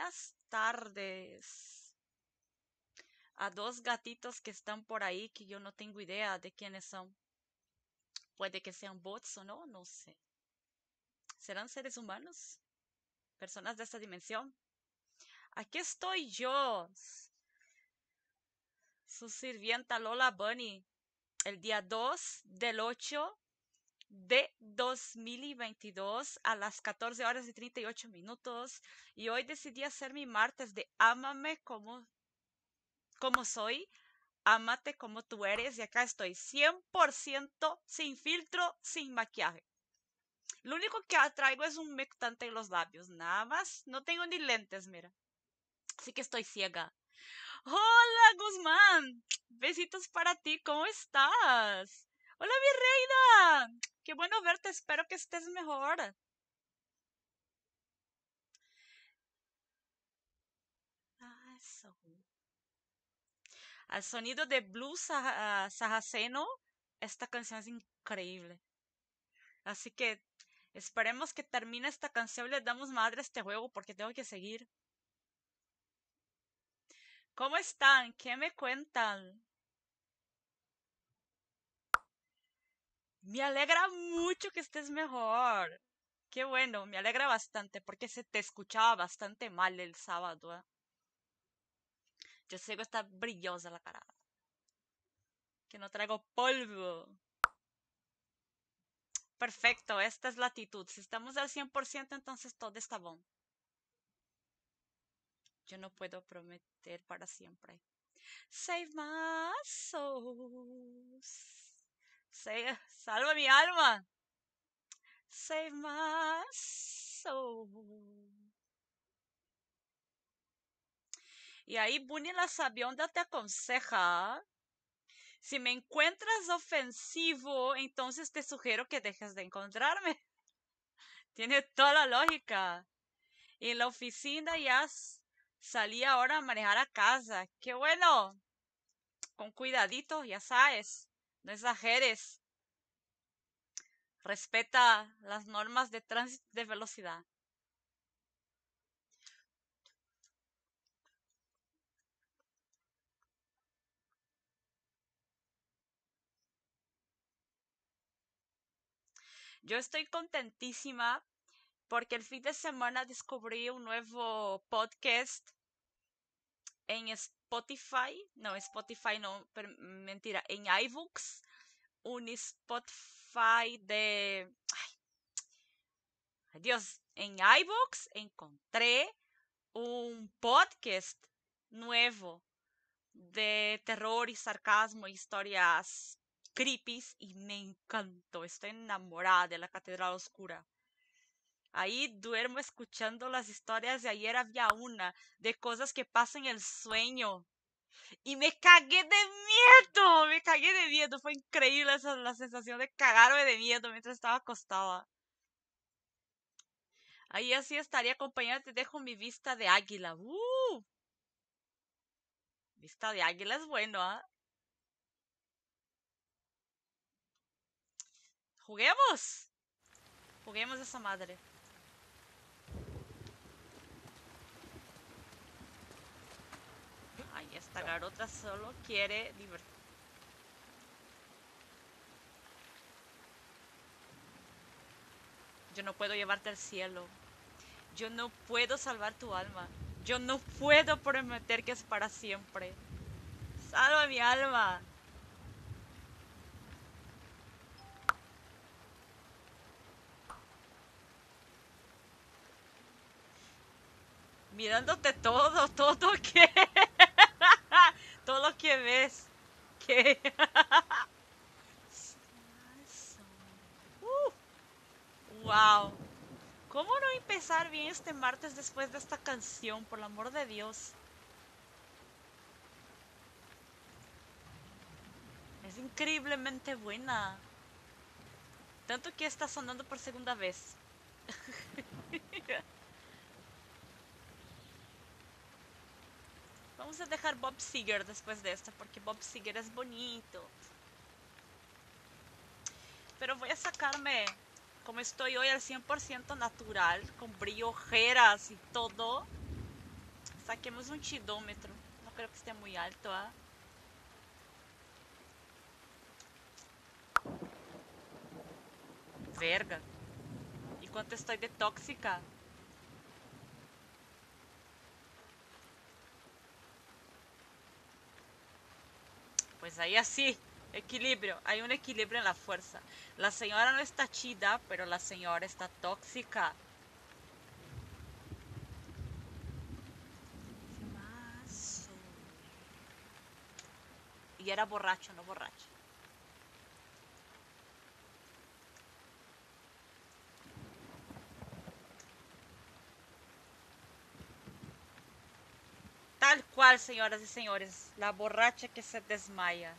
buenas tardes a dos gatitos que están por ahí que yo no tengo idea de quiénes son. Puede que sean bots o no, no sé. ¿Serán seres humanos? ¿Personas de esta dimensión? Aquí estoy yo, su sirvienta Lola Bunny, el día 2 del 8 de 2022 a las 14 horas y 38 minutos. Y hoy decidí hacer mi martes de ámame como soy, ámate como tú eres. Y acá estoy 100% sin filtro, sin maquillaje. Lo único que traigo es un humectante en los labios, nada más. No tengo ni lentes, mira. Así que estoy ciega. Hola, Guzmán. Besitos para ti, ¿cómo estás? Hola, mi reina. Qué bueno verte, espero que estés mejor. Ah, eso. Al sonido de blues sajaceno, esta canción es increíble. Así que esperemos que termine esta canción y le damos madre a este juego porque tengo que seguir. ¿Cómo están? ¿Qué me cuentan? Me alegra mucho que estés mejor. Qué bueno, me alegra bastante porque se te escuchaba bastante mal el sábado. Yo sé que está brillosa la cara. Que no traigo polvo. Perfecto, esta es la actitud. Si estamos al 100%, entonces todo está bon. Yo no puedo prometer para siempre. Save my soul. Salva mi alma. Save my soul. Y ahí Bunny la sabionda te aconseja. Si me encuentras ofensivo, entonces te sugiero que dejes de encontrarme. Tiene toda la lógica. Y en la oficina ya salí ahora a manejar a casa. ¡Qué bueno! Con cuidadito, ya sabes. No exageres. Respeta las normas de tránsito de velocidad. Yo estoy contentísima porque el fin de semana descubrí un nuevo podcast en Spotify no, mentira, en iBooks, un Spotify de, ay Dios, en iBooks encontré un podcast nuevo de terror y sarcasmo, historias creepy y me encantó, estoy enamorada de la Catedral Oscura. Ahí duermo escuchando las historias de ayer. Había una de cosas que pasan en el sueño. Y me cagué de miedo. Fue increíble esa, la sensación de cagarme de miedo mientras estaba acostada. Ahí así estaría acompañada. Te dejo mi vista de águila. Vista de águila es bueno, ¿ah? Juguemos. Juguemos esa madre. Ay, esta garota solo quiere divertir. Yo no puedo llevarte al cielo. Yo no puedo salvar tu alma. Yo no puedo prometer que es para siempre. Salva mi alma. Mirándote todo que... todo lo que ves. Que... wow. ¿Cómo no empezar bien este martes después de esta canción? Por el amor de Dios. Es increíblemente buena. Tanto que está sonando por segunda vez. Vamos a dejar Bob Seger después de esta, porque Bob Seger es bonito. Pero voy a sacarme, como estoy hoy al 100% natural, con brillo, ojeras y todo. Saquemos un chidómetro. No creo que esté muy alto, ¿ah? Verga. ¿Y cuánto estoy de tóxica? Pues ahí así. Equilibrio. Hay un equilibrio en la fuerza. La señora no está chida, pero la señora está tóxica. Y era borracho, no borracho. Tal cual, señoras y señores. La borracha que se desmaya.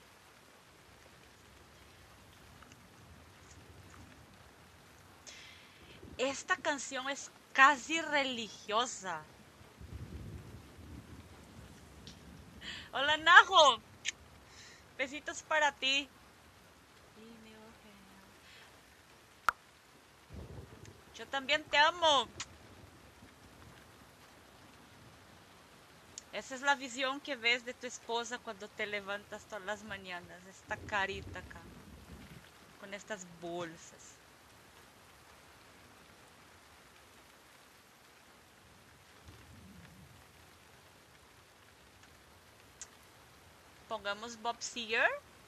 Esta canción es casi religiosa. Hola, Najo. Besitos para ti. Yo también te amo. Esa es la visión que ves de tu esposa cuando te levantas todas las mañanas. Esta carita acá. Con estas bolsas. Pongamos Bob Seger.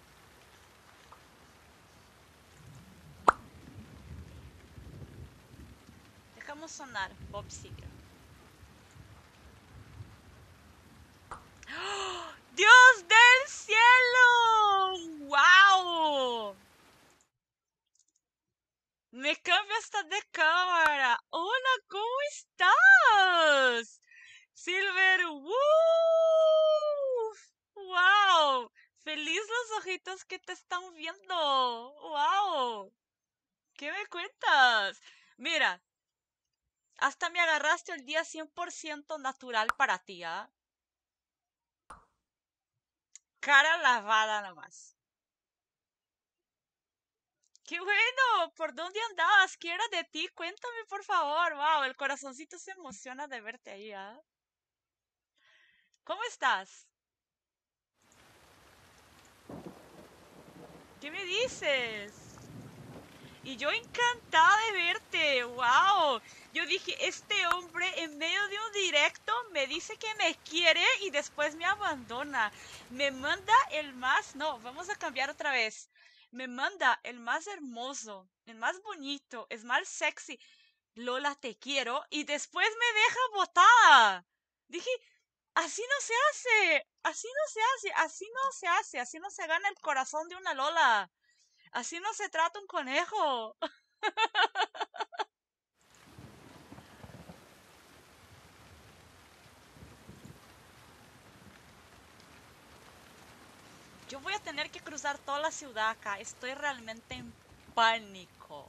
Dejamos sonar Bob Seger. ¡Oh! ¡Dios del cielo! ¡Wow! Me cambio hasta de cámara. Hola, ¿cómo estás? Silver, ¡woo! ¡Wow! Feliz los ojitos que te están viendo. ¡Wow! ¿Qué me cuentas? Mira, hasta me agarraste el día 100% natural para ti, ¿ah? Cara lavada nomás. ¡Qué bueno! ¿Por dónde andabas? ¿Qué era de ti? Cuéntame, por favor. ¡Wow! El corazoncito se emociona de verte ahí, ¿ah? ¿Cómo estás? ¿Qué me dices? Y yo encantada de verte, wow. Yo dije, este hombre en medio de un directo me dice que me quiere y después me abandona. Me manda el más, no, vamos a cambiar otra vez. Me manda el más hermoso, el más bonito, el más sexy. Lola, te quiero. Y después me deja botada. Dije, así no se hace, así no se hace, así no se hace, así no se gana el corazón de una Lola. Así no se trata un conejo. Yo voy a tener que cruzar toda la ciudad acá. Estoy realmente en pánico.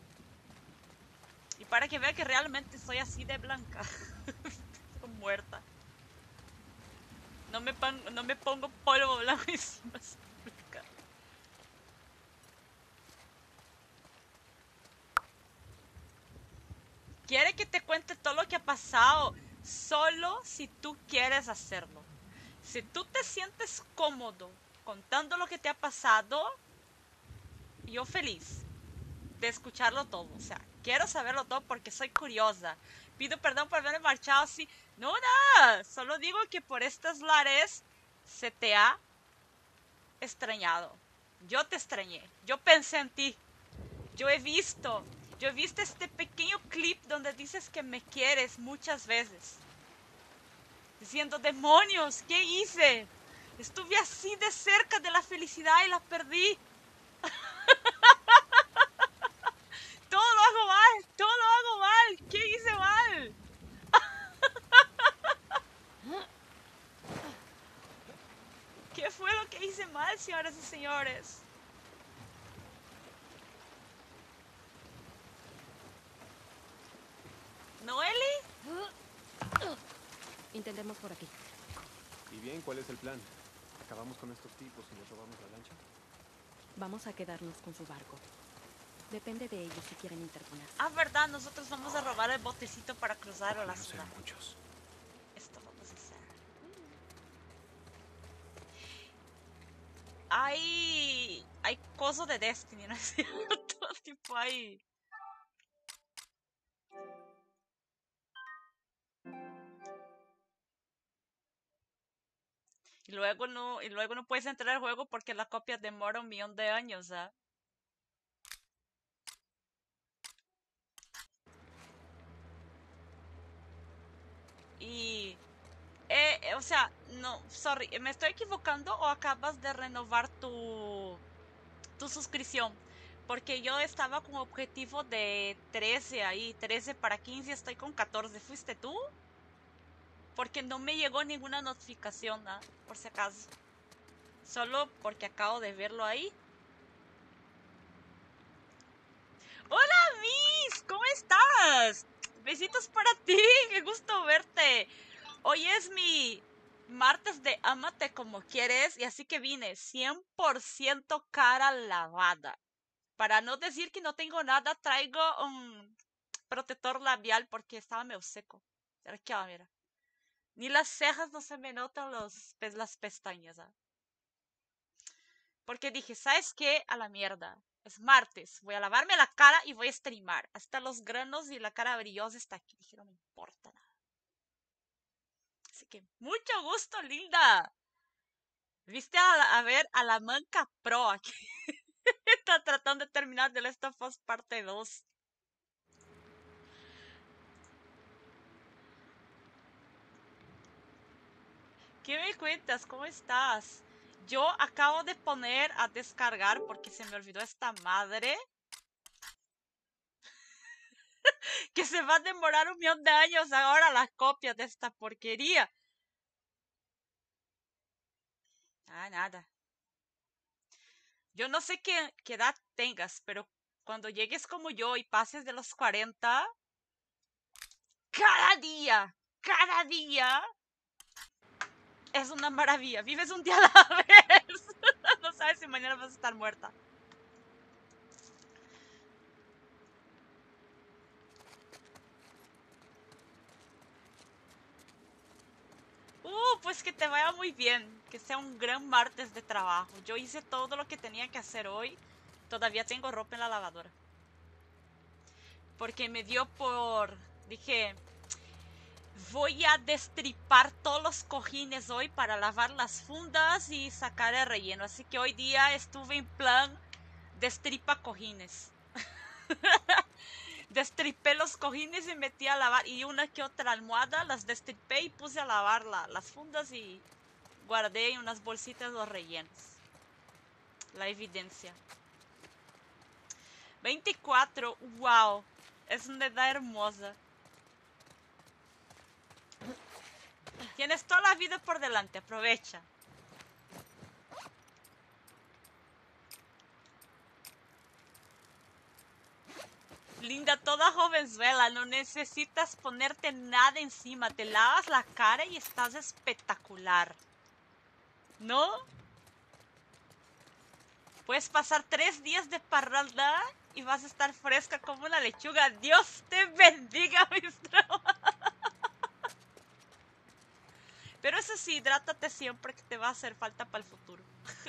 Y para que vea que realmente soy así de blanca. Estoy muerta. No me pongo polvo blanco encima. Quiere que te cuente todo lo que ha pasado. Solo si tú quieres hacerlo. Si tú te sientes cómodo contando lo que te ha pasado, yo feliz de escucharlo todo. O sea, quiero saberlo todo porque soy curiosa. Pido perdón por haberme marchado así. No, nada. Solo digo que por estos lares se te ha extrañado. Yo te extrañé. Yo pensé en ti. Yo he visto. Yo he visto este pequeño clip donde dices que me quieres muchas veces. Diciendo, demonios, ¿qué hice? Estuve así de cerca de la felicidad y la perdí. Todo lo hago mal, todo lo hago mal. ¿Qué hice mal? ¿Qué fue lo que hice mal, señoras y señores? ¿Noeli? Intentemos por aquí. ¿Y bien, cuál es el plan? ¿Acabamos con estos tipos y les robamos la lancha? Vamos a quedarnos con su barco. Depende de ellos si quieren interponer. Ah, verdad, nosotros vamos a robar el botecito para cruzar a la ciudad. Muchos. Esto vamos a Hay cosas de Destiny, ¿no es cierto? Tipo, hay... y luego no puedes entrar al juego porque la copia demora 1.000.000 de años, ¿ah? Y... o sea, no, sorry, ¿me estoy equivocando o acabas de renovar tu suscripción? Porque yo estaba con objetivo de 13 ahí, 13 para 15, estoy con 14. ¿Fuiste tú? Porque no me llegó ninguna notificación, ¿ah? Por si acaso. Solo porque acabo de verlo ahí. Hola, Miss, ¿cómo estás? Besitos para ti, qué gusto verte. Hoy es mi martes de Ámate como quieres y así que vine 100% cara lavada. Para no decir que no tengo nada, traigo un protector labial porque estaba medio seco. Mira qué va, mira. Ni las cejas no se me notan las pestañas, ¿ah? Porque dije, ¿sabes qué? A la mierda. Es martes. Voy a lavarme la cara y voy a streamar. Hasta los granos y la cara brillosa está aquí. Dije, no me importa nada. Así que, mucho gusto, linda. Viste a ver a la manca pro aquí. Está tratando de terminar The Last of Us parte 2. ¿Qué me cuentas? ¿Cómo estás? Yo acabo de poner a descargar porque se me olvidó esta madre. Que se va a demorar 1.000.000 de años ahora la copia de esta porquería. Ah, nada. Yo no sé qué edad tengas, pero cuando llegues como yo y pases de los 40, cada día es una maravilla. Vives un día a la vez. No sabes si mañana vas a estar muerta. Pues que te vaya muy bien. Que sea un gran martes de trabajo. Yo hice todo lo que tenía que hacer hoy. Todavía tengo ropa en la lavadora. Porque me dio por... Dije, voy a destripar todos los cojines hoy para lavar las fundas y sacar el relleno. Así que hoy día estuve en plan destripa cojines. Destripé los cojines y metí a lavar. Y una que otra almohada las destripé y puse a lavar las fundas y guardé en unas bolsitas los rellenos. La evidencia. 24, wow. Es una edad hermosa. Tienes toda la vida por delante, aprovecha. Linda, toda jovenzuela, no necesitas ponerte nada encima. Te lavas la cara y estás espectacular. ¿No? Puedes pasar 3 días de parranda y vas a estar fresca como una lechuga. Dios te bendiga, mis traumas. Pero eso sí, hidrátate siempre que te va a hacer falta para el futuro.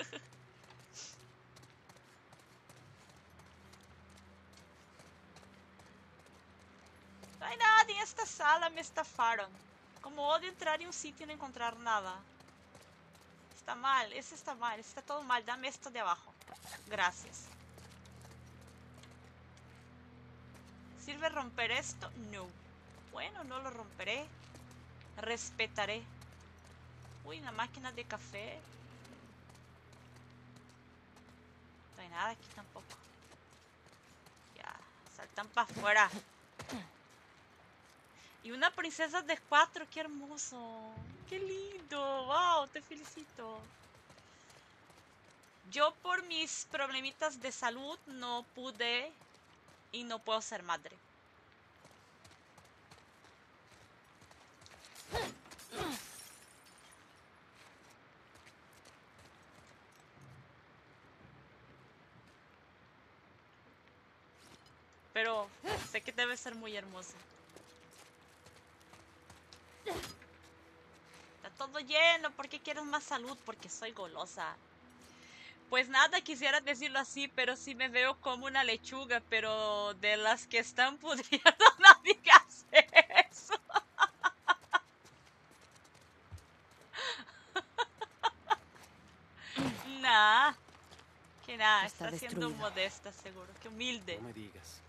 No hay nada en esta sala, me estafaron. Como odio entrar en un sitio y no encontrar nada. Está mal, está todo mal. Dame esto de abajo. Gracias. ¿Sirve romper esto? No. Bueno, no lo romperé. Respetaré. Uy, una máquina de café. No hay nada aquí tampoco. Ya, saltan para afuera. Y una princesa de 4, qué hermoso. Qué lindo. Wow, te felicito. Yo por mis problemitas de salud no pude y no puedo ser madre. Pero sé que debe ser muy hermoso. Está todo lleno. ¿Por qué quieres más salud? Porque soy golosa. Pues nada, quisiera decirlo así, pero sí me veo como una lechuga, pero de las que están pudriendo, nadie hace eso. Nah, que nada, Está está siendo destruido. modesta, seguro, que humilde. No me digas.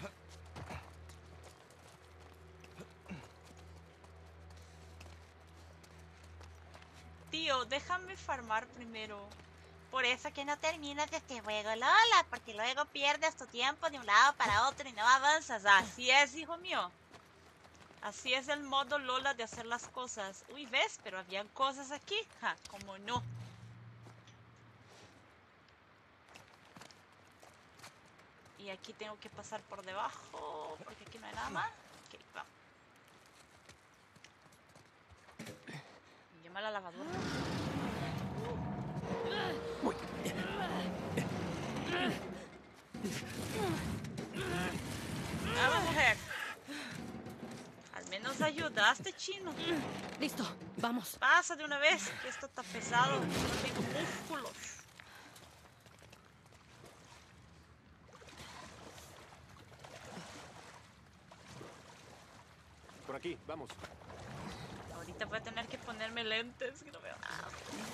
Tío, déjame farmar primero. Por eso que no terminas este juego, Lola, porque luego pierdes tu tiempo de un lado para otro y no avanzas. Así es, hijo mío. Así es el modo Lola de hacer las cosas. Uy, ¿ves? Pero habían cosas aquí. Ja, como no. Y aquí tengo que pasar por debajo, porque aquí no hay nada más. Ok, vamos. Me llama la lavadora. Vamos, mujer. Al menos ayudaste, chino. Listo, vamos. Pasa de una vez, que esto está pesado. No tengo músculos. Por aquí, vamos. Ahorita voy a tener que ponerme lentes, que no veo nada.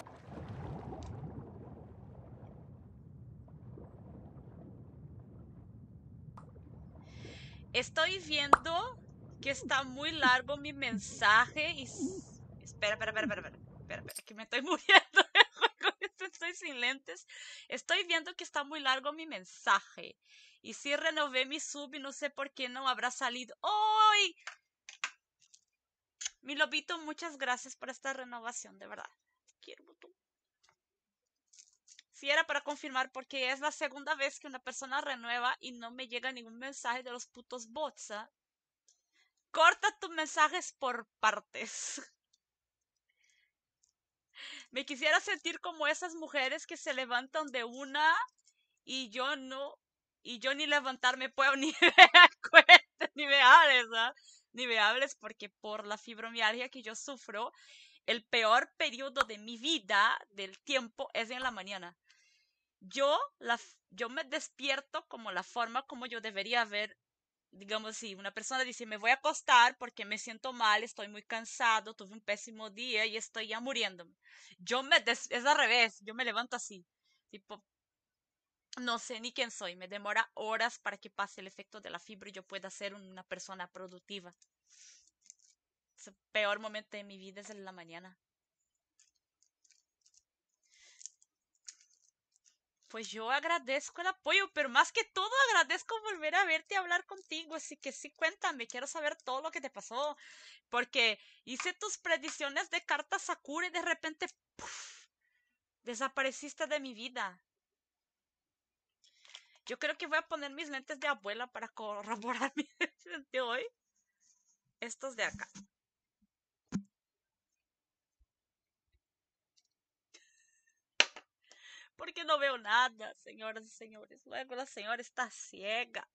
Estoy viendo que está muy largo mi mensaje y... Espera, que me estoy muriendo de juego. Estoy sin lentes. Estoy viendo que está muy largo mi mensaje. Y sí renové mi sub y no sé por qué no habrá salido. ¡Ay! Mi lobito, muchas gracias por esta renovación, de verdad. Quiero tú. Si era para confirmar, porque es la segunda vez que una persona renueva y no me llega ningún mensaje de los putos bots. ¿Eh? Corta tus mensajes por partes. Me quisiera sentir como esas mujeres que se levantan de una y yo no, y yo ni levantarme puedo, ni me cuenta, ni me hables, ¿eh? Ni me hables, porque por la fibromialgia que yo sufro, el peor periodo de mi vida, del tiempo, es en la mañana. Yo me despierto como la forma como yo debería haber, digamos, si una persona dice, me voy a acostar porque me siento mal, estoy muy cansado, tuve un pésimo día y estoy ya muriéndome. Es al revés, yo me levanto así, tipo, no sé ni quién soy, me demora horas para que pase el efecto de la fibra y yo pueda ser una persona productiva. El peor momento de mi vida es en la mañana. Pues yo agradezco el apoyo, pero más que todo agradezco volver a verte y hablar contigo. Así que sí, cuéntame, quiero saber todo lo que te pasó. Porque hice tus predicciones de cartas Sakura y de repente ¡puf! Desapareciste de mi vida. Yo creo que voy a poner mis lentes de abuela para corroborar mi de hoy. Estos de acá. Porque no veo nada, señoras y señores. Luego la señora está ciega.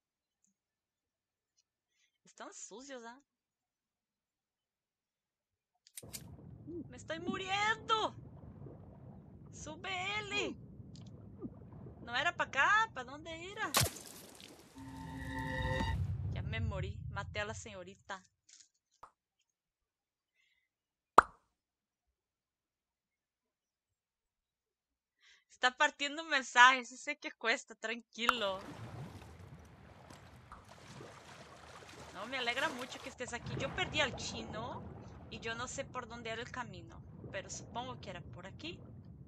Están sucios, ¿ah? ¡Me estoy muriendo! ¡Sube, Eli! No era para acá, ¿para dónde era? Ya me morí, maté a la señorita. Está partiendo mensajes, sé que cuesta, tranquilo. No, me alegra mucho que estés aquí. Yo perdí al chino y yo no sé por dónde era el camino, pero supongo que era por aquí.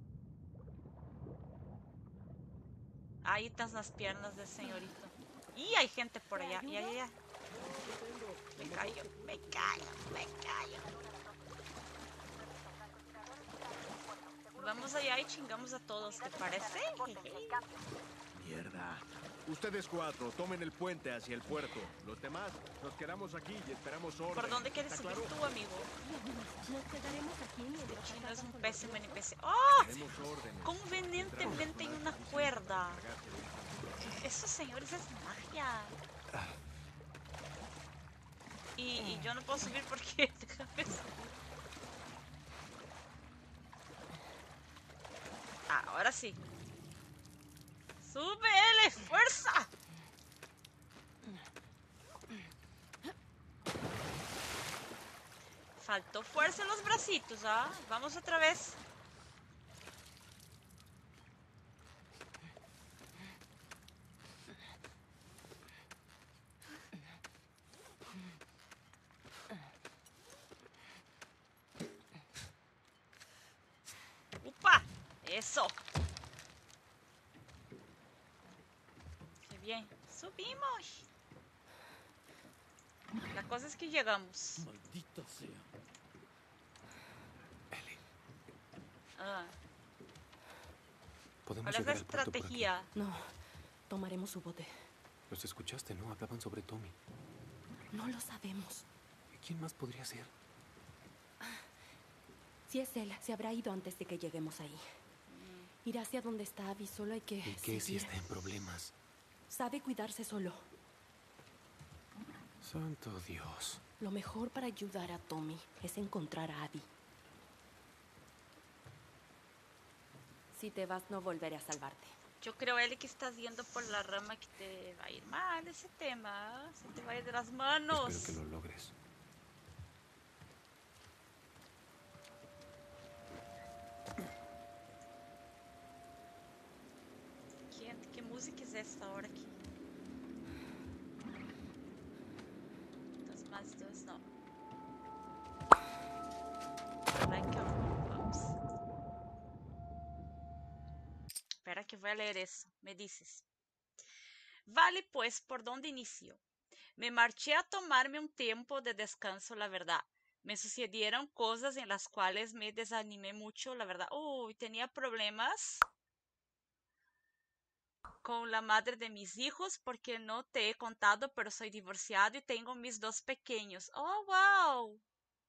Ahí están las piernas del señorito. Y hay gente por allá. Ya. Me callo. Vamos allá y chingamos a todos, ¿te parece? Mierda. Ustedes cuatro, tomen el puente hacia el puerto. Los demás, nos quedamos aquí y esperamos orden. ¿Por dónde quieres subir tú, amigo? Nos quedaremos aquí mientras El chino es un acaban pésimo los NPC. ¡Oh! Tenemos órdenes. Convenientemente en una cuerda. Esos señores es magia. Y yo no puedo subir porque... Déjame subir. Ahora sí. ¡Sube, L! ¡Fuerza! Faltó fuerza en los bracitos, ¿ah? Vamos otra vez. ¡Upa! ¡Eso! ¡Qué bien! ¡Subimos! La cosa es que llegamos. Maldita sea. Ellie, Ah, podemos ¿cuál es la llegar al puerto por aquí. estrategia? No, tomaremos su bote. Los escuchaste, ¿no? Hablaban sobre Tommy. No lo sabemos. ¿Y quién más podría ser? Si es él, se habrá ido antes de que lleguemos ahí. Irá hacia donde está Abby, solo hay que ¿Y qué si seguir. está en problemas? Sabe cuidarse solo. Santo Dios. Lo mejor para ayudar a Tommy es encontrar a Abby. Si te vas, no volveré a salvarte. Yo creo, Eli, que estás yendo por la rama que te va a ir mal ese tema. Se te va a ir de las manos. Espero que lo logres. ¿Qué música es esta ahora aquí? 2 más 2, no. Vamos. Espera que voy a leer eso. Me dices. Vale, pues, ¿por dónde inicio? Me marché a tomarme un tiempo de descanso, la verdad. Me sucedieron cosas en las cuales me desanimé mucho, la verdad. Uy, tenía problemas con la madre de mis hijos porque no te he contado, pero soy divorciado y tengo mis 2 pequeños. Oh, wow.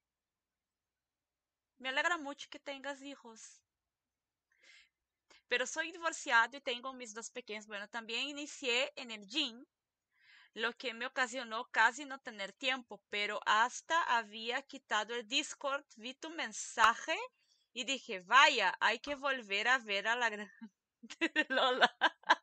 Me alegra mucho que tengas hijos. Pero soy divorciado y tengo mis 2 pequeños. Bueno, también inicié en el gym, lo que me ocasionó casi no tener tiempo, pero hasta había quitado el Discord, vi tu mensaje y dije, vaya, hay que volver a ver a la grande Lola.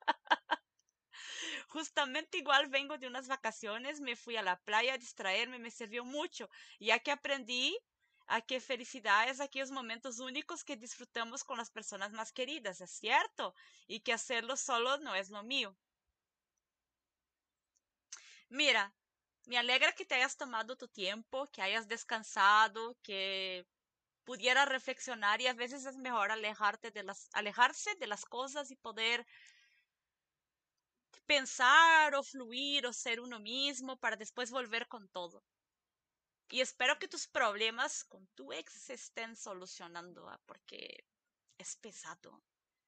Justamente igual vengo de unas vacaciones, me fui a la playa a distraerme, me sirvió mucho, ya que aprendí a que felicidad es aquellos momentos únicos que disfrutamos con las personas más queridas, es cierto, y que hacerlo solo no es lo mío. Mira, me alegra que te hayas tomado tu tiempo, que hayas descansado, que pudieras reflexionar y a veces es mejor alejarse de las cosas y poder pensar o fluir o ser uno mismo para después volver con todo. Y espero que tus problemas con tu ex se estén solucionando, porque es pesado.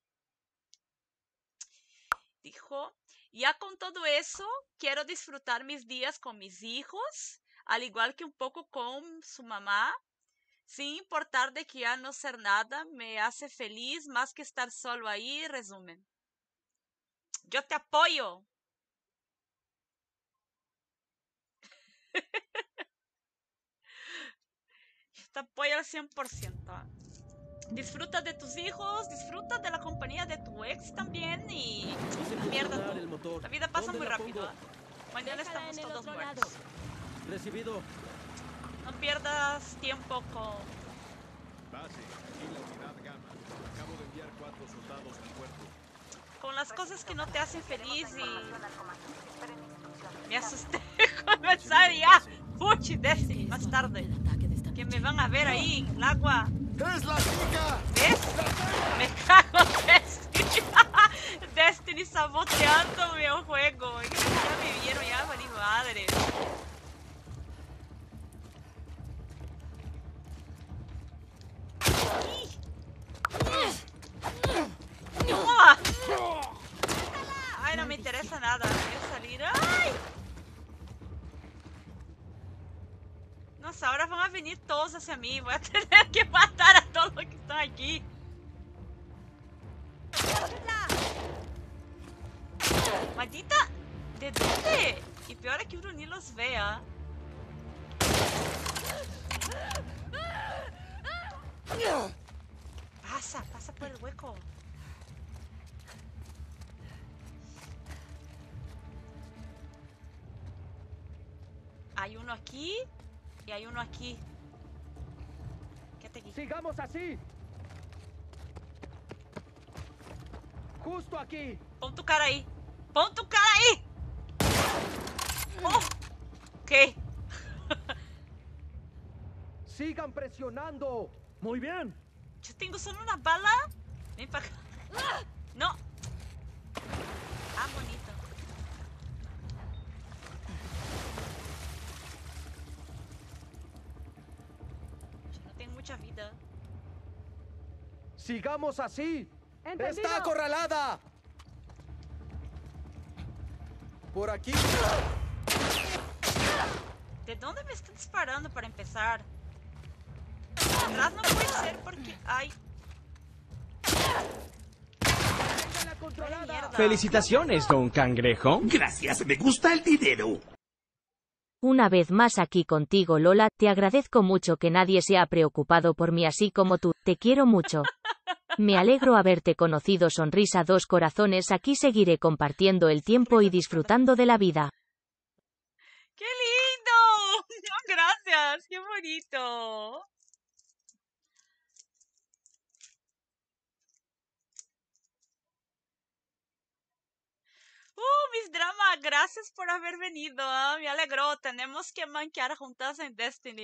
Dijo, ya con todo eso, quiero disfrutar mis días con mis hijos, al igual que un poco con su mamá, sin importar de que ya no ser nada, me hace feliz más que estar solo ahí, resumen. Yo te apoyo. Yo te apoyo al 100%. Disfruta de tus hijos, disfruta de la compañía de tu ex también y mierda tú. La vida pasa muy rápido. Mañana estamos todos muertos. Recibido. No pierdas tiempo con... Base, aquí la unidad Gamma. Acabo de enviar 4 soldados al puerto. con las cosas que no te hacen feliz y... Me asusté con pensar ya. Puchi, Destiny, más tarde. Que me van a ver ahí en el agua. ¡Es la chica! ¿Ves? Me cago en Destiny. Destiny saboteando mi juego. Ya me vieron, ya valí madre. Ay, no me interesa nada. Voy a salir. ¡Ay! No sé, ahora van a venir todos hacia mí. Voy a tener que matar a todos los que están aquí. Maldita. ¿De dónde? Y peor es que uno ni los vea. Pasa por el hueco. Hay uno aquí y hay uno aquí. Quédate aquí. Sigamos así. Justo aquí. Pon tu cara ahí. ¡Pon tu cara ahí! ¡Oh! ¿Qué? Sigan presionando. Muy bien. Yo tengo solo una bala. Ven para acá. No. Ah, bonito. Yo no tengo mucha vida. Sigamos así. Entendido. Está acorralada. Por aquí. ¿De dónde me están disparando para empezar? Atrás no puede ser porque hay... Ténganla controlada. mierda. Felicitaciones, don Cangrejo. Gracias, me gusta el dinero. Una vez más aquí contigo, Lola, te agradezco mucho que nadie se ha preocupado por mí así como tú, te quiero mucho. Me alegro haberte conocido, sonrisa 2 corazones, aquí seguiré compartiendo el tiempo y disfrutando de la vida. ¡Qué lindo! Gracias, qué bonito. Miss Drama, gracias por haber venido. Me alegró. Tenemos que manquear juntas en Destiny.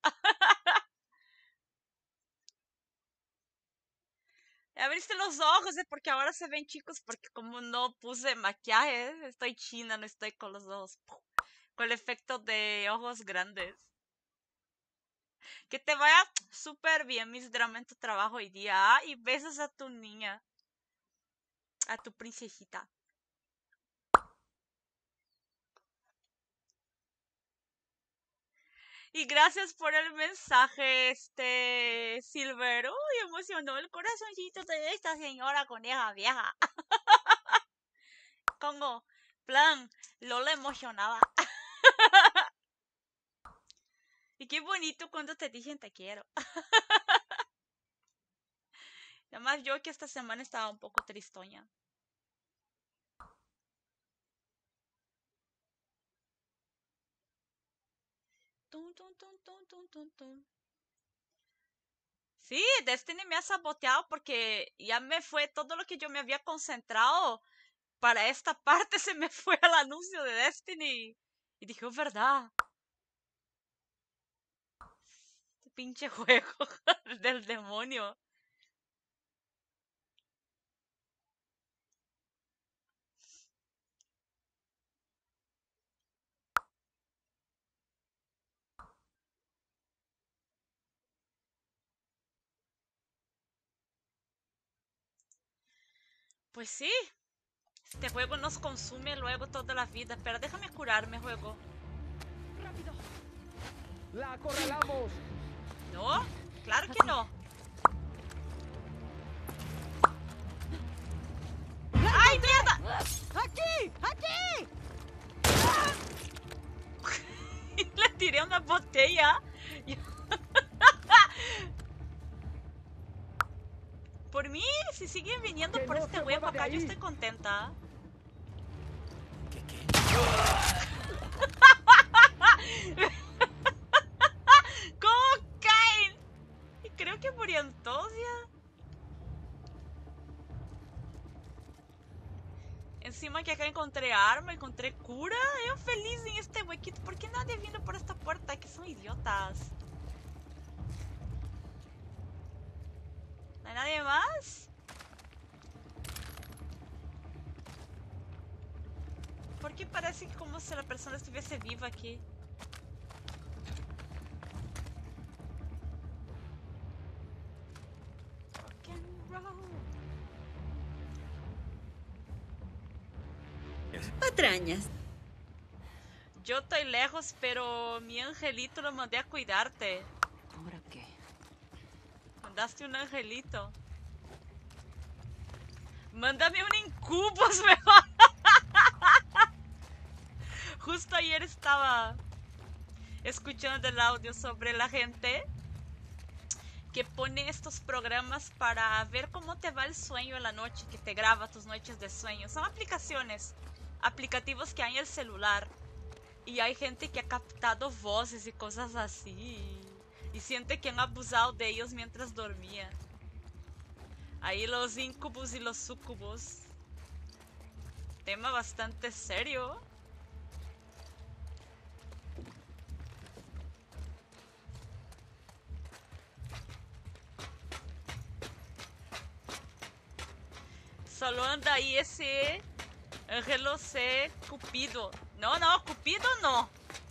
Abriste los ojos, porque ahora se ven chicos, porque como no puse maquillaje, estoy china, no estoy con los ojos, con el efecto de ojos grandes. Que te vaya súper bien, Miss Drama, en tu trabajo hoy día. Y besos a tu niña, a tu princesita. Y gracias por el mensaje, Silver. Uy, emocionó el corazoncito de esta señora coneja vieja. Como, plan, Lola emocionada. Y qué bonito cuando te dicen te quiero. Además, yo que esta semana estaba un poco tristoña. Sí, Destiny me ha saboteado porque ya me fue todo lo que yo me había concentrado para esta parte, se me fue al anuncio de Destiny. Y dije, es verdad. Este pinche juego del demonio. Pues sí, este juego nos consume luego toda la vida, pero déjame curarme, juego. ¡Rápido! La acorralamos. ¿No? Claro que no. ¡Ay, mierda! ¡Aquí! ¡Aquí! Le tiré una botella. Por mí, si siguen viniendo Que por no este se hueco mueva de acá, yo ahí. estoy contenta. ¿Cómo caen? Y creo que murieron todos ya. Encima que acá encontré arma, encontré cura. Yo feliz en este huequito. ¿Por qué nadie vino por esta puerta? Que son idiotas. ¿No hay nadie más? ¿Por qué parece como si la persona estuviese viva aquí? Rock and roll. Patrañas. Yo estoy lejos, pero mi angelito lo mandé a cuidarte. ¿Ahora qué? Mandaste un angelito. Mándame un incubus mejor. Justo ayer estaba escuchando el audio sobre la gente que pone estos programas para ver cómo te va el sueño en la noche, que te graba tus noches de sueño. Son aplicativos que hay en el celular. Y hay gente que ha captado voces y cosas así. Y siente que han abusado de ellos mientras dormían. Ahí los incubus y los sucubus. Tema bastante serio. Solo anda ahí ese Ángelo C. Cupido. No, no, Cupido no.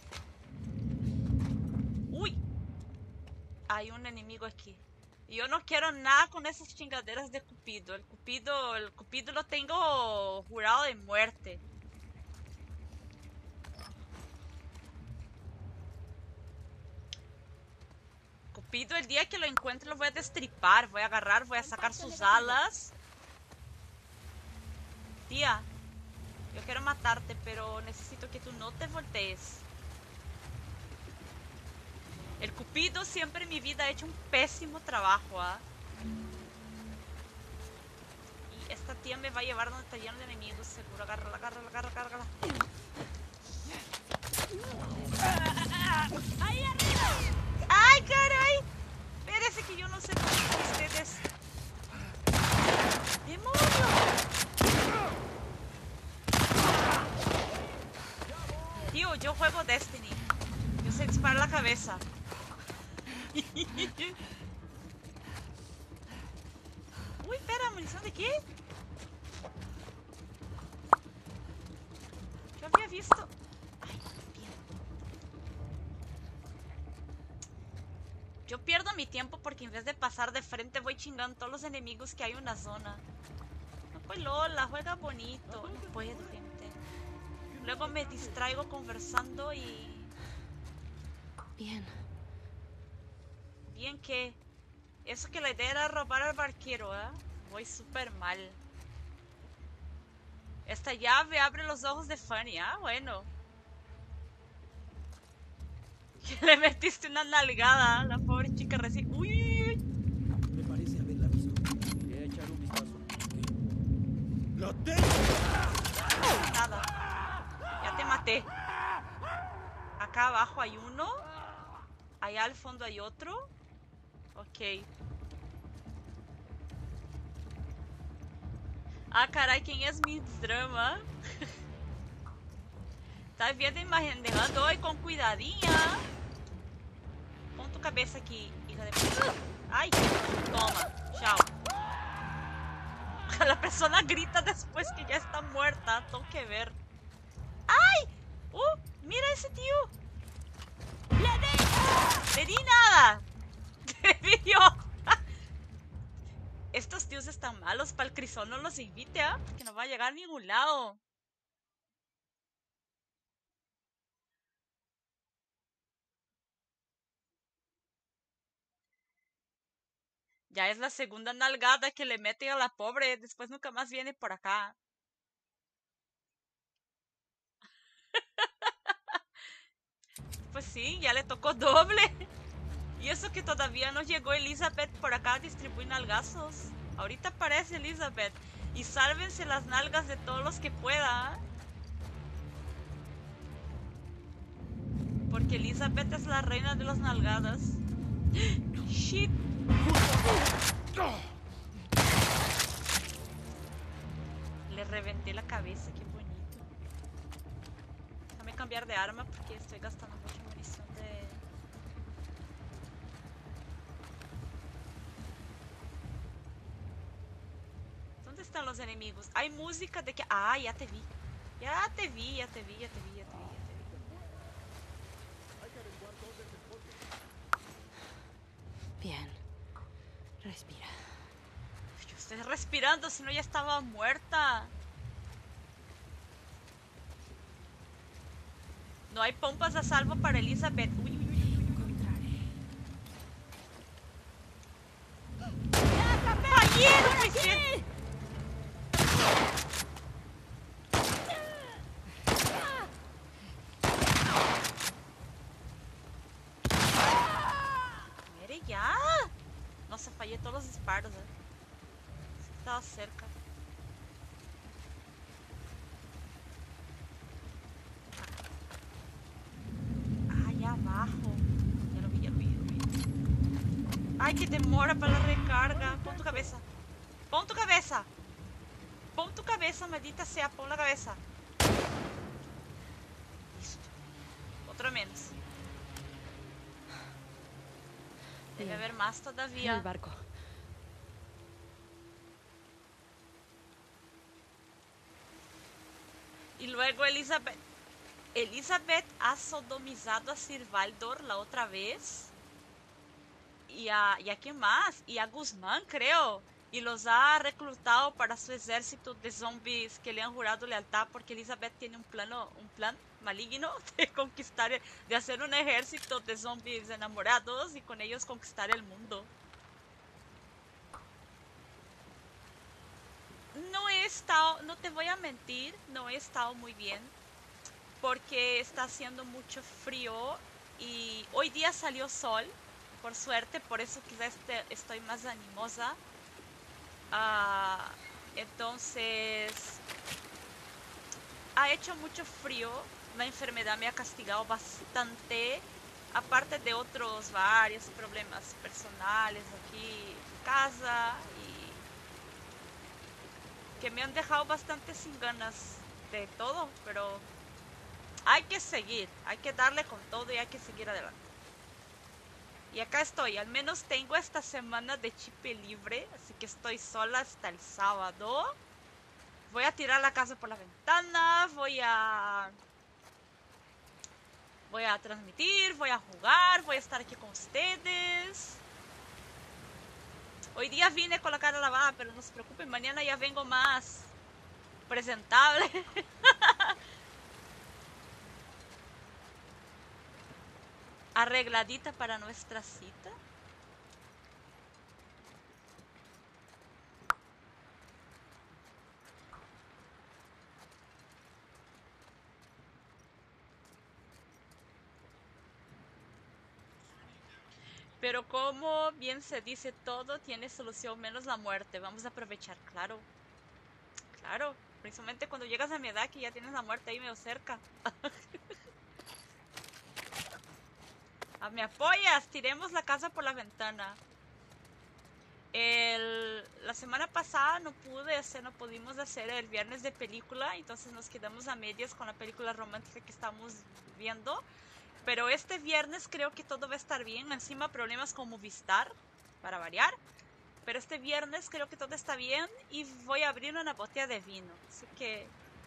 Uy. Hay un enemigo aquí. Yo no quiero nada con esas chingaderas de Cupido. El Cupido lo tengo jurado de muerte. Cupido, el día que lo encuentre lo voy a destripar. Voy a agarrar, voy a sacar sus alas. Tía, yo quiero matarte, pero necesito que tú no te voltees. El Cupido siempre en mi vida ha hecho un pésimo trabajo, ¿ah? Y esta tía me va a llevar donde está lleno de enemigos, seguro. Agárrala, agárrala, agárrala, agárrala. ¡Ahí arriba! ¡Ay, caray! Espérese que yo no sé cómo son ustedes. ¡Demonio! Tío, yo juego Destiny. Yo sé disparar la cabeza. Uy, espera, munición de qué? Yo había visto... Ay, bien. Yo pierdo mi tiempo porque en vez de pasar de frente voy chingando todos los enemigos que hay en la zona. No, pues Lola, juega bonito. No puedo, gente. Luego me distraigo conversando y... Bien. Bien que... Eso que la idea era robar al barquero, ¿eh? Voy súper mal. Esta llave abre los ojos de Fanny, ¿ah? Bueno. Le metiste una nalgada a la pobre chica recién... ¡Uy, uy, uy! Me parece haberla visto. Iré a echar un vistazo. ¡Lo tengo! Nada. Ya te maté. Acá abajo hay uno. Allá al fondo hay otro. Ok. Ah, caray, ¿quién es mi drama? Estás viendo imagen, dejando hoy con cuidadinha. Pon tu cabeza aquí, hija de puta. Ay, toma, chao. La persona grita después que ya está muerta, tengo que ver. ¡Ay! Mira ese tío. ¡Le di nada! ¡Te vio! Estos tíos están malos, para el crisol no los invite, ¿ah? Que no va a llegar a ningún lado. Ya es la segunda nalgada que le mete a la pobre, después nunca más viene por acá. Pues sí, ya le tocó doble. Y eso que todavía no llegó Elizabeth por acá a distribuir nalgazos. Ahorita aparece Elizabeth. Y sálvense las nalgas de todos los que pueda. Porque Elizabeth es la reina de las nalgadas. Shit. Le reventé la cabeza, qué bonito. Déjame cambiar de arma porque estoy gastando mucha munición de... ¿Dónde están los enemigos? Hay música de que... Ah, ya te vi. Ya te vi, ya te vi, ya te vi, ya te vi, ya te vi. Bien. Respira. Yo estoy respirando, si no ya estaba muerta. No hay pompas a salvo para Elizabeth. Uy, uy, uy. ¡Caballero! ¡Recién! Mire ya. No se fallé todos los disparos, Estaba cerca. Ay, que demora para la recarga. Pon tu cabeza. Pon tu cabeza. Pon tu cabeza, maldita sea. Pon la cabeza. Listo. Otro menos. Debe haber más todavía. El barco. Y luego Elizabeth ha sodomizado a Sir Valdor la otra vez. ¿Y a quién más? Y a Guzmán, creo. Y los ha reclutado para su ejército de zombies que le han jurado lealtad porque Elizabeth tiene un plan maligno de conquistar, de hacer un ejército de zombies enamorados y con ellos conquistar el mundo. No te voy a mentir, no he estado muy bien porque está haciendo mucho frío y hoy día salió sol, por suerte, por eso quizás estoy más animosa. Entonces, ha hecho mucho frío, la enfermedad me ha castigado bastante, aparte de varios problemas personales aquí en casa que me han dejado bastante sin ganas de todo, pero hay que seguir, hay que darle con todo y hay que seguir adelante. Y acá estoy, al menos tengo esta semana de chipe libre, así que estoy sola hasta el sábado. Voy a tirar la casa por la ventana, voy a transmitir, voy a jugar, voy a estar aquí con ustedes. Hoy día vine con la cara lavada, pero no se preocupen, mañana ya vengo más presentable. Arregladita para nuestra cita. Pero como bien se dice, todo tiene solución menos la muerte. Vamos a aprovechar, claro. Claro, precisamente cuando llegas a mi edad que ya tienes la muerte ahí medio cerca. ¿Me apoyas? Tiremos la casa por la ventana. La semana pasada no pudimos hacer el viernes de película, entonces nos quedamos a medias con la película romántica que estamos viendo. Pero este viernes creo que todo va a estar bien. Encima problemas con Movistar, para variar. Pero este viernes creo que todo está bien y voy a abrir una botella de vino. Así que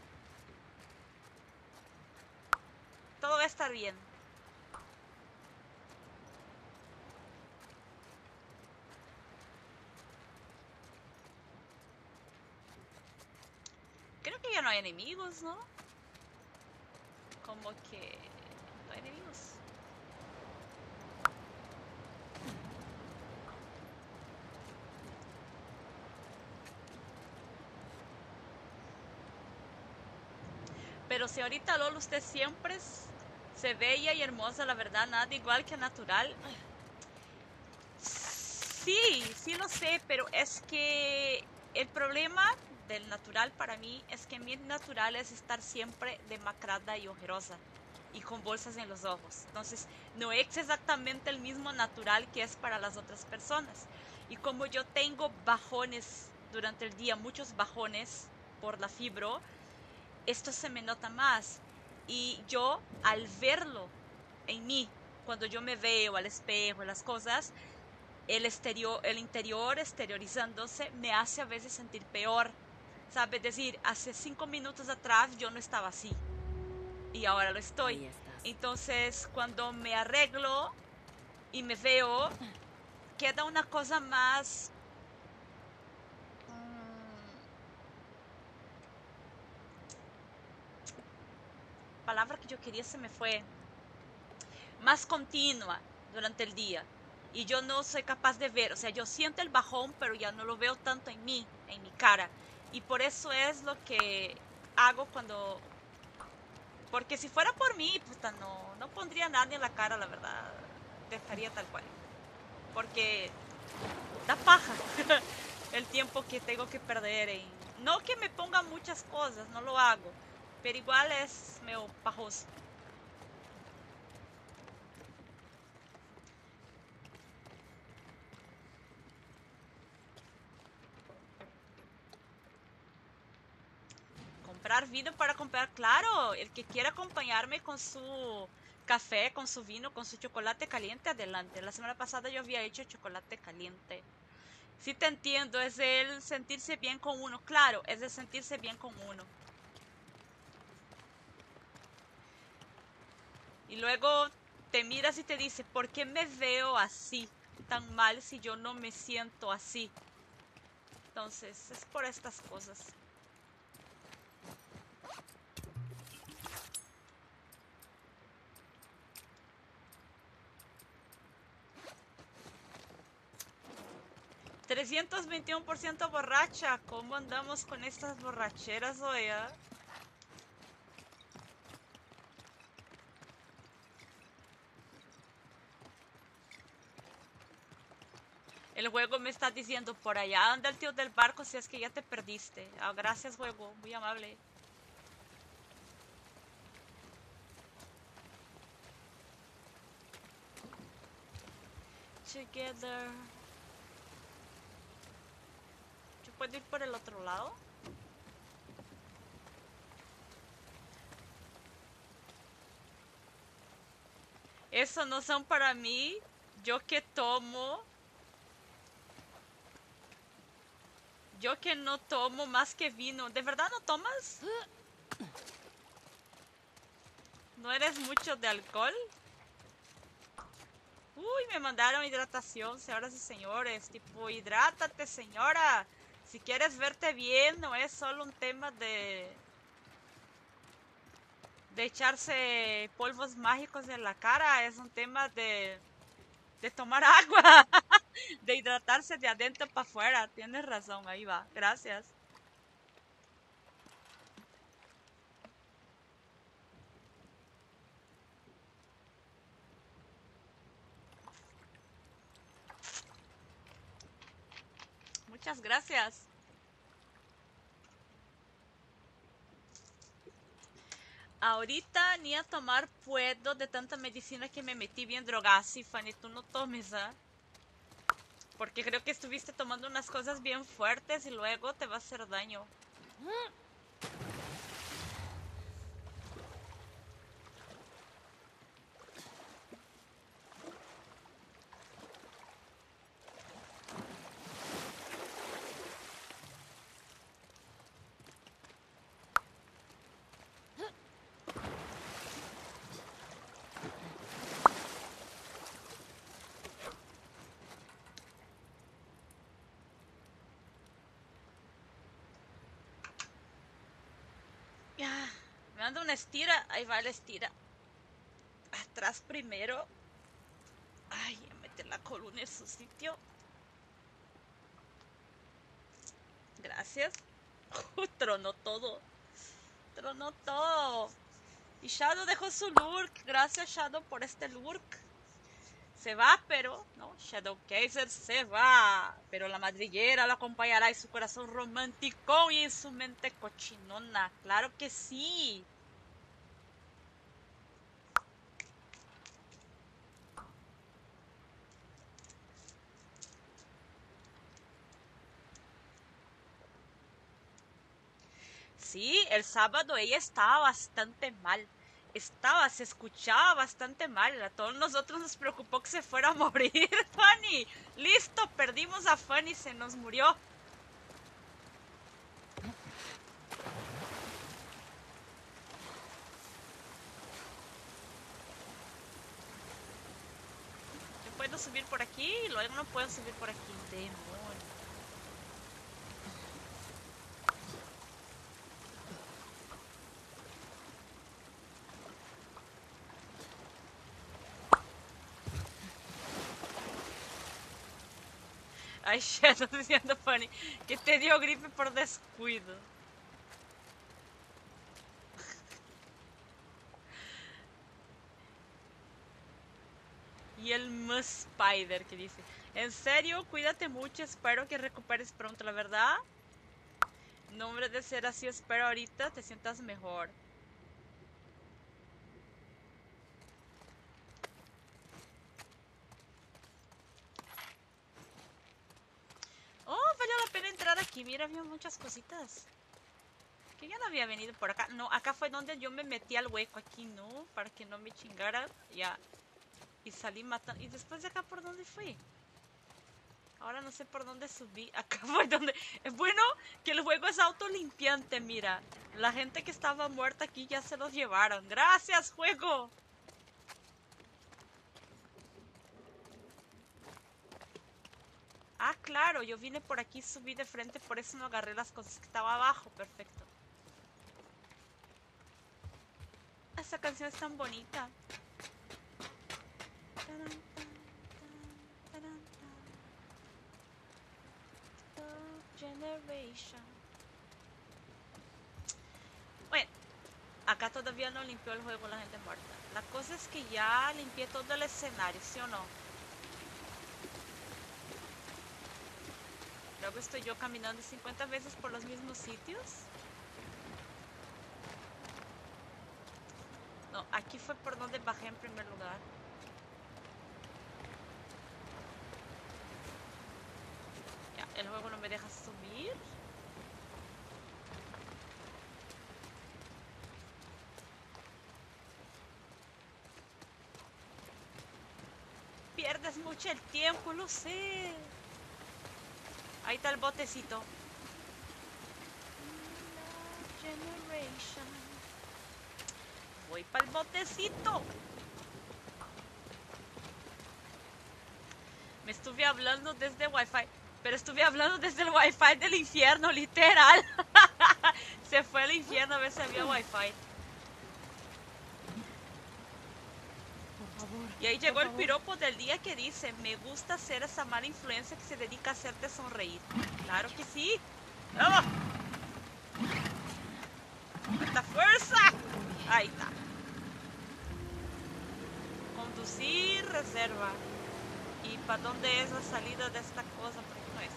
todo va a estar bien. Creo que ya no hay enemigos, ¿no? Como que no hay enemigos. Pero si ahorita LOL usted siempre se bella y hermosa, la verdad, nada igual que natural. Sí lo sé, pero es que el problema del natural para mí es que mi natural es estar siempre demacrada y ojerosa y con bolsas en los ojos. Entonces no es exactamente el mismo natural que es para las otras personas. Y como yo tengo bajones durante el día, muchos bajones por la fibro, esto se me nota más. Y yo al verlo en mí, cuando yo me veo al espejo, las cosas, el interior exteriorizándose me hace a veces sentir peor. ¿Sabes? Es decir, hace 5 minutos atrás yo no estaba así y ahora lo estoy. Entonces cuando me arreglo y me veo, queda una cosa más palabra que yo quería se me fue, más continua durante el día. Y yo no soy capaz de ver, o sea, yo siento el bajón, pero ya no lo veo tanto en mí, en mi cara. Y por eso es lo que hago cuando... Porque si fuera por mí, puta, no pondría nada en la cara, la verdad. Dejaría tal cual. Porque da paja el tiempo que tengo que perder en... No que me ponga muchas cosas, no lo hago. Pero igual es medio pajoso. comprar vino para comprar, claro, el que quiera acompañarme con su café, con su vino, con su chocolate caliente, adelante. La semana pasada yo había hecho chocolate caliente. Sí te entiendo, es el sentirse bien con uno, claro, es de sentirse bien con uno. Y luego te miras y te dices, ¿por qué me veo así, tan mal, si yo no me siento así? Entonces, es por estas cosas. $321% borracha. ¿Cómo andamos con estas borracheras hoy? El juego me está diciendo, por allá anda el tío del barco si es que ya te perdiste. Ah, gracias, juego, muy amable. Together. ¿Yo puedo ir por el otro lado? Eso no son para mí. Yo que tomo. Yo que no tomo más que vino. ¿De verdad no tomas? ¿No eres mucho de alcohol? Uy, me mandaron hidratación, señoras y señores. Tipo, hidrátate, señora. Si quieres verte bien, no es solo un tema de echarse polvos mágicos en la cara. Es un tema de tomar agua. De hidratarse de adentro para afuera. Tienes razón, ahí va. Gracias. Muchas gracias. Ahorita ni a tomar puedo de tanta medicina que me metí bien drogada. Sí, Fanny, tú no tomes, ¿ah? Porque creo que estuviste tomando unas cosas bien fuertes y luego te va a hacer daño. Ya, me anda una estira. Ahí va la estira. Atrás primero. Ay, a meter la columna en su sitio. Gracias. Tronó todo. Tronó todo. Y Shadow dejó su lurk. Gracias, Shadow, por este lurk. Se va, pero... No, Shadow Kaiser se va. Pero la madriguera lo acompañará en su corazón romántico y en su mente cochinona. Claro que sí. Sí, el sábado ella estaba bastante mal. Se escuchaba bastante mal. A todos nosotros nos preocupó que se fuera a morir, Fanny. Listo, perdimos a Fanny, se nos murió. Yo puedo subir por aquí y luego no puedo subir por aquí. Demonio. Ay, Shadow diciendo Fanny que te dio gripe por descuido. Y el Spider que dice, en serio, cuídate mucho, espero que recuperes pronto, la verdad. No, hombre, de ser así, espero ahorita te sientas mejor. Oh, valió la pena entrar aquí. Mira, había muchas cositas. Qué ganas no había venido por acá. No, acá fue donde yo me metí al hueco. Aquí no, para que no me chingaran. Ya. Y salí matando. ¿Y después de acá por dónde fui? Ahora no sé por dónde subí. Acá fue donde... Es bueno que el juego es autolimpiante, mira. La gente que estaba muerta aquí ya se los llevaron. ¡Gracias, juego! Ah, claro, yo vine por aquí, subí de frente, por eso no agarré las cosas que estaba abajo. Perfecto. Esta canción es tan bonita. Generation. Bueno, acá todavía no limpió el juego la gente muerta. La cosa es que ya limpié todo el escenario, ¿sí o no? Luego estoy yo caminando 50 veces por los mismos sitios. No, aquí fue por donde bajé en primer lugar. Ya, el juego no me deja subir. Pierdes mucho el tiempo, lo sé. Ahí está el botecito. Generation. Voy para el botecito. Me estuve hablando desde Wi-Fi. Pero estuve hablando desde el Wi-Fi del infierno, literal. Se fue al infierno a ver si había Wi-Fi. Y ahí llegó el piropo del día que dice: me gusta ser esa mala influencia que se dedica a hacerte sonreír. Claro que sí. ¡Vamos! ¡Esta fuerza! Ahí está. Conducir, reserva. ¿Y para dónde es la salida de esta cosa? Porque no es.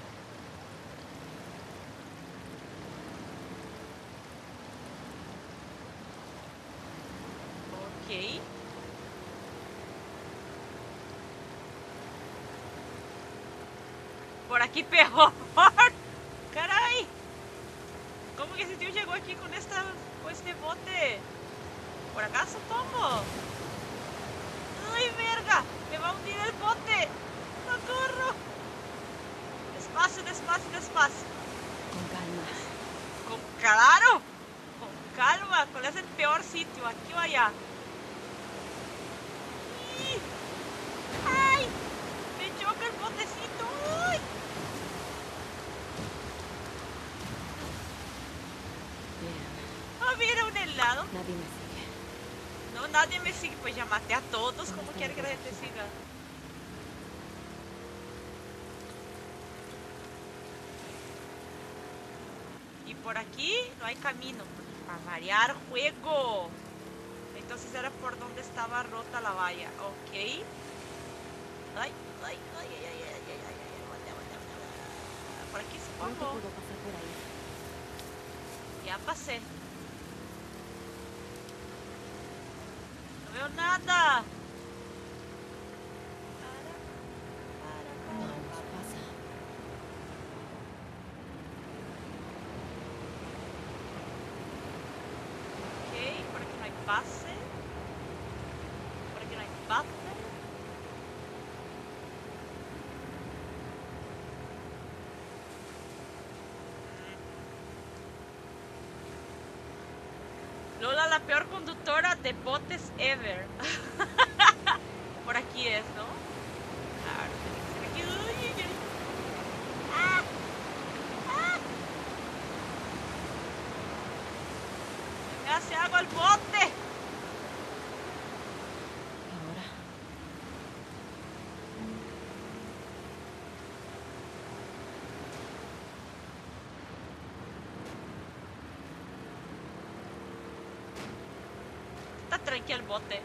Ok. Por aquí peor. Caray. ¿Cómo que ese tío llegó aquí con este bote? Por acá supongo. ¡Ay, verga! Me va a hundir el bote. ¡Socorro! Despacio, despacio, despacio. Con calma. ¡Claro! Con calma. ¿Cuál es el peor sitio? ¿Aquí o allá? ¡Ay! Me choca el botecito. ¡Uy! Mira, un helado. Nadie me sigue. No, nadie me sigue. Pues ya maté a todos. ¿Cómo quiere que la gente siga? Y por aquí no hay camino. Para variar juego. Entonces era por donde estaba rota la valla. Ok. Ay, ay, ay, ay, ay, ay, ay, ay, ay. Por aquí Pronto supongo. puedo pasar por ahí. Ya pasé. No veo nada. Vamos, pasa. Ok, por aquí no hay pase. Por aquí no hay pase. Lola, la peor conductora de botes ever. Por aquí es, ¿no? Claro, tiene que ser aquí. Uy, uy, uy. ¡Ah! ¡Ah! Me hace agua el bote. Ahora. Está tranquilo el bote.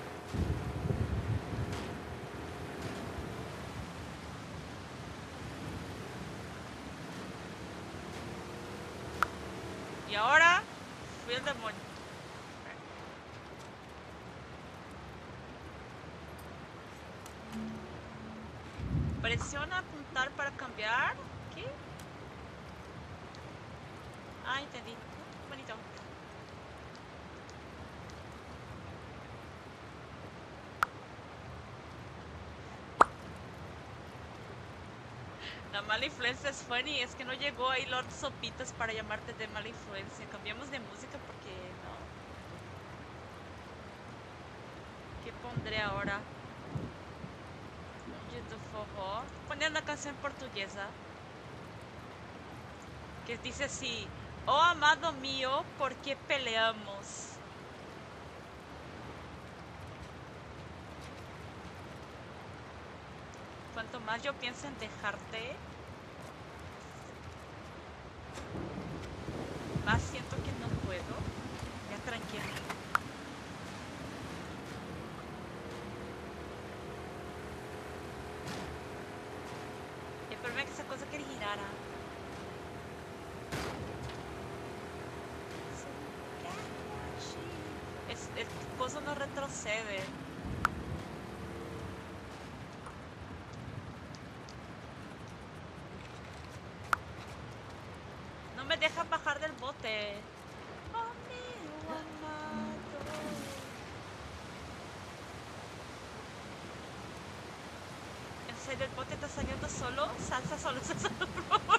Y ahora fui el demonio. Presiona apuntar para cambiar. ¿Qué? Ah, entendí. Buena bonito. La mala influencia es funny, es que no llegó ahí Lord Sopitas para llamarte de mala influencia. Cambiamos de música porque no. ¿Qué pondré ahora? YouTube forró. Poner una canción portuguesa que dice así: oh amado mío, ¿por qué peleamos? Cuanto más yo pienso en dejarte, más siento que no puedo. Ya tranquila. El problema es que esa cosa quiere girar. El coso no retrocede. No me deja bajar del bote. Oh, mi amado. ¿En serio el bote está saliendo solo? Salsa solo, por favor.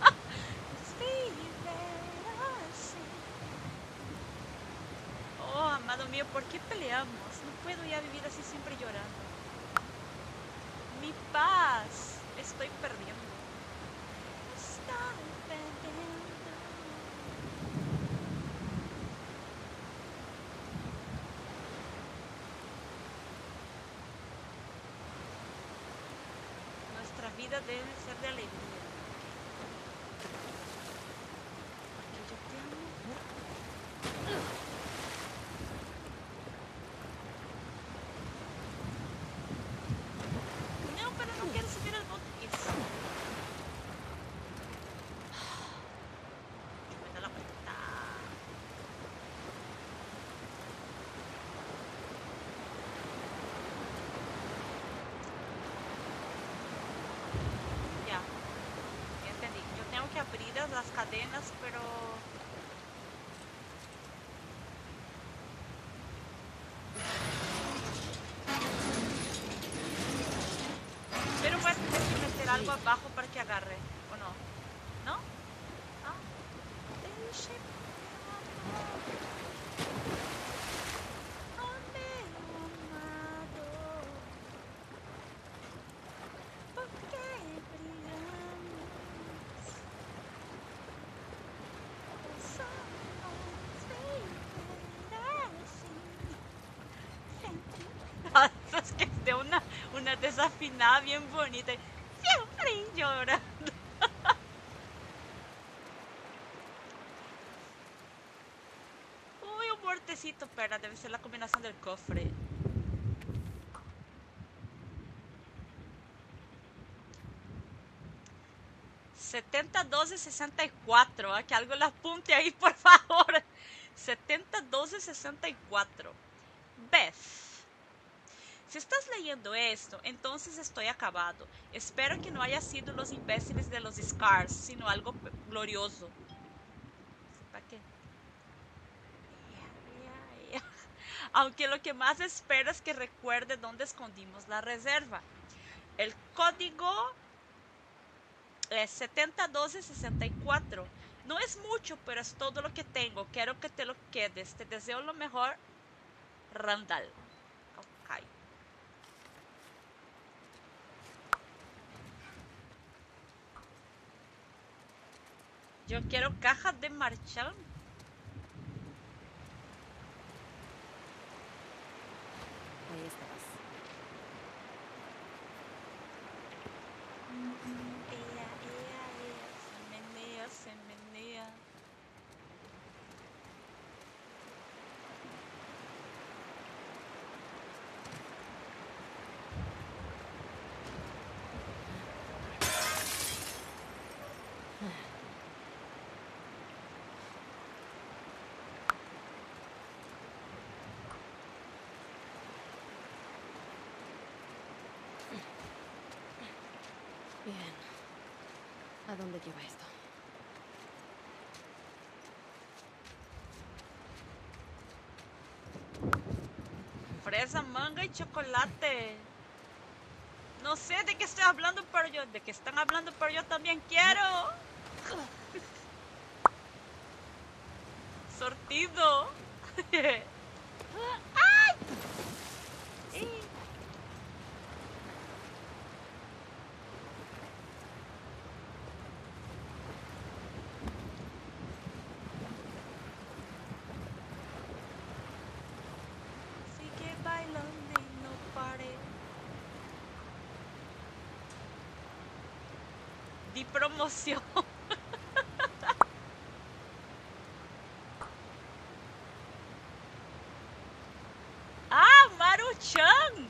Oh, amado mío, ¿por qué peleamos? No puedo ya vivir así siempre llorando. Mi paz. Estoy perdiendo. Estoy perdiendo. Nuestra vida debe ser de alegría. Porque yo te amo. No, pero no quiero subir al bote. Me da la vuelta. Ya entendí. Yo tengo que abrir las cadenas, pero... Pero voy a tener que meter algo abajo para que agarre, ¿o no? ¿No? ¿Ah? Es que es de una desafinada bien bonita. Siempre llora. Uy, un muertecito, pero debe ser la combinación del cofre. $70-12-64. Que algo la apunte ahí, por favor. $70-12-64. Beth, si estás leyendo esto, entonces estoy acabado. Espero que no haya sido los imbéciles de los Scars, sino algo glorioso. ¿Para qué? Aunque lo que más espero es que recuerde dónde escondimos la reserva. El código es 701264. No es mucho, pero es todo lo que tengo. Quiero que te lo quedes. Te deseo lo mejor, Randall. Ok. Yo quiero cajas de Marshall. Ahí estabas. Se menea. Bien. ¿A dónde lleva esto? fresa, manga y chocolate. No sé de qué estoy hablando, pero yo, de qué están hablando, pero yo también quiero. Sortido. ¡Ay! Sigue bailando y no pare. Di promoción. ¡Ah, Maru-chan!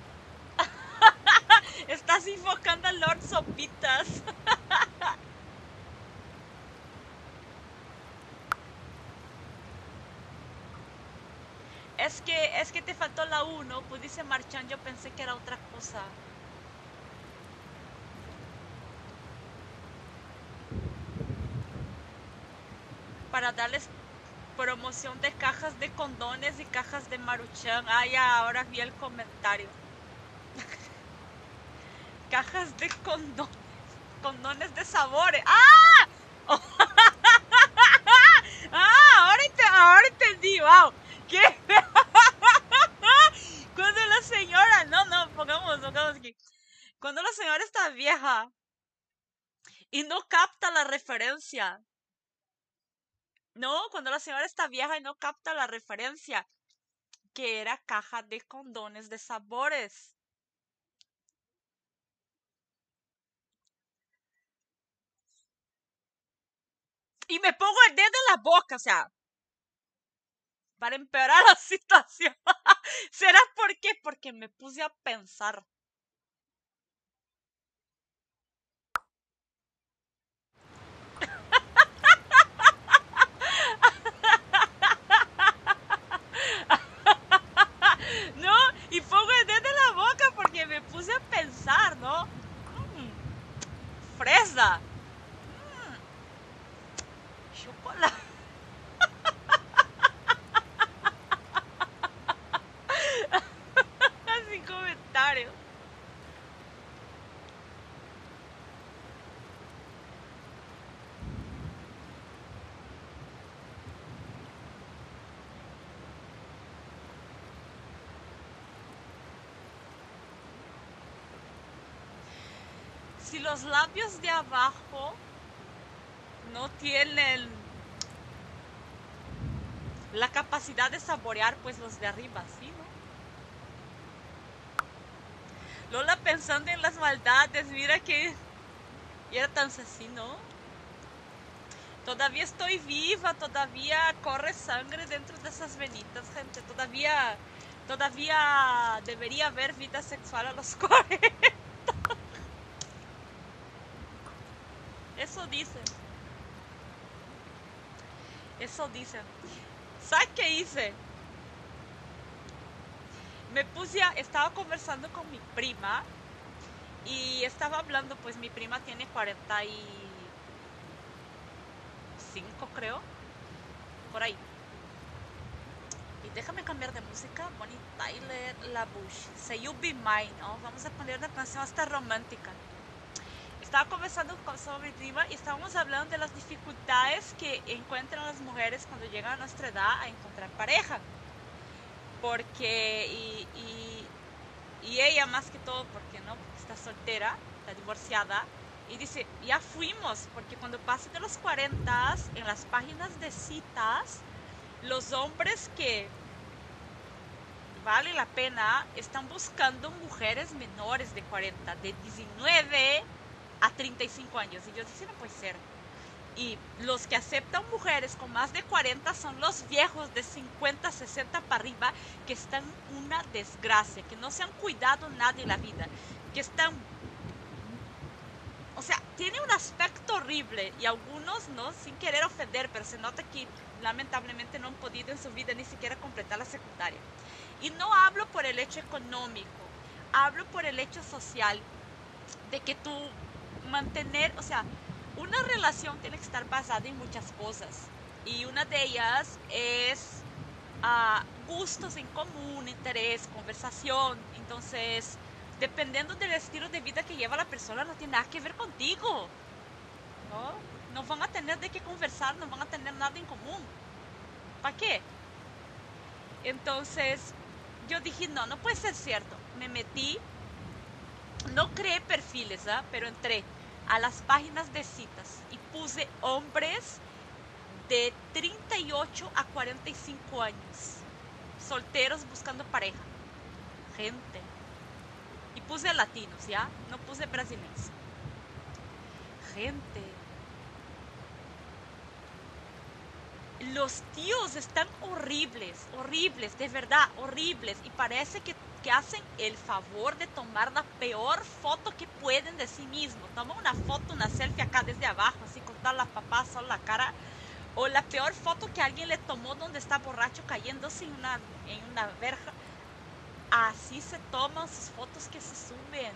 Estás invocando a Lord Sopitas. Es que te faltó la U, ¿no? Pues dice Marchan, yo pensé que era otra cosa. Para darles promoción de cajas de condones y cajas de Maruchan. Ah, ya, ahora vi el comentario. Cajas de condones. Condones de sabores. ¡Ah! Oh. ¡Ah! Ahora entendí. ¡Wow! ¿Qué? Cuando la señora... No, pongamos aquí. Cuando la señora está vieja y no capta la referencia. No, cuando la señora está vieja y no capta la referencia, que era caja de condones de sabores. Y me pongo el dedo en la boca, o sea, para empeorar la situación. ¿Será por qué? Porque me puse a pensar. No, y pongo el dedo en la boca porque me puse a pensar, ¿no? Fresa. Chocolate. Sin comentarios. Si los labios de abajo no tienen la capacidad de saborear, pues los de arriba sí, ¿no? Lola pensando en las maldades, mira que era tan asesino. Todavía estoy viva, todavía corre sangre dentro de esas venitas, gente. Todavía debería haber vida sexual a los 40. Eso dicen. ¿Sabes qué hice? Estaba conversando con mi prima y estaba hablando, pues mi prima tiene 45, creo, por ahí. Y déjame cambiar de música. Bonnie Tyler LaBouche, Say You Be Mine, ¿no? Vamos a poner una canción hasta romántica. Estaba conversando con mi prima y estábamos hablando de las dificultades que encuentran las mujeres cuando llegan a nuestra edad a encontrar pareja. Porque, y ella más que todo, porque no, porque está soltera, está divorciada, y dice, ya fuimos, porque cuando pasen de los 40, en las páginas de citas, los hombres que vale la pena están buscando mujeres menores de 40, de 19 a 35 años. Y yo dije, no puede ser. Y los que aceptan mujeres con más de 40 son los viejos de 50, 60 para arriba, que están una desgracia, que no se han cuidado nada en la vida, que están... O sea, tiene un aspecto horrible y algunos, no, sin querer ofender, pero se nota que lamentablemente no han podido en su vida ni siquiera completar la secundaria. Y no hablo por el hecho económico, hablo por el hecho social, de que tú mantener, o sea, una relación tiene que estar basada en muchas cosas y una de ellas es gustos en común, interés, conversación. Entonces, dependiendo del estilo de vida que lleva la persona, no tiene nada que ver contigo, ¿no? No van a tener de qué conversar, no van a tener nada en común. ¿Para qué? Entonces, yo dije, no puede ser cierto. Me metí, no creé perfiles, pero entré a las páginas de citas y puse hombres de 38 a 45 años, solteros buscando pareja. Gente. Y puse latinos, ¿ya? No puse brasileños. Gente. Los tíos están horribles, de verdad, horribles. Y parece que hacen el favor de tomar la peor foto que pueden de sí mismos. Toman una foto, una selfie acá desde abajo, así con todas las papas, solo la cara. O la peor foto que alguien le tomó donde está borracho cayéndose en una verja. Así se toman sus fotos que se suben.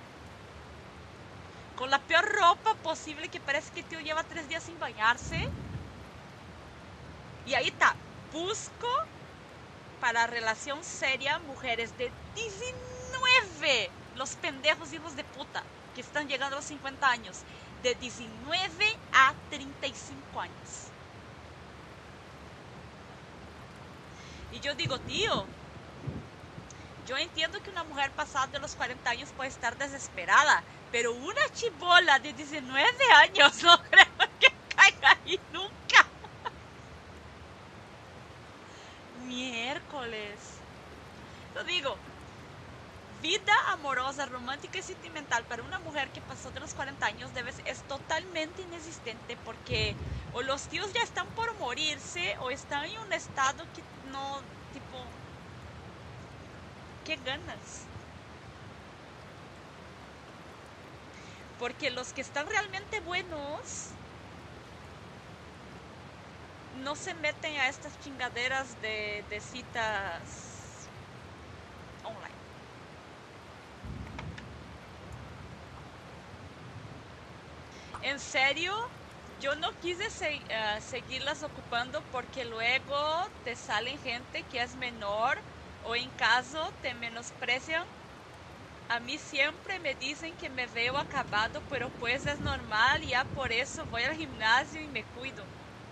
Con la peor ropa posible, que parece que el tío lleva 3 días sin bañarse. Y ahí está. Busco para relación seria mujeres de 19. Los pendejos hijos de puta que están llegando a los 50 años. De 19 a 35 años. Y yo digo, tío, yo entiendo que una mujer pasada de los 40 años puede estar desesperada, pero una chibola de 19 años no creo que caiga ahí nunca. Miércoles. Lo digo, vida amorosa, romántica y sentimental para una mujer que pasó de los 40 años es totalmente inexistente, porque o los tíos ya están por morirse o están en un estado que no, tipo, ¿qué ganas? Porque los que están realmente buenos no se meten a estas chingaderas de citas online. En serio, yo no quise seguirlas ocupando, porque luego te salen gente que es menor, o en caso te menosprecian. A mí siempre me dicen que me veo acabado, pero pues es normal, y ya por eso voy al gimnasio y me cuido.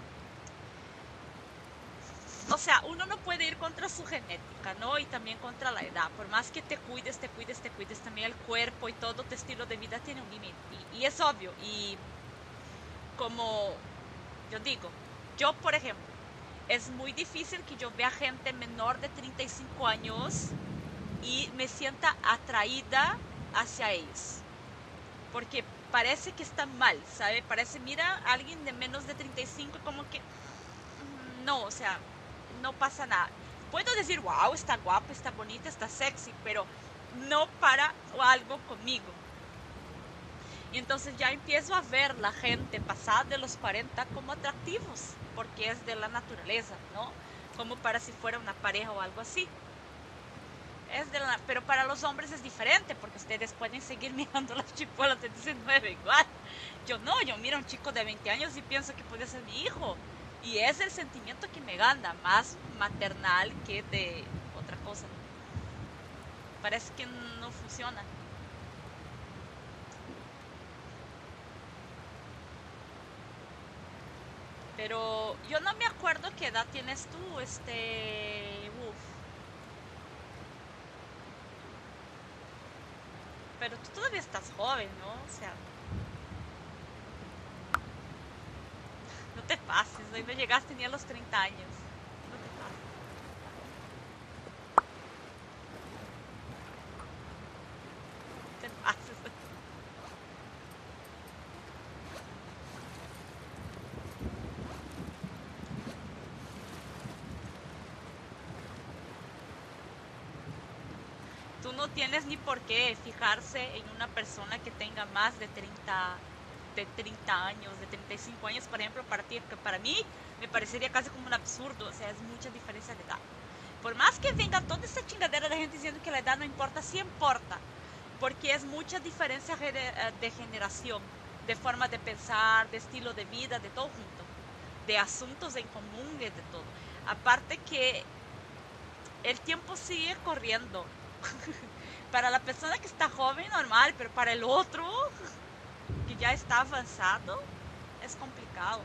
O sea, uno no puede ir contra su genética, ¿no? Y también contra la edad. Por más que te cuides, también el cuerpo y todo tu estilo de vida tiene un límite. Y es obvio. Y como yo digo, yo por ejemplo, es muy difícil que yo vea gente menor de 35 años y me sienta atraída hacia ellos. Porque parece que está mal, ¿sabe? Parece, mira, alguien de menos de 35 como que... No, o sea, no pasa nada. Puedo decir, wow, está guapa, está bonita, está sexy, pero no para algo conmigo. Y entonces ya empiezo a ver la gente pasada de los 40 como atractivos, porque es de la naturaleza, ¿no? Como para si fuera una pareja o algo así. Pero para los hombres es diferente, porque ustedes pueden seguir mirando las chipolas de 19 igual. Yo no, yo miro a un chico de 20 años y pienso que puede ser mi hijo. Y es el sentimiento que me gana, más maternal que de otra cosa. Parece que no funciona. Pero yo no me acuerdo qué edad tienes tú, Pero tú todavía estás joven, ¿no? O sea, no te pases, hoy no llegaste ni a los 30 años. No te pases. No te pases. Tú no tienes ni por qué fijarse en una persona que tenga más de 30 años, de 35 años, por ejemplo, para ti, que para mí me parecería casi como un absurdo. O sea, es mucha diferencia de edad. Por más que venga toda esta chingadera de gente diciendo que la edad no importa, sí importa, porque es mucha diferencia de generación, de forma de pensar, de estilo de vida, de todo junto, de asuntos en común y de todo. Aparte que el tiempo sigue corriendo. Para la persona que está joven, normal, pero para el otro, que ya está avanzado, es complicado.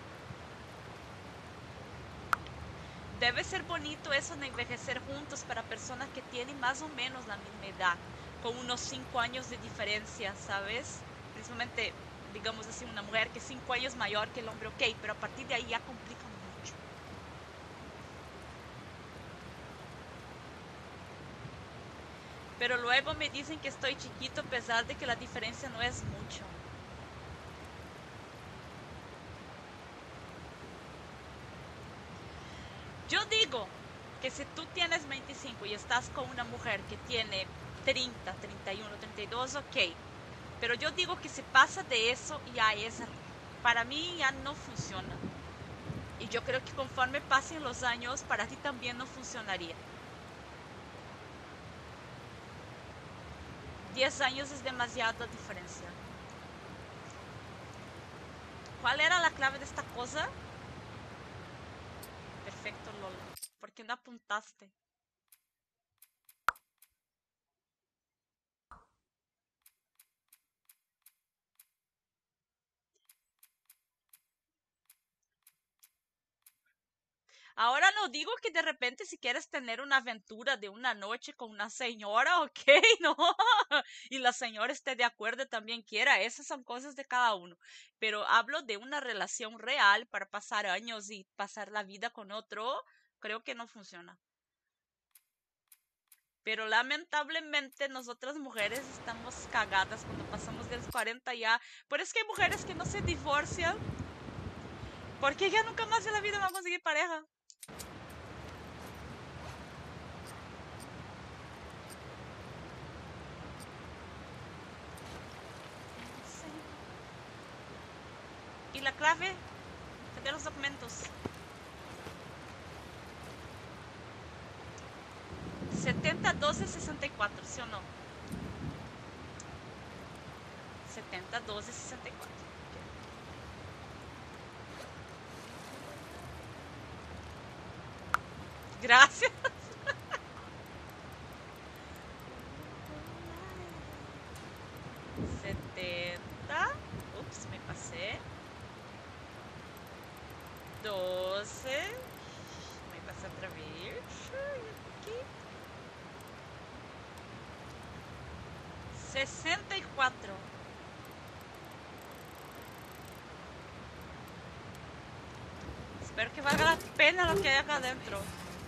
Debe ser bonito eso de envejecer juntos para personas que tienen más o menos la misma edad, con unos 5 años de diferencia, ¿sabes? Principalmente, digamos así, una mujer que es 5 años mayor que el hombre, ok, pero a partir de ahí ya complica mucho. Pero luego me dicen que estoy chiquito a pesar de que la diferencia no es mucho. Yo digo que si tú tienes 25 y estás con una mujer que tiene 30, 31, 32, ok. Pero yo digo que si pasa de eso, ya es, para mí ya no funciona. Y yo creo que conforme pasen los años, para ti también no funcionaría. 10 años es demasiada diferencia. ¿Cuál era la clave de esta cosa? Perfecto, Lola. ¿Por qué no apuntaste? Ahora no digo que de repente si quieres tener una aventura de una noche con una señora, ok, no. Y la señora esté de acuerdo también quiera. Esas son cosas de cada uno. Pero hablo de una relación real para pasar años y pasar la vida con otro. Creo que no funciona. Pero lamentablemente nosotras mujeres estamos cagadas cuando pasamos de los 40 ya. Por eso que hay mujeres que no se divorcian. Porque ya nunca más en la vida van a conseguir pareja. ¿Y la clave? De los documentos. 701264, ¿sí o no? 701264. Gracias. Ups, me pasé. 12. Me pasé otra vez. Aquí. 64. Espero que valga la pena lo que hay acá adentro.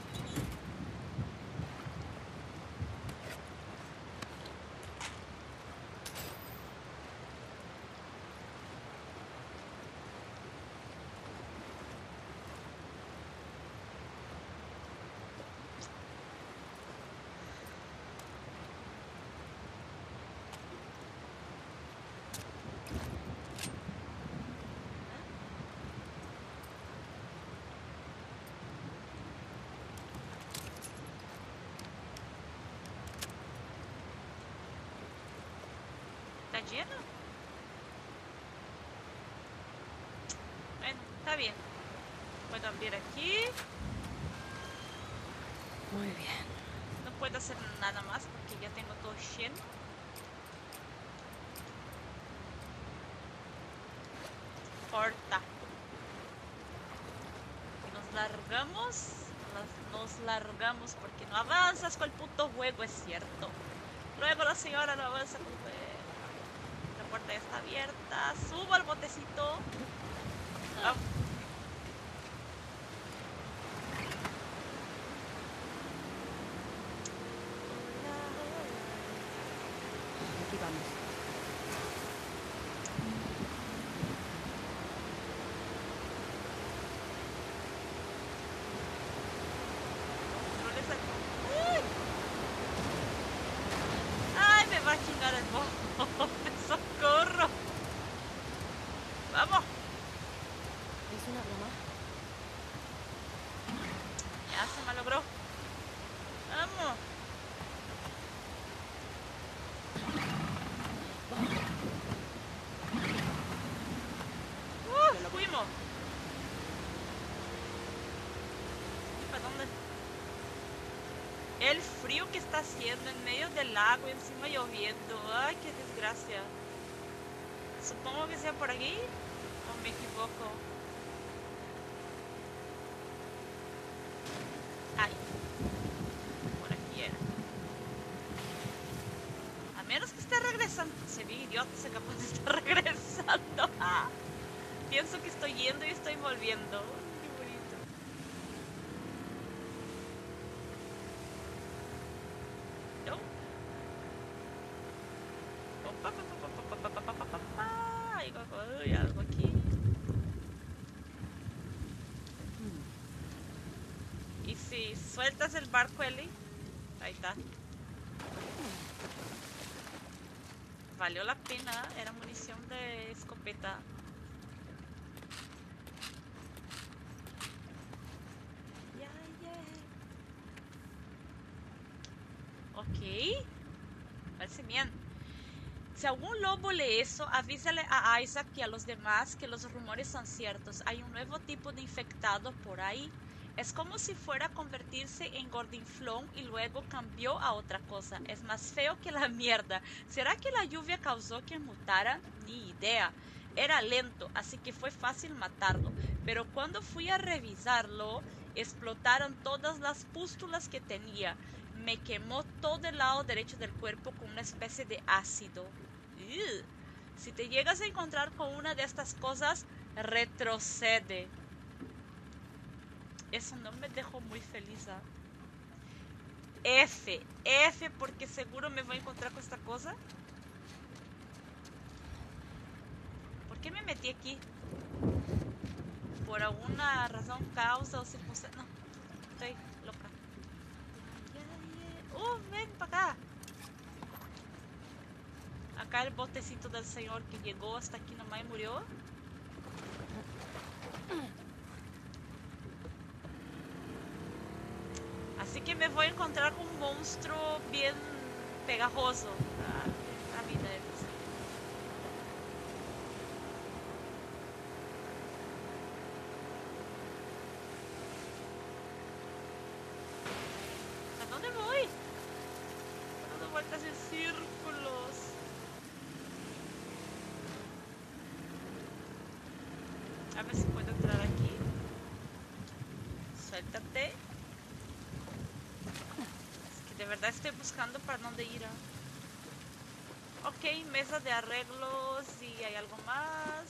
¿Está lleno? Bueno, está bien. Puedo abrir aquí. Muy bien. No puedo hacer nada más porque ya tengo todo lleno. Corta. Y nos largamos. Nos largamos porque no avanzas con el puto juego, es cierto. Luego la señora no avanza con el juego. La puerta ya está abierta. Subo al botecito. Oh. Aquí vamos. ¡Ay! Me va a chingar el bote. ¡Socorro! ¡Vamos! ¿Es una broma? Ya se me logró. ¡Vamos! Fuimos. ¿Y para dónde? El frío que está haciendo en medio del lago, encima lloviendo. Ay, qué desgracia. Supongo que sea por aquí. ¿O me equivoco? Ay. Por aquí era. A menos que esté regresando. Sería idiota, se capaz de estar regresando. Pienso que estoy yendo y estoy volviendo. Qué bonito. No. Hay algo aquí. Y si sueltas el barco, Eli. Ahí está. Valió la pena, era munición de escopeta. Ok. Parece bien. Si algún lobo lee eso, avísale a Isaac y a los demás que los rumores son ciertos. Hay un nuevo tipo de infectado por ahí. Es como si fuera a convertirse en gordinflón y luego cambió a otra cosa. Es más feo que la mierda. ¿Será que la lluvia causó que mutara? Ni idea. Era lento, así que fue fácil matarlo. Pero cuando fui a revisarlo, explotaron todas las pústulas que tenía. Me quemó todo el lado derecho del cuerpo con una especie de ácido. Ugh. Si te llegas a encontrar con una de estas cosas, retrocede. Eso no me dejó muy feliz. F, porque seguro me voy a encontrar con esta cosa. ¿Por qué me metí aquí? ¿Por alguna razón, causa o circunstancia? No, estoy loca. Ven para acá. Acá el botecito del señor que llegó hasta aquí nomás y murió. Así que me voy a encontrar con un monstruo bien pegajoso. A mí de ¿a dónde voy? Dando vueltas en círculos. A ver si puedo entrar aquí. Suéltate. De verdad estoy buscando para dónde ir. Ok, mesa de arreglos y hay algo más.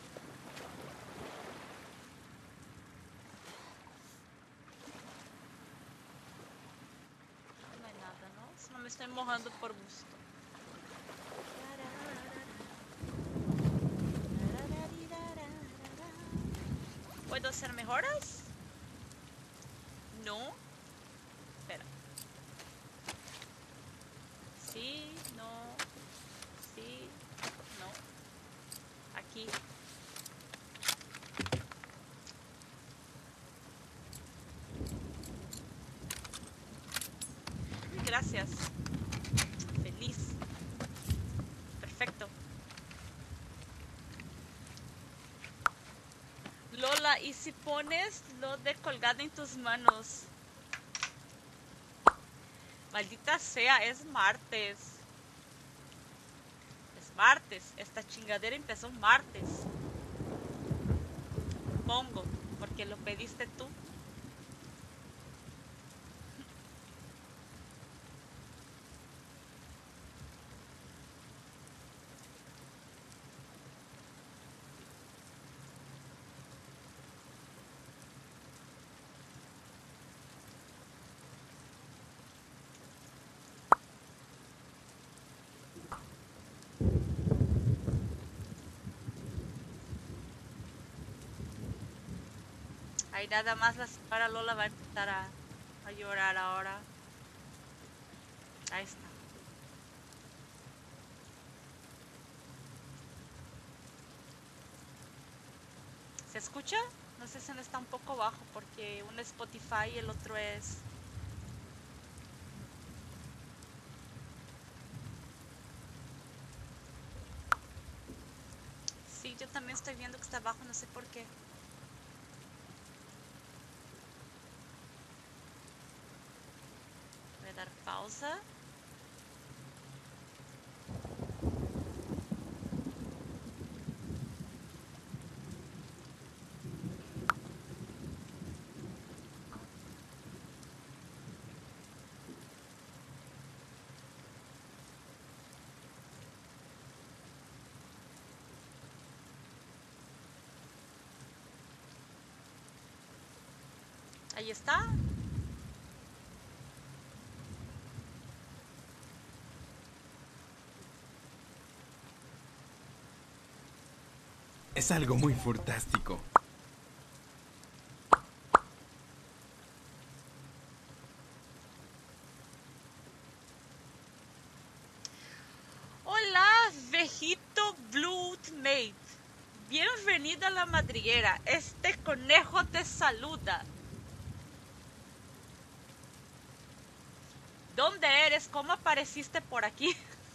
No hay nada, ¿no? Solo me estoy mojando por gusto. ¿Puedo hacer mejoras? No. Espera. Sí, no, sí, no. Aquí. Gracias. Feliz. Perfecto. Lola, ¿y si pones lo de colgada en tus manos? Maldita sea, es martes. Es martes. Esta chingadera empezó martes. Pongo, porque lo pediste tú. Ahí nada más la señora Lola va a empezar a llorar ahora. Ahí está. ¿Se escucha? No sé si no está un poco bajo porque uno es Spotify y el otro es... Sí, yo también estoy viendo que está bajo, no sé por qué. dar pausa. Ahí está. Es algo muy fantástico. Hola, Vejito Bloodmate. Bienvenida a la madriguera. Este conejo te saluda. ¿Dónde eres? ¿Cómo apareciste por aquí?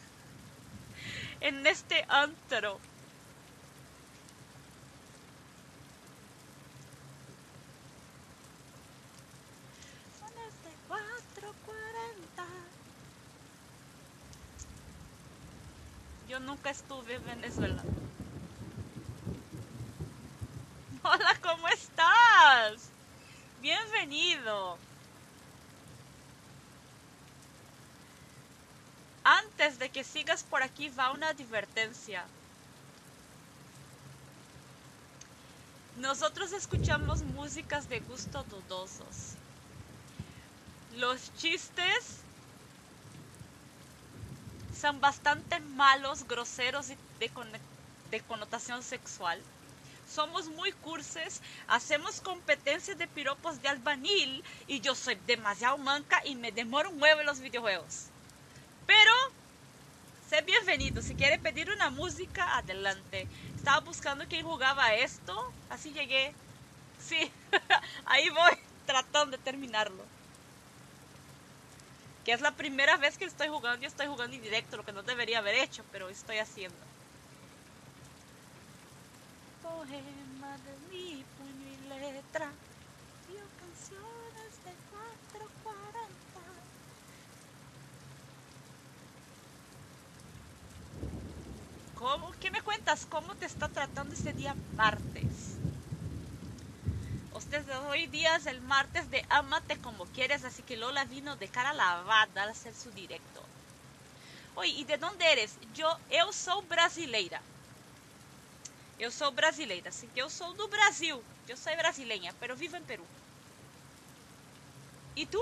En este antro. Son las de 4:40. Yo nunca estuve en Venezuela. Hola, ¿cómo estás? Bienvenido. Antes de que sigas por aquí va una advertencia. Nosotros escuchamos músicas de gusto dudosos. Los chistes son bastante malos, groseros y de connotación sexual. Somos muy curses, hacemos competencias de piropos de albañil y yo soy demasiado manca y me demoro un huevo en los videojuegos. Pero, sé bienvenido. Si quiere pedir una música, adelante. Estaba buscando quién jugaba esto. Así llegué. Sí, ahí voy, tratando de terminarlo. Que es la primera vez que estoy jugando. Yo estoy jugando en directo, lo que no debería haber hecho, pero estoy haciendo. Poema de mi puño y letra. Vio canciones de 4:40. ¿Cómo? ¿Qué me cuentas? ¿Cómo te está tratando este día martes? Ustedes hoy día es el martes de Ámate como quieres, así que Lola vino de cara lavada a hacer su directo. Oye, ¿y de dónde eres? Eu sou brasileira. Eu sou brasileira, assim que eu sou do Brasil. Eu sou brasileña, pero vivo en Perú. ¿Y tú?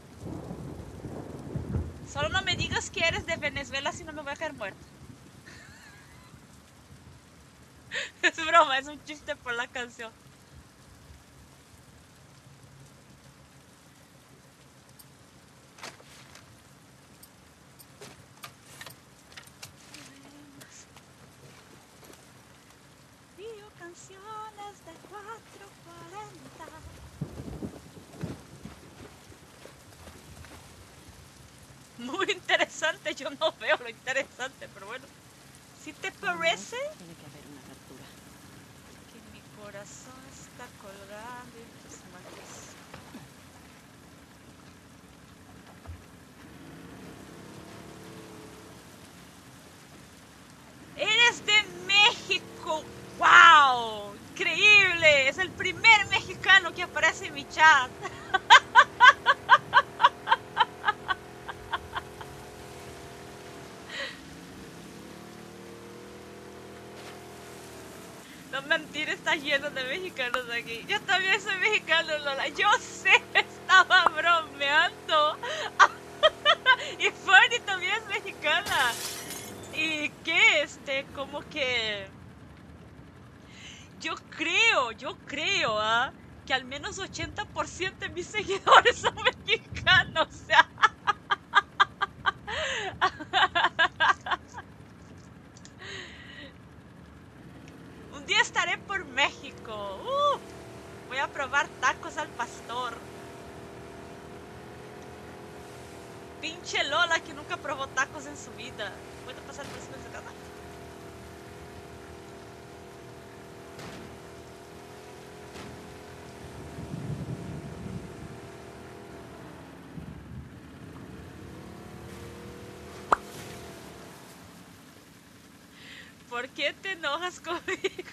Solo no me digas que eres de Venezuela, si no me voy a caer muerta. Es broma, es un chiste por la canción. Vio canciones de 4:40. Muy interesante, yo no veo lo interesante, pero bueno. ¿Si te parece? Tiene que haber una abertura. Que mi corazón está colgando en tus manos. ¡Eres de México! ¡Wow! ¡Increíble! Es el primer mexicano que aparece en mi chat. No mentir, está lleno de mexicanos aquí. Yo también soy mexicano, Lola. Yo sé, estaba bromeando. Y Fanny también es mexicana. Y que como que... Yo creo, que al menos 80% de mis seguidores son mexicanos. O sea... Un día estaré por México. Voy a probar tacos al pastor. Pinche Lola que nunca probó tacos en su vida. Voy a pasar por encima de su casa. ¿Por qué te enojas conmigo?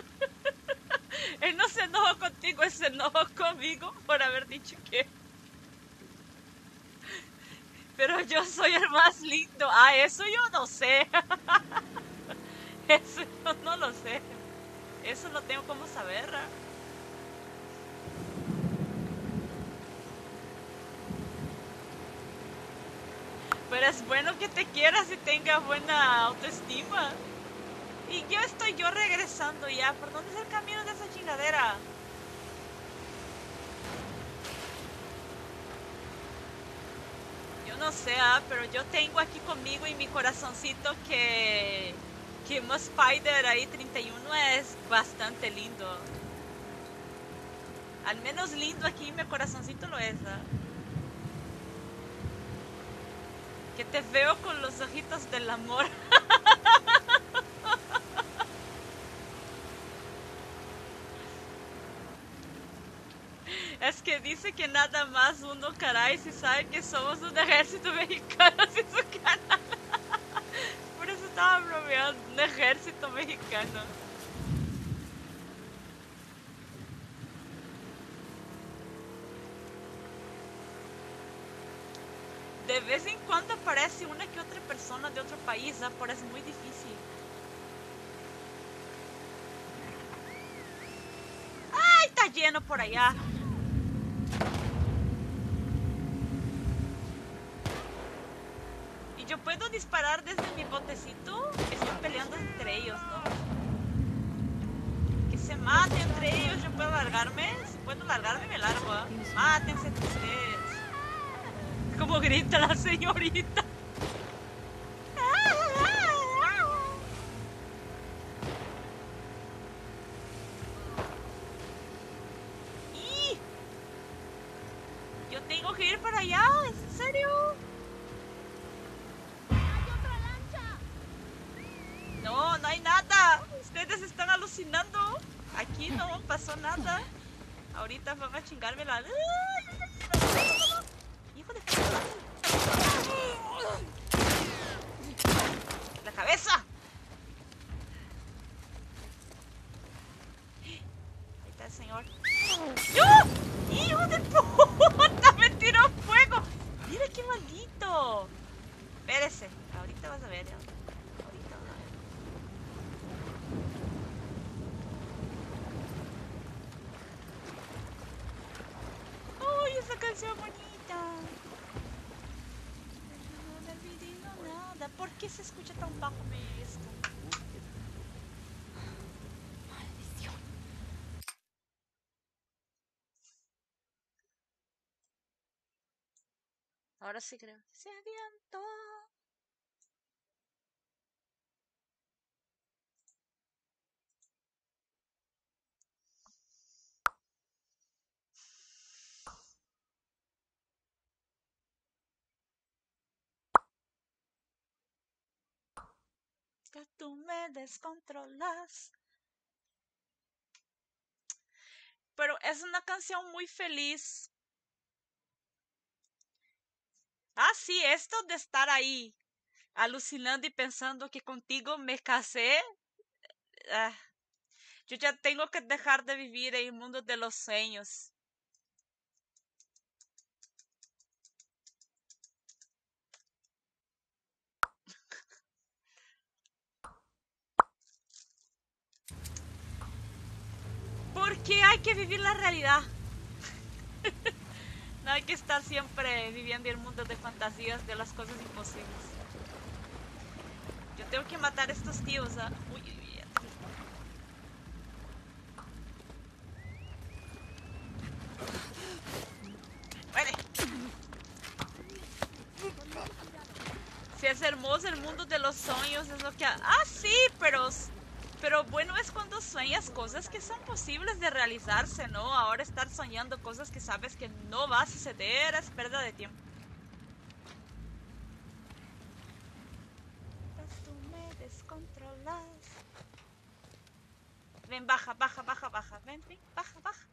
Él no se enojó contigo, él se enojó conmigo por haber dicho que... Pero yo soy el más lindo. Ah, eso yo no sé. Eso yo no lo sé. Eso no tengo como saber. Pero es bueno que te quieras y tengas buena autoestima. Y yo estoy regresando ya. ¿Por dónde es el camino de esa chingadera? Yo no sé, pero yo tengo aquí conmigo en mi corazoncito que Mos Spider ahí 31 es bastante lindo. Al menos lindo aquí en mi corazoncito lo es, Que te veo con los ojitos del amor. Es que dice que nada más uno, caray, si sabe que somos un ejército mexicano sin su canal. Por eso estaba bromeando, un ejército mexicano. De vez en cuando aparece una que otra persona de otro país, pero es muy difícil. ¡Ay, está lleno por allá! ¿Y yo puedo disparar desde mi botecito? Están peleando entre ellos, ¿no? Que se maten entre ellos, ¿yo puedo largarme? Si puedo largarme, me largo, Mátense entre ustedes. Como grita la señorita. ¡Y! Yo tengo que ir para allá, ¿es en serio? ¡Hay otra lancha! No, no hay nada. Ustedes están alucinando. Aquí no pasó nada. Ahorita van a chingarme la... ¡Hijo de puta! ¡La cabeza! Ahí está el señor. ¡Yo! ¡Hijo de puta! ¡Me tiró fuego! ¡Mira qué maldito! Espérese. Ahorita vas a ver. Ahorita vas a ver. ¡Uy, esa canción bonita! No he vivido nada. ¿Por qué se escucha tan bajo esto? Maldición. Ahora sí creo. Se avientó. Que tú me descontrolas. Pero es una canción muy feliz. Ah, sí, esto de estar ahí, alucinando y pensando que contigo me casé. Yo ya tengo que dejar de vivir en el mundo de los sueños. Porque hay que vivir la realidad. No hay que estar siempre viviendo el mundo de fantasías de las cosas imposibles. Yo tengo que matar a estos tíos. Uy, uy, uy. Muere. Si es hermoso el mundo de los sueños, es lo que... Ah, sí, pero bueno es cuando sueñas cosas que son posibles de realizarse, ¿no? Ahora estar soñando cosas que sabes que no va a suceder es pérdida de tiempo. Tú me descontrolas. Ven, baja, baja, baja, baja. Ven, ven, baja, baja.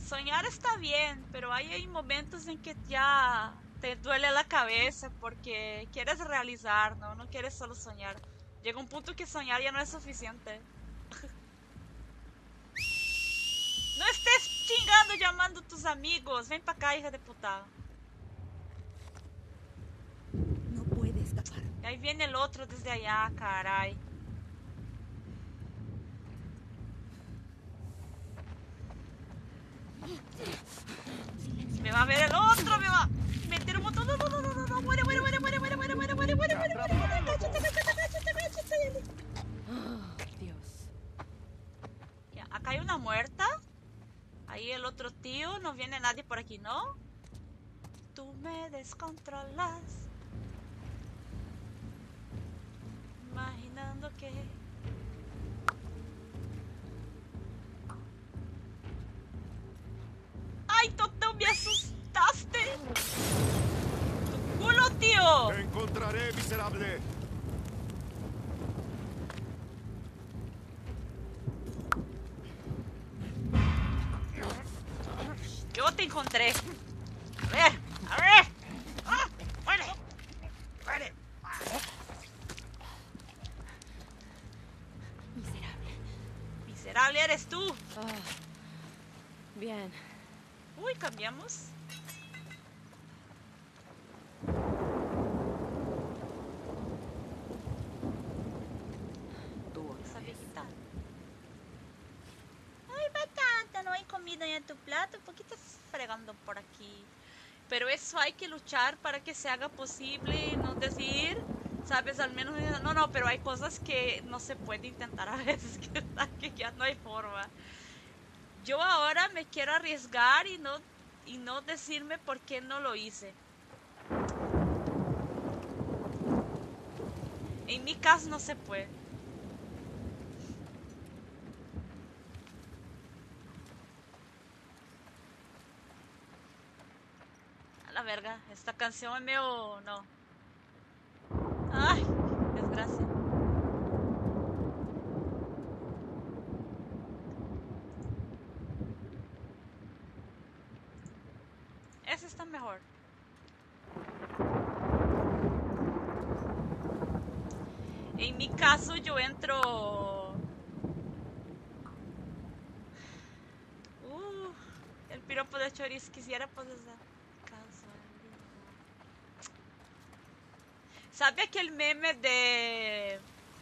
Soñar está bien, pero hay momentos en que ya te duele la cabeza porque quieres realizar, ¿no? No quieres solo soñar. Llega un punto que soñar ya no es suficiente. No estés chingando llamando a tus amigos. Ven para acá, hija de puta. No puede escapar. Y ahí viene el otro desde allá, caray. Me va a ver el otro, me va a meter un montón. No, no, no, no, no, no, muere, muere, muere, muere, muere, muere, muere, muere, muere, muere, muere, muere, agáchate, agáchate, agáchate, agáchate. Oh, Dios. Ya, acá hay una muerta. Ahí el otro tío, no viene nadie por aquí, ¿no? Tú me descontrolas. Imaginando que... ¡Ay, Toto, me asustaste! ¡Tu culo, tío! ¡Te encontraré, miserable! Yo te encontré. A ver, a ver. ¡Ah! ¡Muere! ¡Muere! Miserable. Miserable eres tú. Bien. Uy, cambiamos. Esa viejita. Ay, batata, no hay comida en tu plato. ¿Por qué estás fregando por aquí? Pero eso hay que luchar para que se haga posible, no decir, sabes, al menos, no, pero hay cosas que no se puede intentar a veces, que ya no hay forma. Yo ahora me quiero arriesgar y no decirme por qué no lo hice. En mi caso no se puede. A la verga, esta canción es medio... no. Ay, desgracia. Ese está mejor. En mi caso yo entro... el piropo de chorizo quisiera poder dar casualidad. ¿Sabe aquel meme de...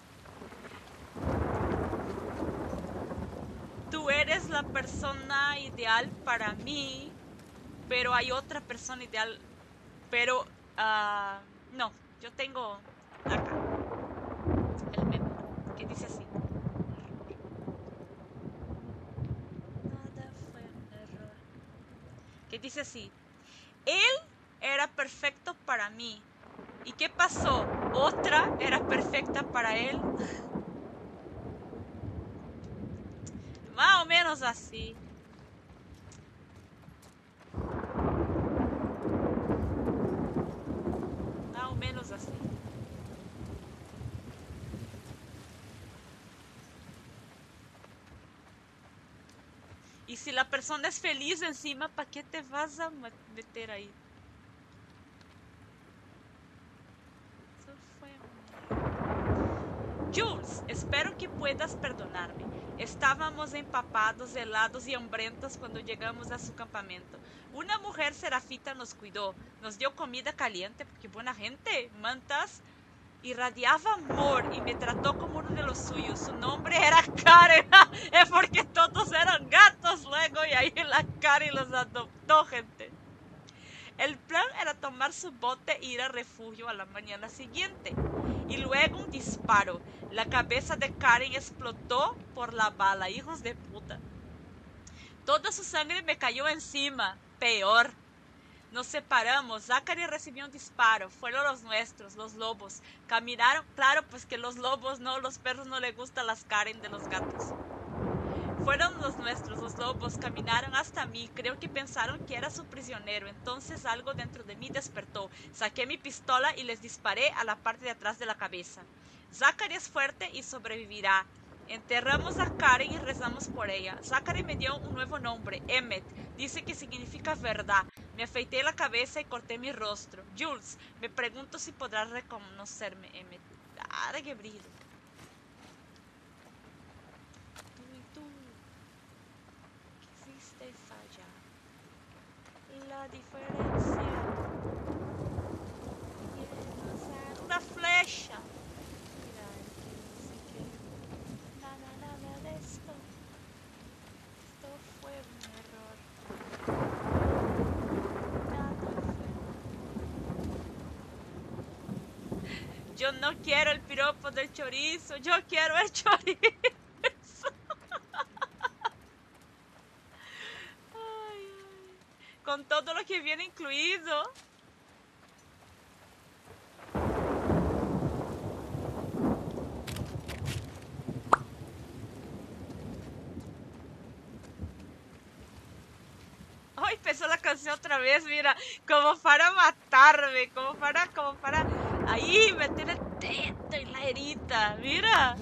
tú eres la persona ideal para mí, pero hay otra persona ideal, pero no, yo tengo acá el meme que dice así: nada fue un error. Que dice así: él era perfecto para mí. ¿Y qué pasó? Otra era perfecta para él. Más o menos así. Más o menos así. Y si la persona es feliz encima, ¿para qué te vas a meter ahí? Jules, espero que puedas perdonarme. Estábamos empapados, helados y hambrientos cuando llegamos a su campamento. Una mujer serafita nos cuidó, nos dio comida caliente, porque buena gente, mantas, irradiaba amor y me trató como uno de los suyos. Su nombre era Karen, es porque todos eran gatos luego y ahí la Karen los adoptó, gente. El plan era tomar su bote e ir al refugio a la mañana siguiente. Y luego un disparo. La cabeza de Karen explotó por la bala. Hijos de puta. Toda su sangre me cayó encima. Peor. Nos separamos. Zachary recibió un disparo. Fueron los nuestros, los lobos. Caminaron. Claro, pues que los lobos no, los perros no les gustan las Karen de los gatos. Fueron los nuestros, los lobos, caminaron hasta mí, creo que pensaron que era su prisionero, entonces algo dentro de mí despertó, saqué mi pistola y les disparé a la parte de atrás de la cabeza. Zachary es fuerte y sobrevivirá, Enterramos a Karen y rezamos por ella. Zachary me dio un nuevo nombre, Emmet. Dice que significa verdad. Me afeité la cabeza y corté mi rostro. Jules, me pregunto si podrás reconocerme, Emmet. Ah, qué brillo. Tú y tú. ¿Qué hiciste falla? La diferencia. Una flecha. Mira, no sé qué. Nada de esto. Esto fue un error. Nada fue. Yo no quiero el piropo del chorizo. Yo quiero el chorizo. Ay, ay. Con todo lo que viene incluido. Ay, empezó la canción otra vez, mira, como para matarme, como para ahí meter el dedo en la herida, mira.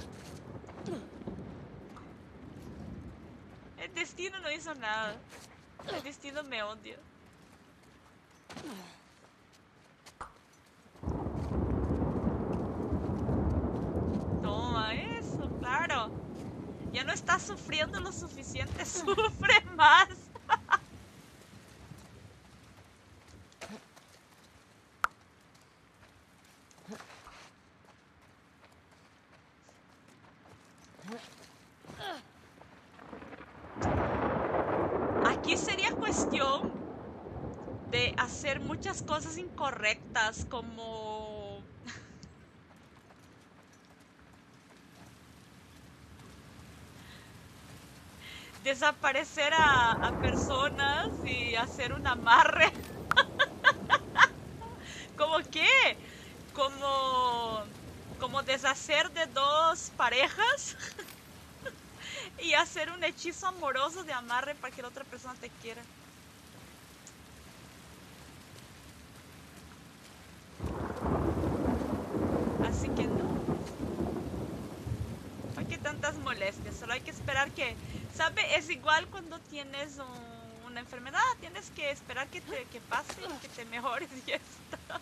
El destino no hizo nada. El destino me odia. Toma eso, claro. Ya no estás sufriendo lo suficiente, sufre más. Aquí sería cuestión de hacer muchas cosas incorrectas, como desaparecer a personas y hacer un amarre. ¿Cómo qué? Como deshacer de dos parejas y hacer un hechizo amoroso de amarre para que la otra persona te quiera. Así que no. No hay que tantas molestias, solo hay que esperar que... ¿Sabe? Es igual cuando tienes una enfermedad, tienes que esperar que pase y que te mejores y ya está.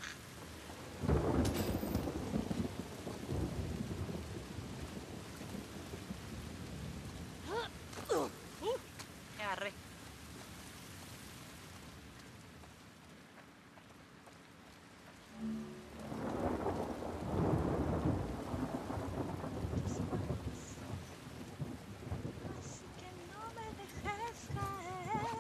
Me agarré. Así que no me dejes caer.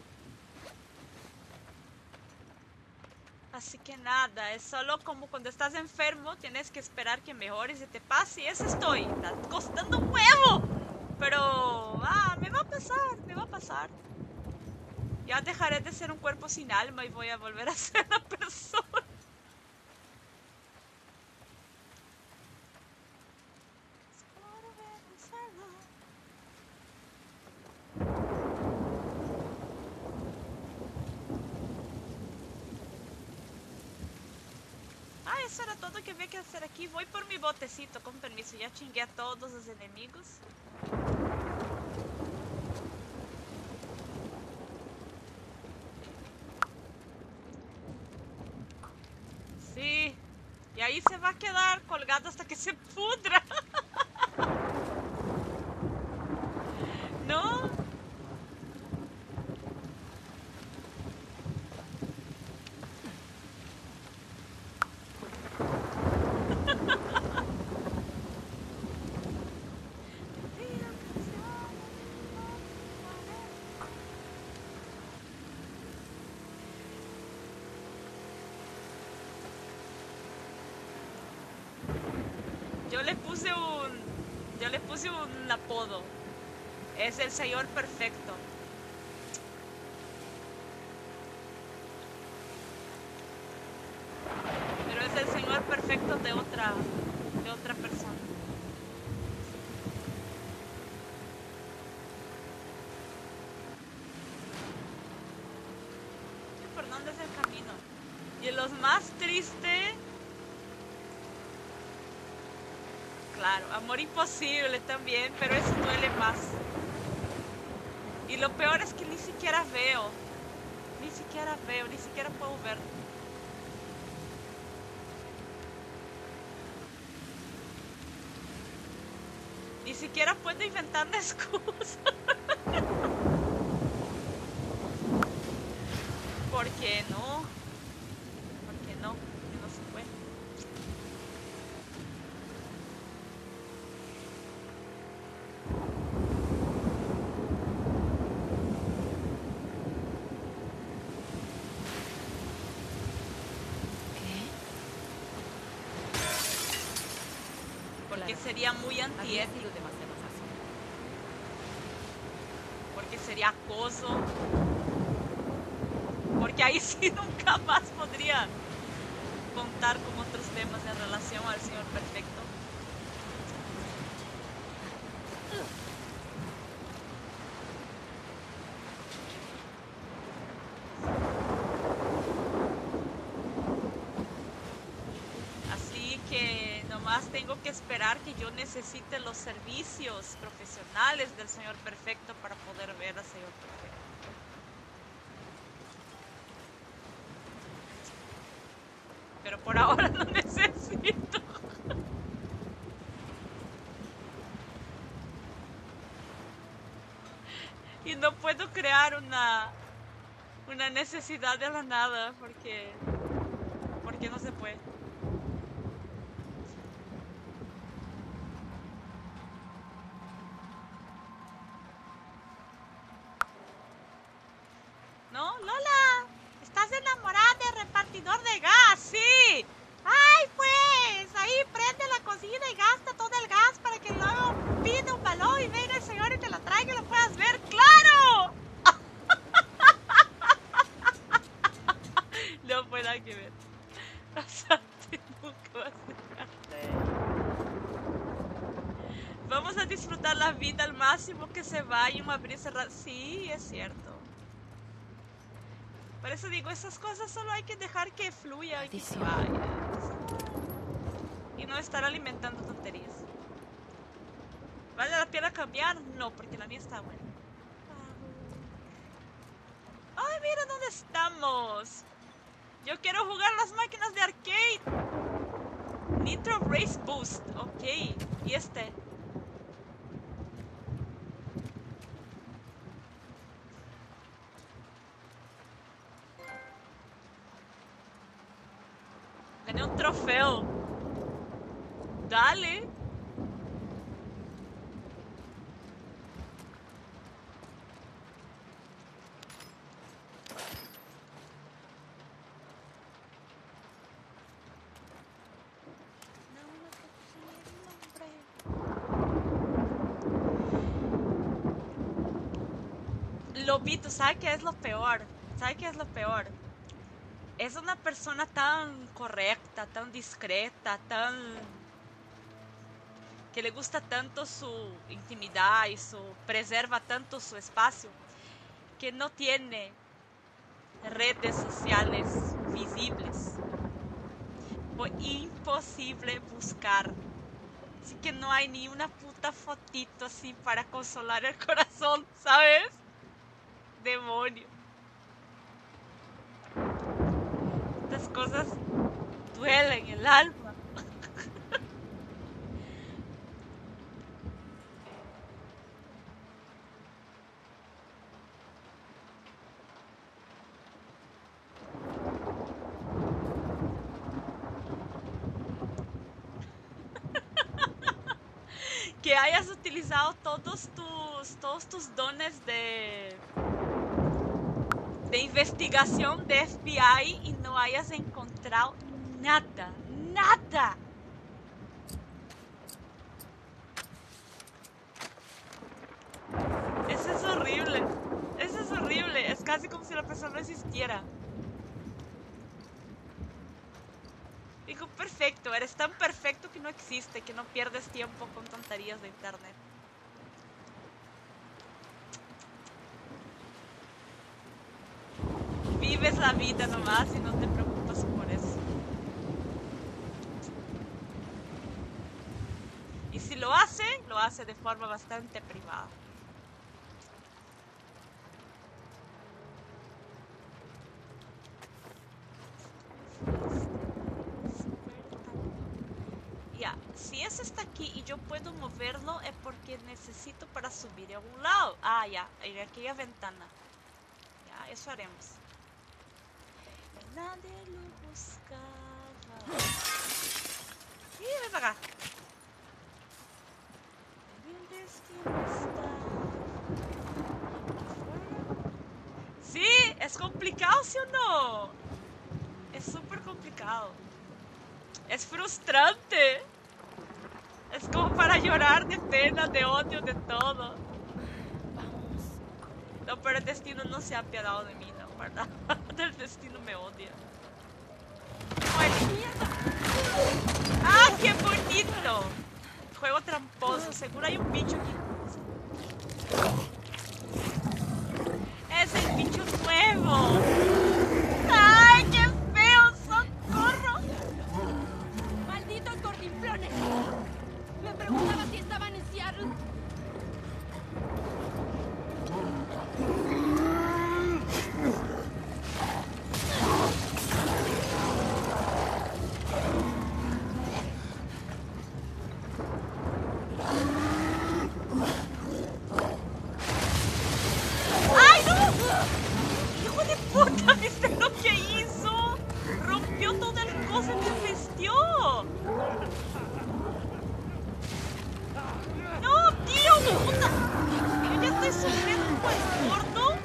Así que nada, es solo como cuando estás enfermo, tienes que esperar que mejores y te pase. Y eso estoy. Está costando un huevo. Pero, me va a pasar, me va a pasar. Ya dejaré de ser un cuerpo sin alma y voy a volver a ser una persona. Eso era todo que había que hacer aquí. Voy por mi botecito, con permiso. Ya chingué a todos los enemigos. Sí. Y ahí se va a quedar colgado hasta que se pudra. ¿No? Yo le puse un apodo. Es el señor perfecto. Pero es el señor perfecto de otra persona. ¿Por dónde es el camino? Y los más tristes... claro. Amor imposible también, pero eso duele más. Y lo peor es que ni siquiera veo. Ni siquiera puedo ver. Ni siquiera puedo inventar una excusa. ¿Por qué no? ¿Por qué no? Que no se puede. Porque sería muy antiético. Porque sería acoso. Porque ahí sí nunca más podría contar con otros temas en relación al Señor Perfecto. Así que nomás tengo que esperar que yo necesite los servicios profesionales del Señor Perfecto para poder ver al Señor Perfecto. Pero por ahora no necesito. Y no puedo crear una necesidad de la nada porque no se puede. No, Lola, ¿estás enamorada del repartidor de gas? Sí. Ay, pues, ahí prende la cocina y gasta todo el gas para que luego pida un balón y venga el señor y te lo traiga y lo puedas ver. ¡Claro! No fue nada que ver. Pasante nunca va a ser. Vamos a disfrutar la vida al máximo que se vaya, un abrir y cerrar. Sí, es cierto. Por eso digo, esas cosas solo hay que dejar que fluya y que se vaya. Y no estar alimentando tonterías. ¿Vale la pena cambiar? No, porque la mía está buena. ¡Ay, mira dónde estamos! Yo quiero jugar las máquinas de arcade. Nitro Race Boost. Ok. ¿Y este? Gané un trofeo. Dale. Lobito, ¿sabe qué es lo peor? ¿Sabe qué es lo peor? Es una persona tan correcta, tan discreta, que le gusta tanto su intimidad y preserva tanto su espacio, que no tiene redes sociales visibles. Fue imposible buscar. Así que no hay ni una puta fotito así para consolar el corazón, ¿sabes? Demonio. Estas cosas duelen el alma. Que hayas utilizado todos tus dones de investigación de FBI y no hayas encontrado nada. Eso es horrible, es casi como si la persona no existiera. Dijo, perfecto, eres tan perfecto que no existe, que no pierdes tiempo con tonterías de internet. Vives la vida nomás y no te preocupas por eso. Y hace de forma bastante privada. Ya, si ese está aquí y yo puedo moverlo es porque necesito para subir a un lado. Ah, ya, en aquella ventana. Ya, eso haremos. Nadie lo buscaba. Y ven para acá. El destino está. Sí, es complicado, ¿sí o no? Es súper complicado. Es frustrante. Es como para llorar de pena, de odio, de todo. No, pero el destino no se ha apiadado de mí, no, ¿verdad? El destino me odia. ¡Ay, mierda! ¡Ah, qué bonito! Juego tramposo. Seguro hay un bicho aquí. Es el bicho nuevo. ¡Ay, qué feo! ¡Socorro! ¡Malditos gordinflones! Me preguntaba si estaban en Seattle. ¡Ay, no! ¡Hijo de puta! ¿Viste lo que hizo? Rompió todo el coso que me vestió. ¡No, tío! ¡Puta! Yo ya estoy sufriendo por el gordo.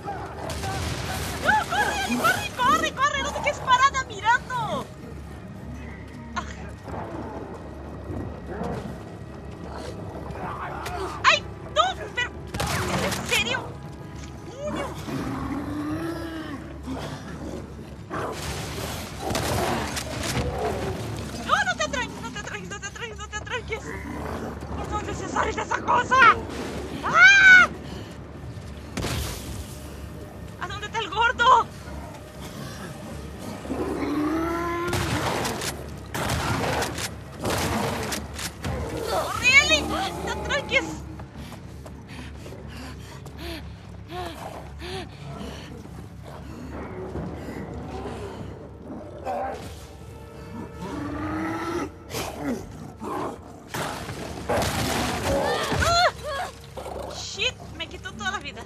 ¡No, corre, Eli! ¡Corre, corre, corre! ¡No te quedes parada mirando! ¡Ay, no! Pero... ¿En serio? ¡Coño! ¡No, no te atranques! ¡No te atranques! ¡No te atranques! ¡No te atranques! ¿Por dónde se sale de esa cosa? ¡Ah! ¿A dónde está el gordo? ¡Corre, Eli! ¡No te atranques! ¡Shit! Me quitó toda la vida.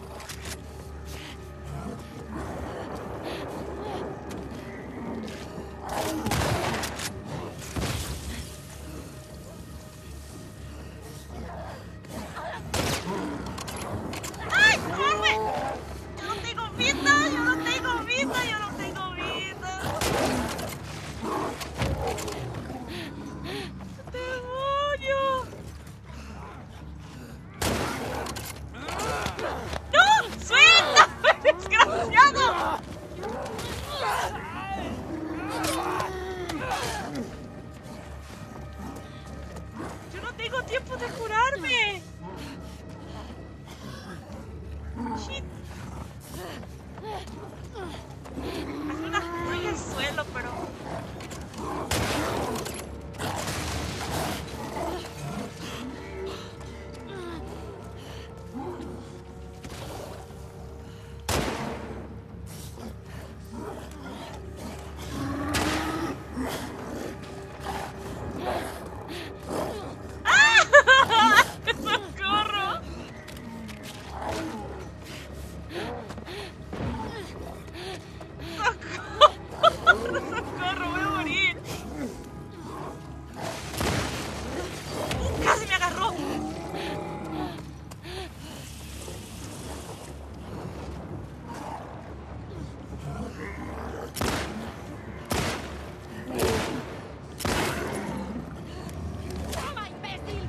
¡Ay, corre! Yo no tengo vida, yo no tengo vida, yo no tengo vida. ¡Demonio! ¡No! ¡Suéltame, desgraciado! Yo no tengo tiempo de curarme. Shit. Hazme una cura en el suelo, pero... ¡Ah! ¡Socorro! ¡Socorro! ¡Socorro! ¡Voy a morir! ¡Casi me agarró! ¡Toma, imbécil!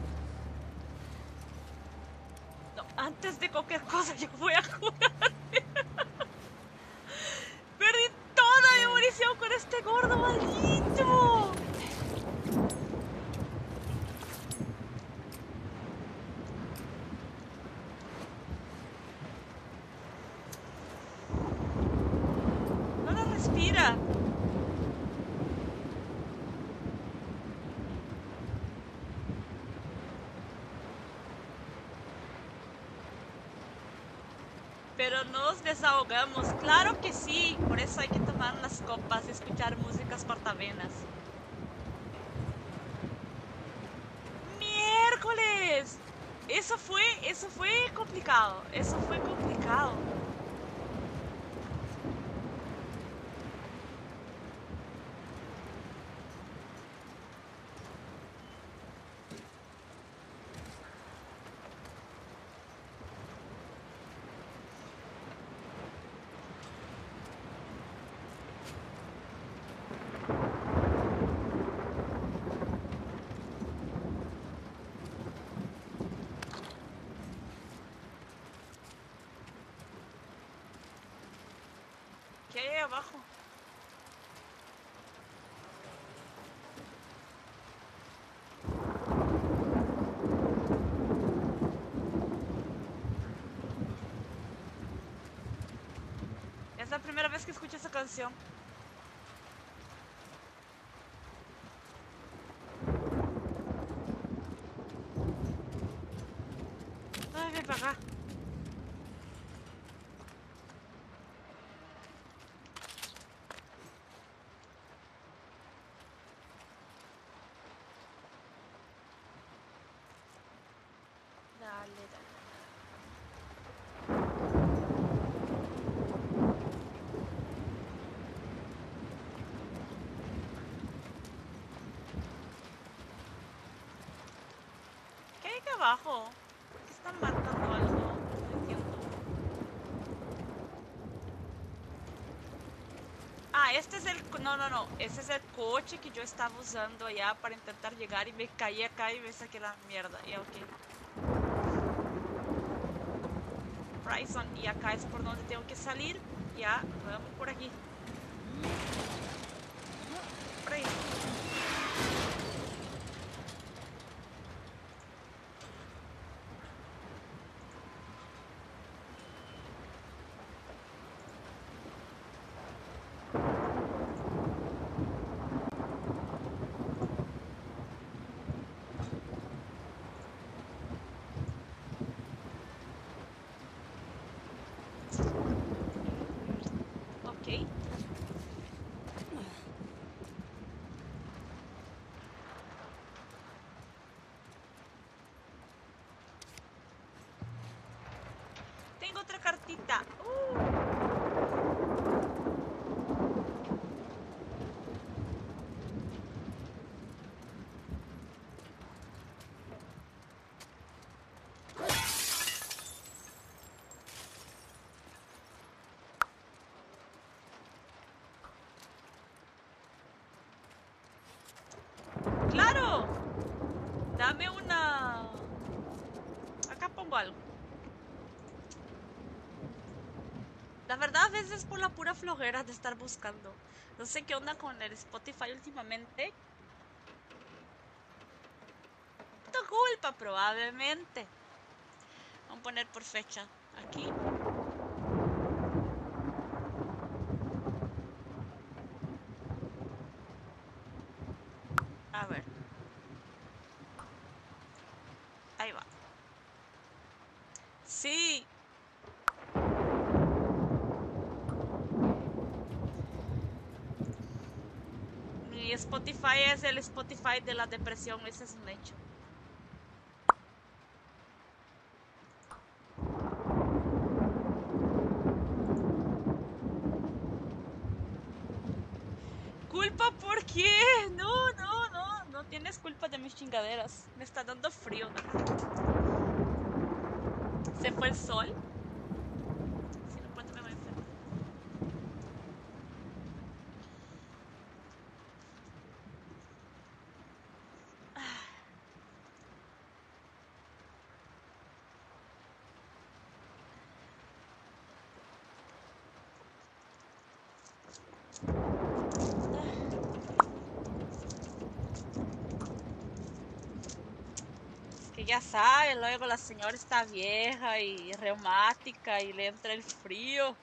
No, antes de cualquier cosa yo voy a curarme. Perdí toda mi munición con este gordo maldito. No la respira. pero nos desahogamos. Claro que sí, por eso hay que tomar unas copas y escuchar músicas cortavenas. ¡Miércoles! Eso fue complicado. Eso fue complicado. ¿Qué hay ahí abajo? Es la primera vez que escucho esa canción. Ay, ven para acá. Dale, dale. ¿Qué hay aquí abajo? ¿Qué están marcando algo? No entiendo. Ah, este es el... No. Ese es el coche que yo estaba usando allá para intentar llegar y me caí acá y me saqué la mierda. Ya, ok. Bryson, y acá es por donde tengo que salir. Ya, vamos por aquí. Por ahí. Ok. Tengo otra cartita. ¡Claro! Dame una... Acá pongo algo. La verdad, a veces por la pura flojera de estar buscando. No sé qué onda con el Spotify últimamente. Tu culpa, probablemente. Vamos a poner por fecha. Aquí. A ver. Ahí va. Sí. Mi Spotify es el Spotify de la depresión, ese es un hecho. ¿Culpa por qué? No tienes culpa de mis chingaderas. Me está dando frío, ¿no? ¿Se fue el sol? Si no, pronto me voy a enfermar. Que ya sabe, luego la señora está vieja y reumática y le entra el frío.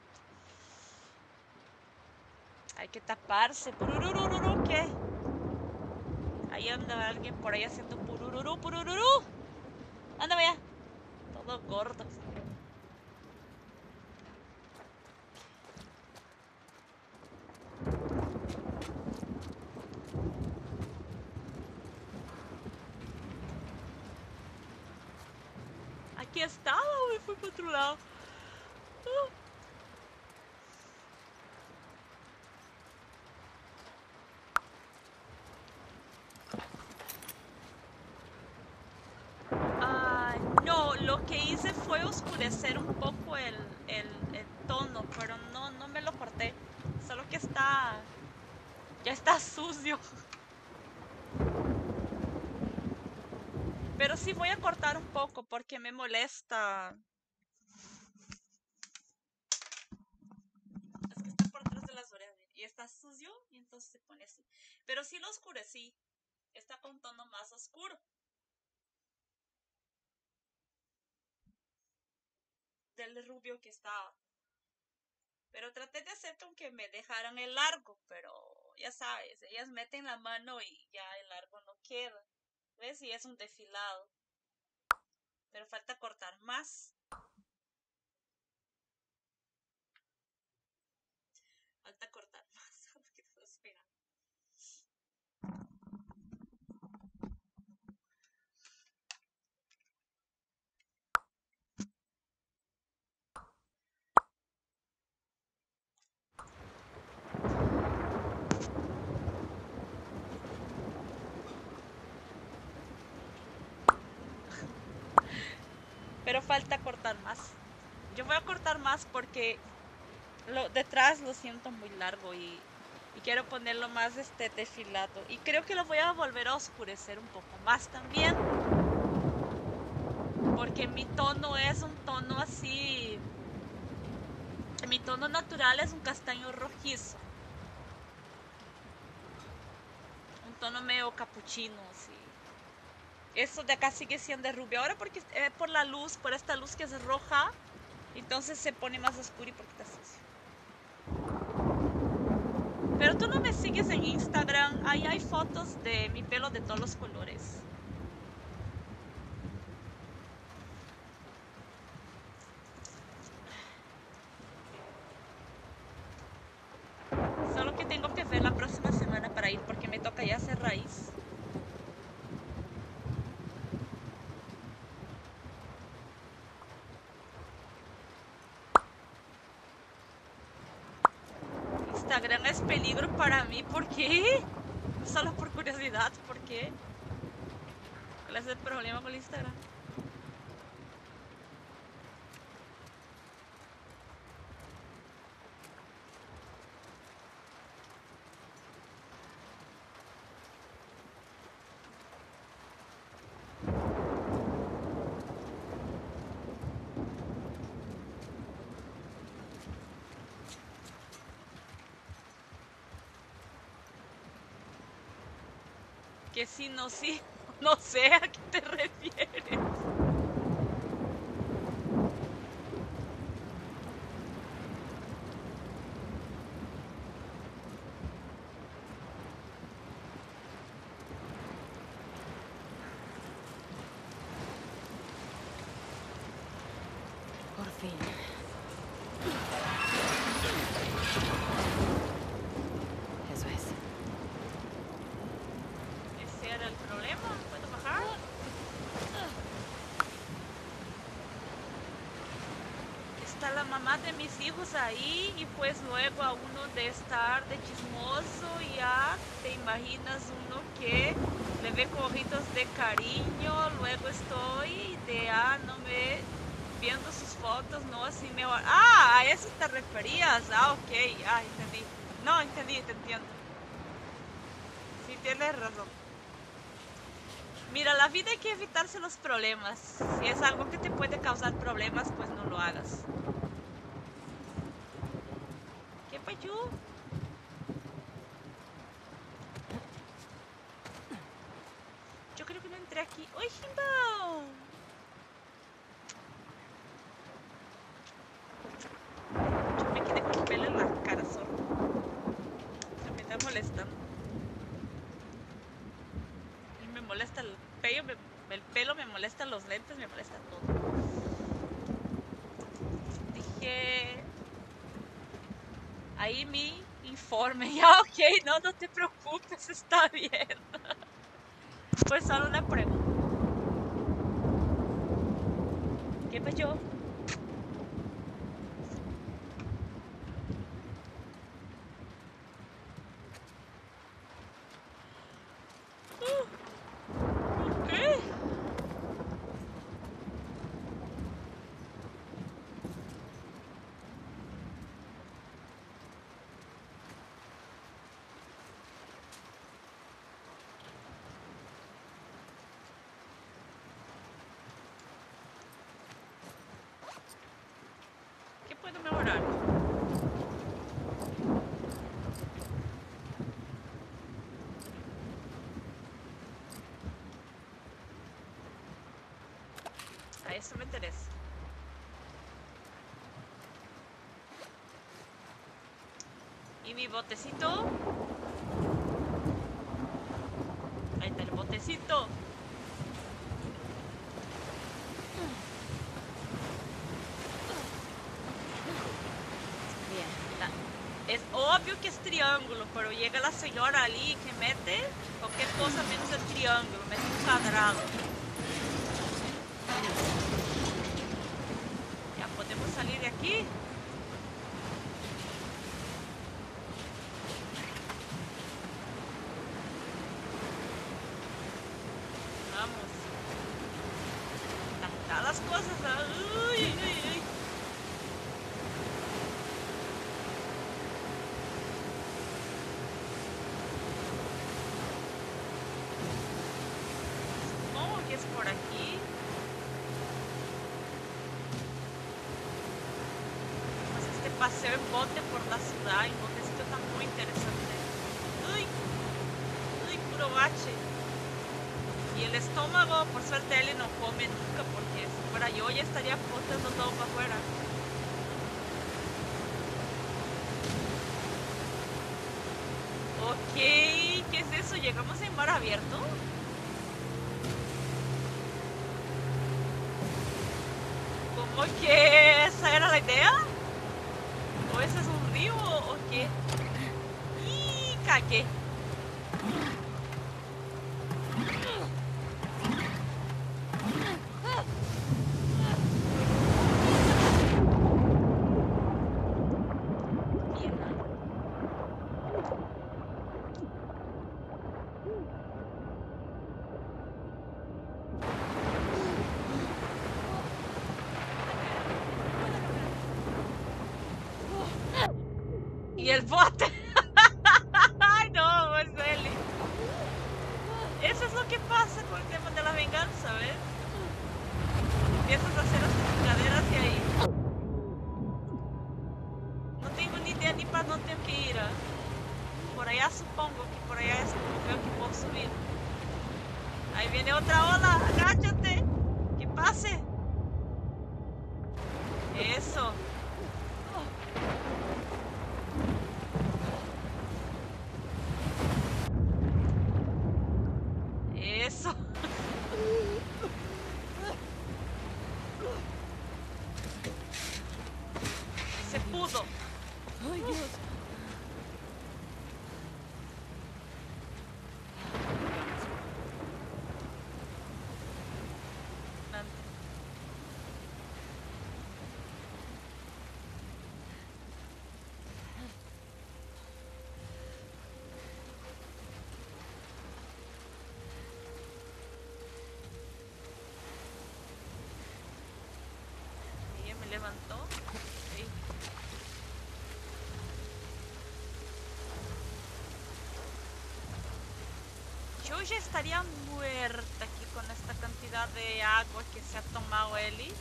Hay que taparse. Pururururu, ¿qué? Ahí anda alguien por ahí haciendo purururu. Anda, vaya. Todo gordo. aquí estaba o me fui para otro lado. No, lo que hice fue oscurecer un poco el tono, pero no me lo corté. Solo que ya está sucio. Pero sí voy a cortar un poco porque me molesta. Es que está por detrás de las orejas y está sucio y entonces se pone así. Pero sí lo oscurecí. Está con un tono más oscuro. Del rubio que estaba. Pero traté de hacer con que me dejaran el largo, pero ya sabes, ellas meten la mano y ya el largo no queda. ¿Ves? Y es un desfilado. Pero falta cortar más. Falta cortar más. Espera. Pero falta cortar más. Yo voy a cortar más porque detrás lo siento muy largo y quiero ponerlo más desfilado. Y creo que lo voy a volver a oscurecer un poco más también. Porque mi tono es un tono así. Mi tono natural es un castaño rojizo. Un tono medio capuchino, así. Eso de acá sigue siendo rubio. Ahora porque por la luz, por esta luz que es roja, entonces se pone más oscuro y porque está sucio. Pero tú no me sigues en Instagram. Ahí hay fotos de mi pelo de todos los colores. Solo que tengo que ver la próxima semana para ir porque me toca ya hacer raíz. Instagram es peligro para mí, ¿por qué? Solo por curiosidad, ¿por qué? ¿Cuál es el problema con Instagram? Que sí, no sé a qué te refieres. Por fin. Eso es. Ese era el problema. ¿Puedo bajar? Está la mamá de mis hijos ahí y pues luego a uno de estar de chismoso ya te imaginas uno que le ve con ojitos de cariño, luego estoy no me viendo sus fotos, no así me a eso te referías, ok, entendí, no entendí, te entiendo, sí tienes razón. Mira, la vida hay que evitarse los problemas. Si es algo que te puede causar problemas, pues no lo hagas. ¿Qué pasó? Yo creo que no entré aquí. ¡Uy, Jimbo! Yo me quedé con el pelo en la cara, solo. Se me está molestando. Me molesta el pelo, me molestan los lentes, me molesta todo. Dije... Ahí mi informe. Ya, ok, no te preocupes, está bien. Pues solo una pregunta. ¿Qué pasó? ¿Qué? ¿Qué puedo mejorar? A eso me interesa. ¿Y mi botecito? Ahí está el botecito. Bien, es obvio que es triángulo, pero llega la señora Ali que mete cualquier cosa menos el triángulo, mete un cuadrado. Ya podemos salir de aquí. Vamos. Están las cosas. Uy, uy, uy. Supongo que es por aquí. Pues este paseo en bote por la ciudad, en botecito está muy interesante. Uy, uy, puro bache. Y el estómago, por suerte Eli no come nunca, porque si fuera yo ya estaría botando todo para afuera. Ok, ¿qué es eso? ¿Llegamos en mar abierto? ¿Cómo que esa era la idea? ¿O ese es un río o qué? ¡Y cagué! Y el bote. Ay, no, es Eli. Eso es lo que pasa con el tema de la venganza, ¿ves? Empiezas a hacer las caderas y ahí. No tengo ni idea ni para dónde tengo que ir. Por allá supongo que por allá es como veo que puedo subir. Ahí viene otra ola. Agáchate. Que pase. Eso. Eso. Se pudo. ¡Ay, Dios! Ella me levantó. Sí. Yo ya estaría muerta aquí con esta cantidad de agua que se ha tomado Eli.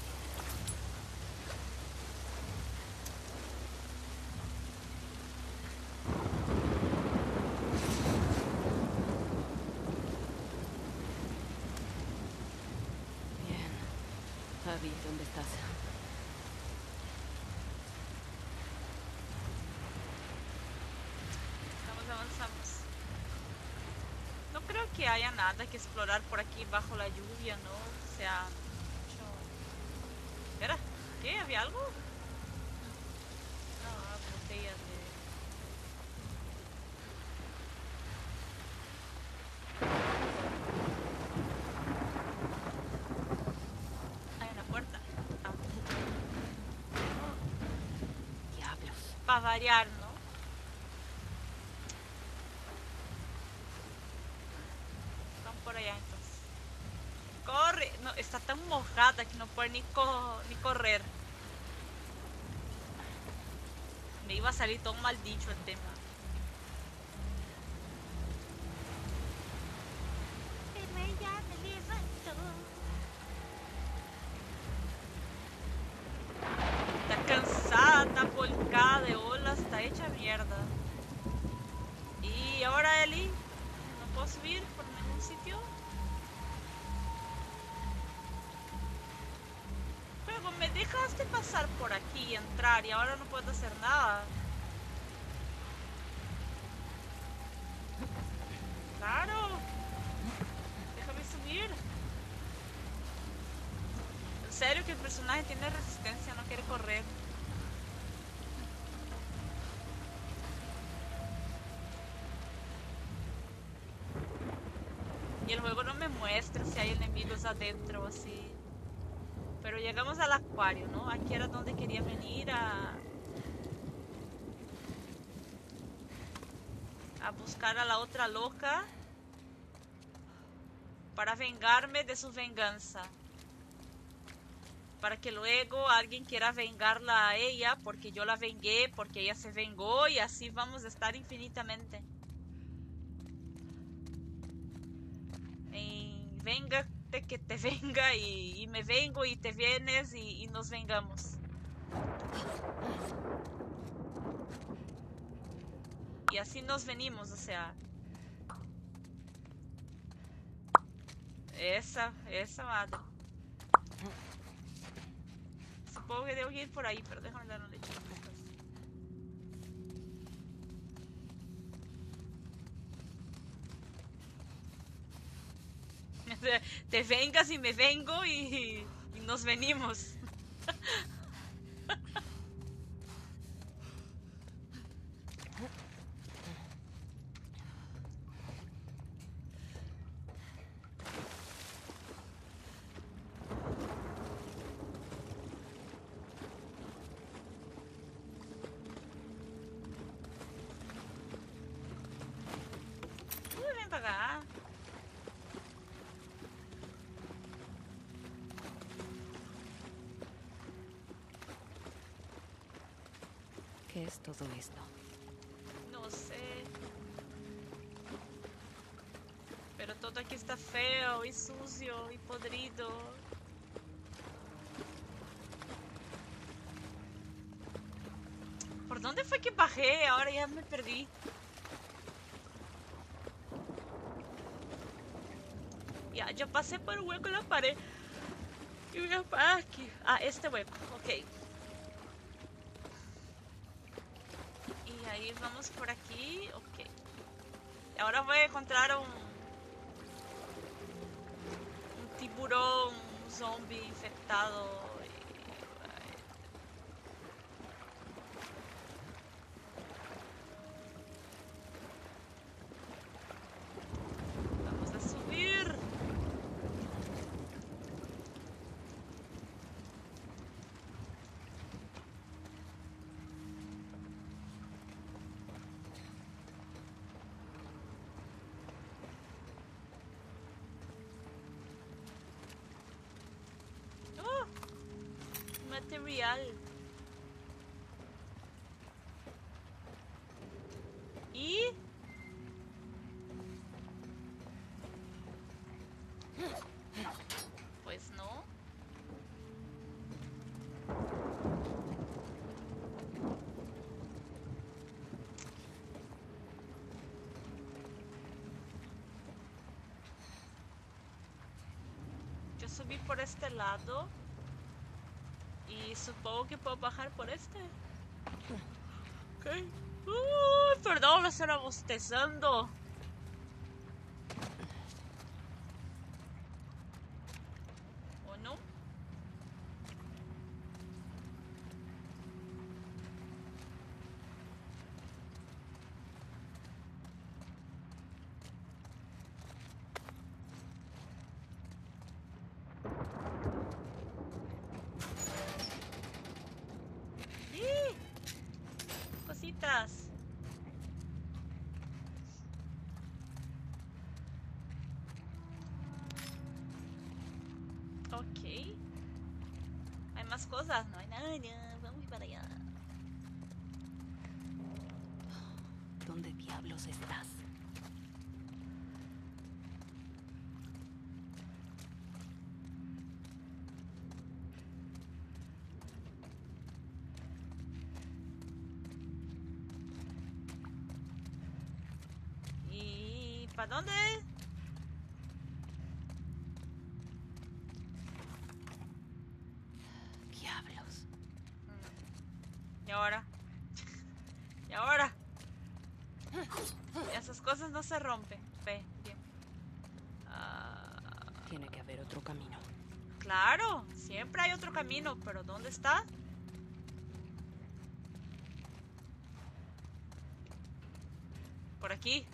Bien. Abby, ¿dónde estás? Avanzamos. No creo que haya nada que explorar por aquí bajo la lluvia, ¿no? O sea, mucho... Espera, ¿qué? ¿Había algo? No, botellas de... Hay una puerta. Para variar, ¿no? Están por allá entonces. ¡Corre! No, está tan mojada que no puede ni correr. Me iba a salir todo mal dicho el tema. Pero ella me levantó. Está cansada, está volcada de olas, está hecha mierda. Y ahora Eli, no puedo subir por ningún sitio. Pero me dejaste pasar por aquí y entrar y ahora no puedo hacer nada. Claro. Déjame subir. En serio que el personaje tiene resistencia, no quiere correr. Y el juego no me muestra si hay enemigos adentro o así. Pero llegamos al acuario, ¿no? Aquí era donde quería venir a buscar a la otra loca para vengarme de su venganza. Para que luego alguien quiera vengarla a ella porque yo la vengué, porque ella se vengó y así vamos a estar infinitamente. Y véngate que te venga y me vengo y te vienes y nos vengamos. Y así nos venimos, o sea. Esa madre. Supongo que debo ir por ahí, pero déjame dar una leche. Te vengas y me vengo y nos venimos. Ven para acá. ¿Qué es todo esto? No sé. Pero todo aquí está feo y sucio y podrido. ¿Por dónde fue que bajé? Ahora ya me perdí. Ya, yo pasé por un hueco en la pared. Y voy a parar aquí. Ah, este hueco, ok. Y ahí vamos por aquí, ok. Y ahora voy a encontrar un tiburón, un zombie infectado. Vamos a subir. Material. Y pues no. Yo subí por este lado. Y supongo que puedo bajar por este. Ok. Perdón, me estaba bostezando. ¿O no? estás? Ok. Hay más cosas, no hay nada. Vamos para allá. ¿Dónde diablos estás? ¿Y para dónde? Diablos. ¿Y ahora? ¿Y ahora? Esas cosas no se rompen. Ve, bien. Tiene que haber otro camino. Claro, siempre hay otro camino, pero ¿dónde está? Por aquí.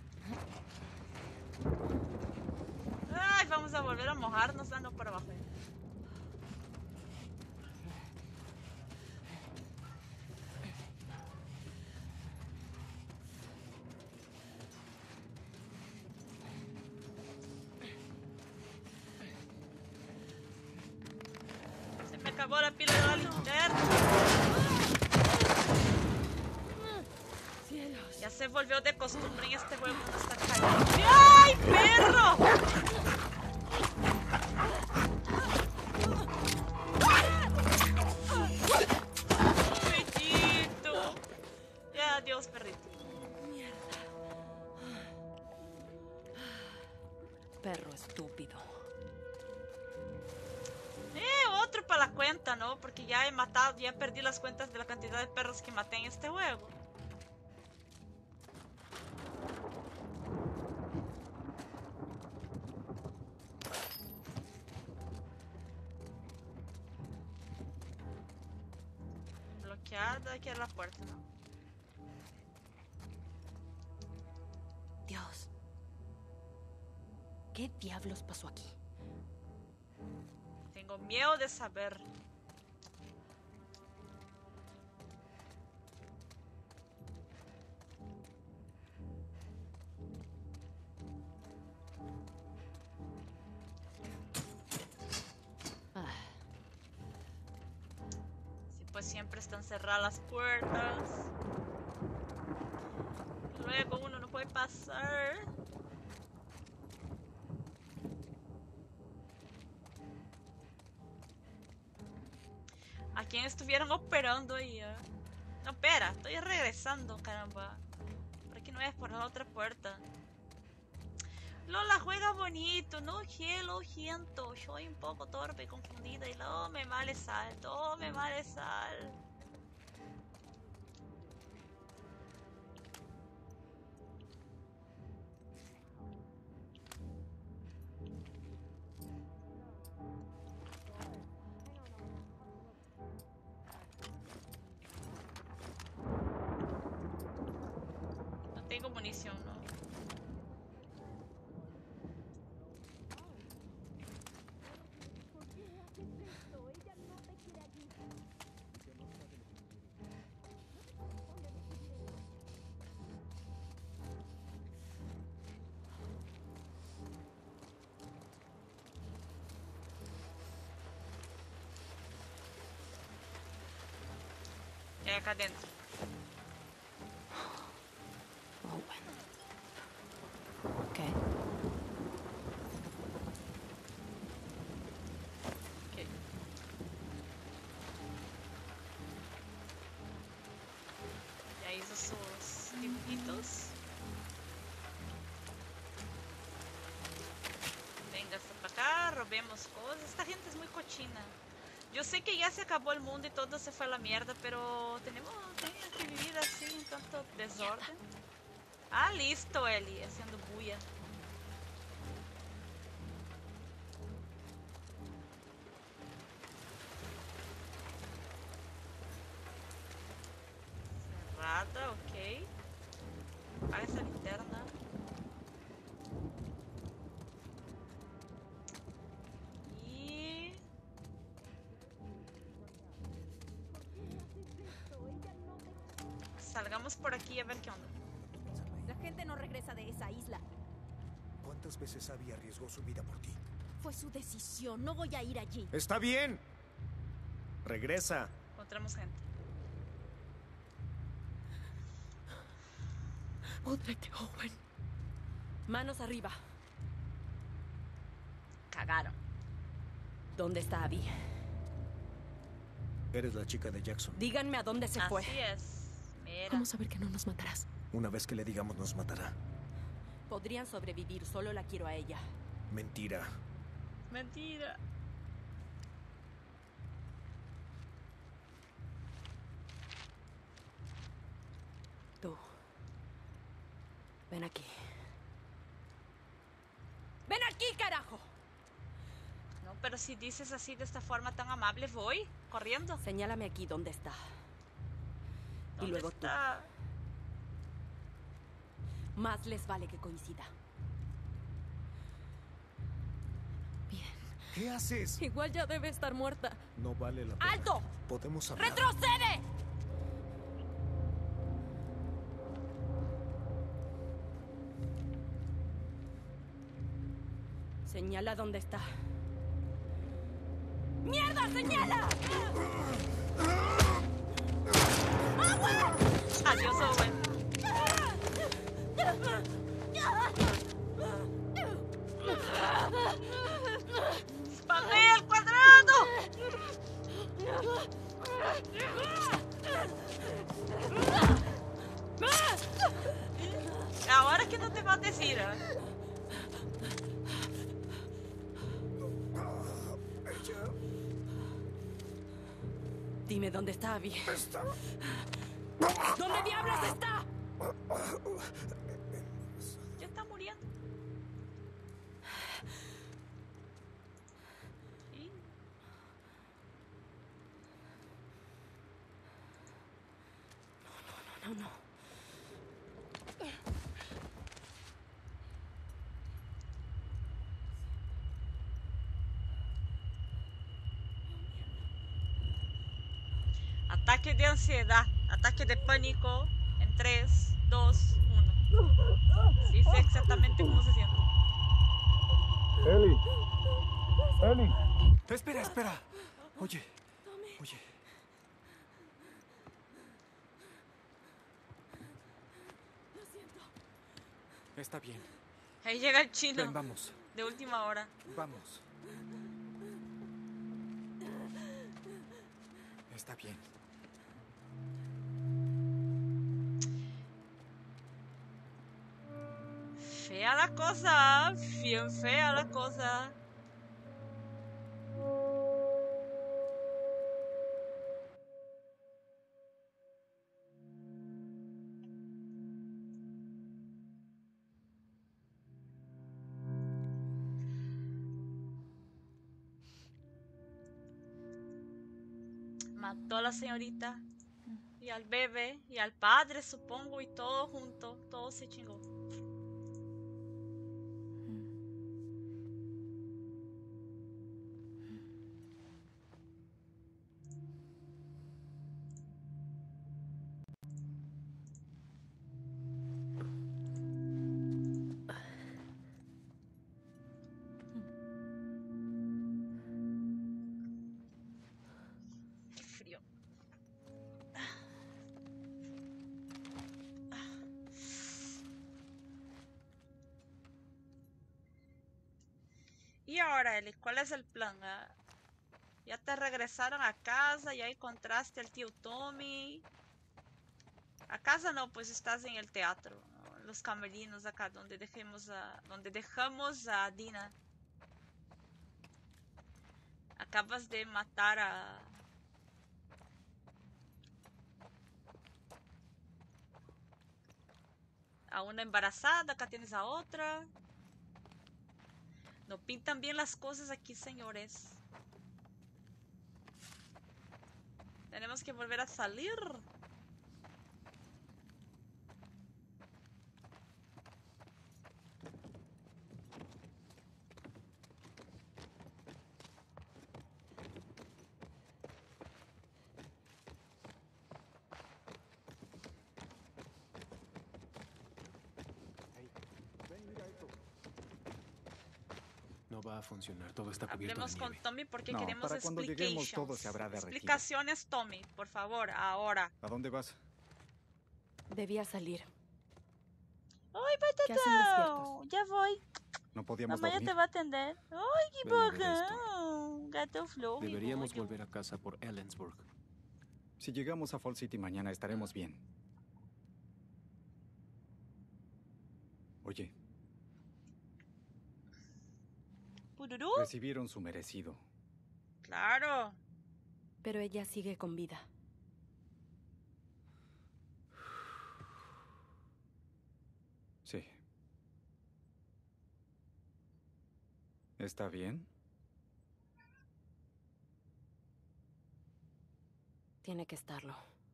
Ay, vamos a volver a mojarnos dando para abajo. Se me acabó la pila de la linterna. Cielos. Ya se volvió de costumbre en este juego no estar caliente. ¡Ay, perro! Bellito. Ya, adiós, perrito. Perro estúpido. Otro para la cuenta, ¿no? Porque ya he matado, ya perdí las cuentas de la cantidad de perros que maté en este juego. Bloqueada, aquí es la puerta, ¿no? Dios. ¿Qué diablos pasó aquí? Tengo miedo de saber. Sí, pues siempre están cerradas las puertas. Luego uno no puede pasar. ¿A quién estuvieron operando ahí? No, espera, estoy regresando, caramba. Por aquí no es, por la otra puerta. Lola juega bonito, no lo siento. Soy un poco torpe y confundida y tome mal sal, tome mal sal. No tengo munición, ¿no? Acá adentro. Oh, bueno. ¿Qué? Ok. Ya hizo sus dibujitos. Venga hasta para acá, robemos cosas. Esta gente es muy cochina. Yo sé que ya se acabó el mundo y todo se fue a la mierda, pero tenemos que vivir así en tanto desorden. Ah, listo, Eli, haciendo bulla. Cerrada, ok. Apaga esa linterna. Y... salgamos por aquí a ver qué onda. La gente no regresa de esa isla. ¿Cuántas veces Abby arriesgó su vida por ti? Fue su decisión. No voy a ir allí. ¡Está bien! Regresa. Encontramos gente. Púdrete, Owen. Manos arriba. Cagaron. ¿Dónde está Abby? Eres la chica de Jackson. Díganme a dónde se fue. Así es. Mira. ¿Cómo saber que no nos matarás? Una vez que le digamos nos matará. Podrían sobrevivir, solo la quiero a ella. Mentira. Mentira. Tú. Ven aquí. ¡Ven aquí, carajo! No, pero si dices así de esta forma tan amable, voy corriendo. Señálame aquí dónde está. Y ¿Dónde luego está? tú. Más les vale que coincida. Bien. ¿Qué haces? Igual ya debe estar muerta. No vale la pena. ¡Alto! Podemos hablar. ¡Retrocede! Señala dónde está. ¡Mierda, señala! Adiós, Owen. ¡Spamea el cuadrado! Ahora que no te va a decir. Dime dónde está Abby. ¿Dónde diablos está? Ya está muriendo. ¿Y? No. Ataque de ansiedad, ataque de pánico en 3, 2, 1. Sí sé exactamente cómo se siente. Eli. Espera. Oye. Lo siento. Está bien. Ahí llega el chino. Ven, vamos. De última hora. Vamos. Está bien. Fea la cosa, bien fea la cosa. Mató a la señorita y al bebé y al padre, supongo, y todo junto, todo se chingó. Qué frío. Y ahora, Eli, ¿cuál es el plan? Ya te regresaron a casa, ya encontraste al tío Tommy. A casa no, pues estás en el teatro, ¿no? Los camerinos acá donde dejamos a Dina. Acabas de matar a una embarazada, acá tienes a otra. No pintan bien las cosas aquí, señores. Tenemos que volver a salir. va a funcionar. Todo está cubierto Hablemos de con nieve. Tommy porque No, queremos para cuando lleguemos explications. todo se habrá derretido. Explicaciones, Tommy, por favor, ahora. ¿A dónde vas? Debía salir. ¡Ay, ¿Qué hacen despiertos? Ya voy. No podíamos Mamá ya dormir. te va a atender. ¡Ay, qué Ven a ver bacán! Gato flow. mi Deberíamos bollo. volver a casa por Ellensburg. Si llegamos a Fall City mañana estaremos bien. Oye, ¿Pururú? recibieron su merecido. Claro. Pero ella sigue con vida. Sí. ¿Está bien? Tiene que estarlo.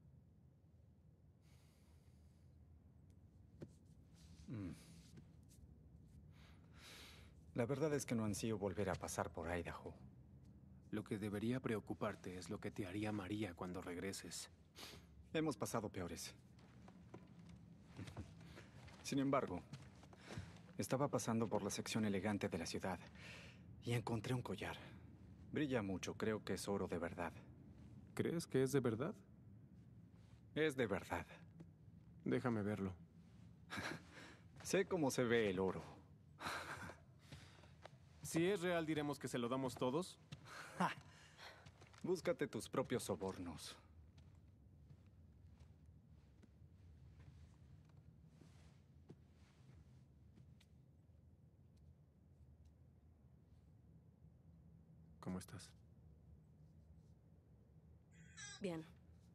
La verdad es que no ansío volver a pasar por Idaho. Lo que debería preocuparte es lo que te haría María cuando regreses. Hemos pasado peores. Sin embargo, estaba pasando por la sección elegante de la ciudad y encontré un collar. Brilla mucho, creo que es oro de verdad. ¿Crees que es de verdad? Es de verdad. Déjame verlo. Sé cómo se ve el oro. Si es real, diremos que se lo damos todos. Búscate tus propios sobornos. ¿Cómo estás? Bien.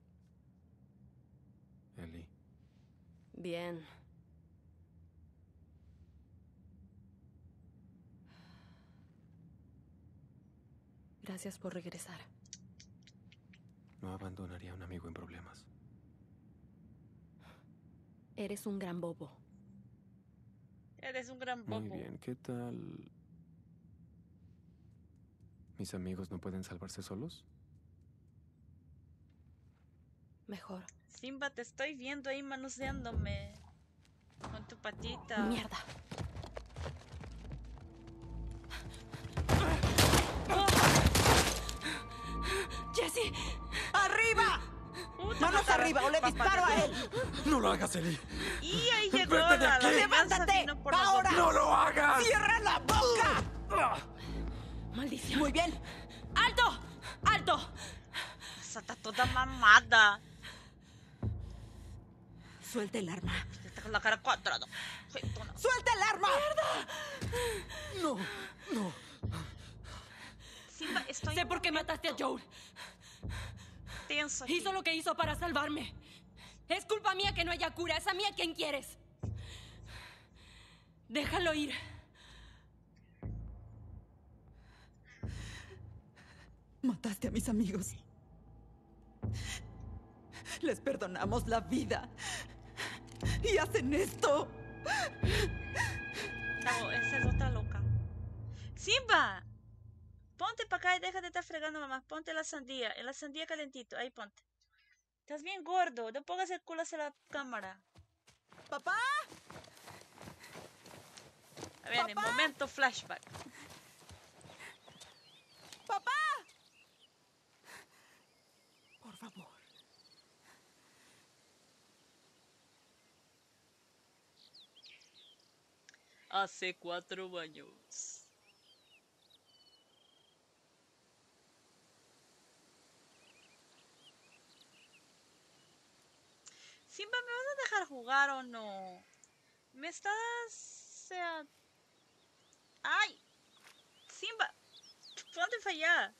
Ellie. Bien. Gracias por regresar. No abandonaría a un amigo en problemas. Eres un gran bobo. Eres un gran bobo. Muy bien, ¿qué tal? ¿Mis amigos no pueden salvarse solos? Mejor. Simba, te estoy viendo ahí manoseándome. Con tu patita. Mierda. ¡Jesse! ¡Arriba! Puta, ¡Manos mataron arriba o le papá disparo de a él! ¡No lo hagas, Ellie! Y ahí llegó ¡Vete de la aquí! venganza ¡Levántate! vino por ¡Ahora! nosotros. ¡No lo hagas! ¡Cierra la boca! Maldición. Muy bien. ¡Alto! ¡Alto! Esa está toda mamada. Suelta el arma. Está con la cara cuadrada. Jetona. ¡Suelta el arma! ¡No! ¡No! Simba, estoy Sé por qué mataste a Joel. tenso aquí. Hizo lo que hizo para salvarme. Es culpa mía que no haya cura. Es a mí a quien quieres. Déjalo ir. Mataste a mis amigos. Les perdonamos la vida. Y hacen esto. Chavo, esa es otra loca. Simba, ponte para acá y déjate de estar fregando, mamá. Ponte la sandía, en la sandía calentito. Ahí ponte. Estás bien gordo. No pongas el culo hacia la cámara. ¡Papá! A ver, en momento flashback. ¡Papá! Por favor. Hace 4 años. Simba, ¿me vas a dejar jugar o no? Me estás... ¡Ay! Simba, ponte para allá.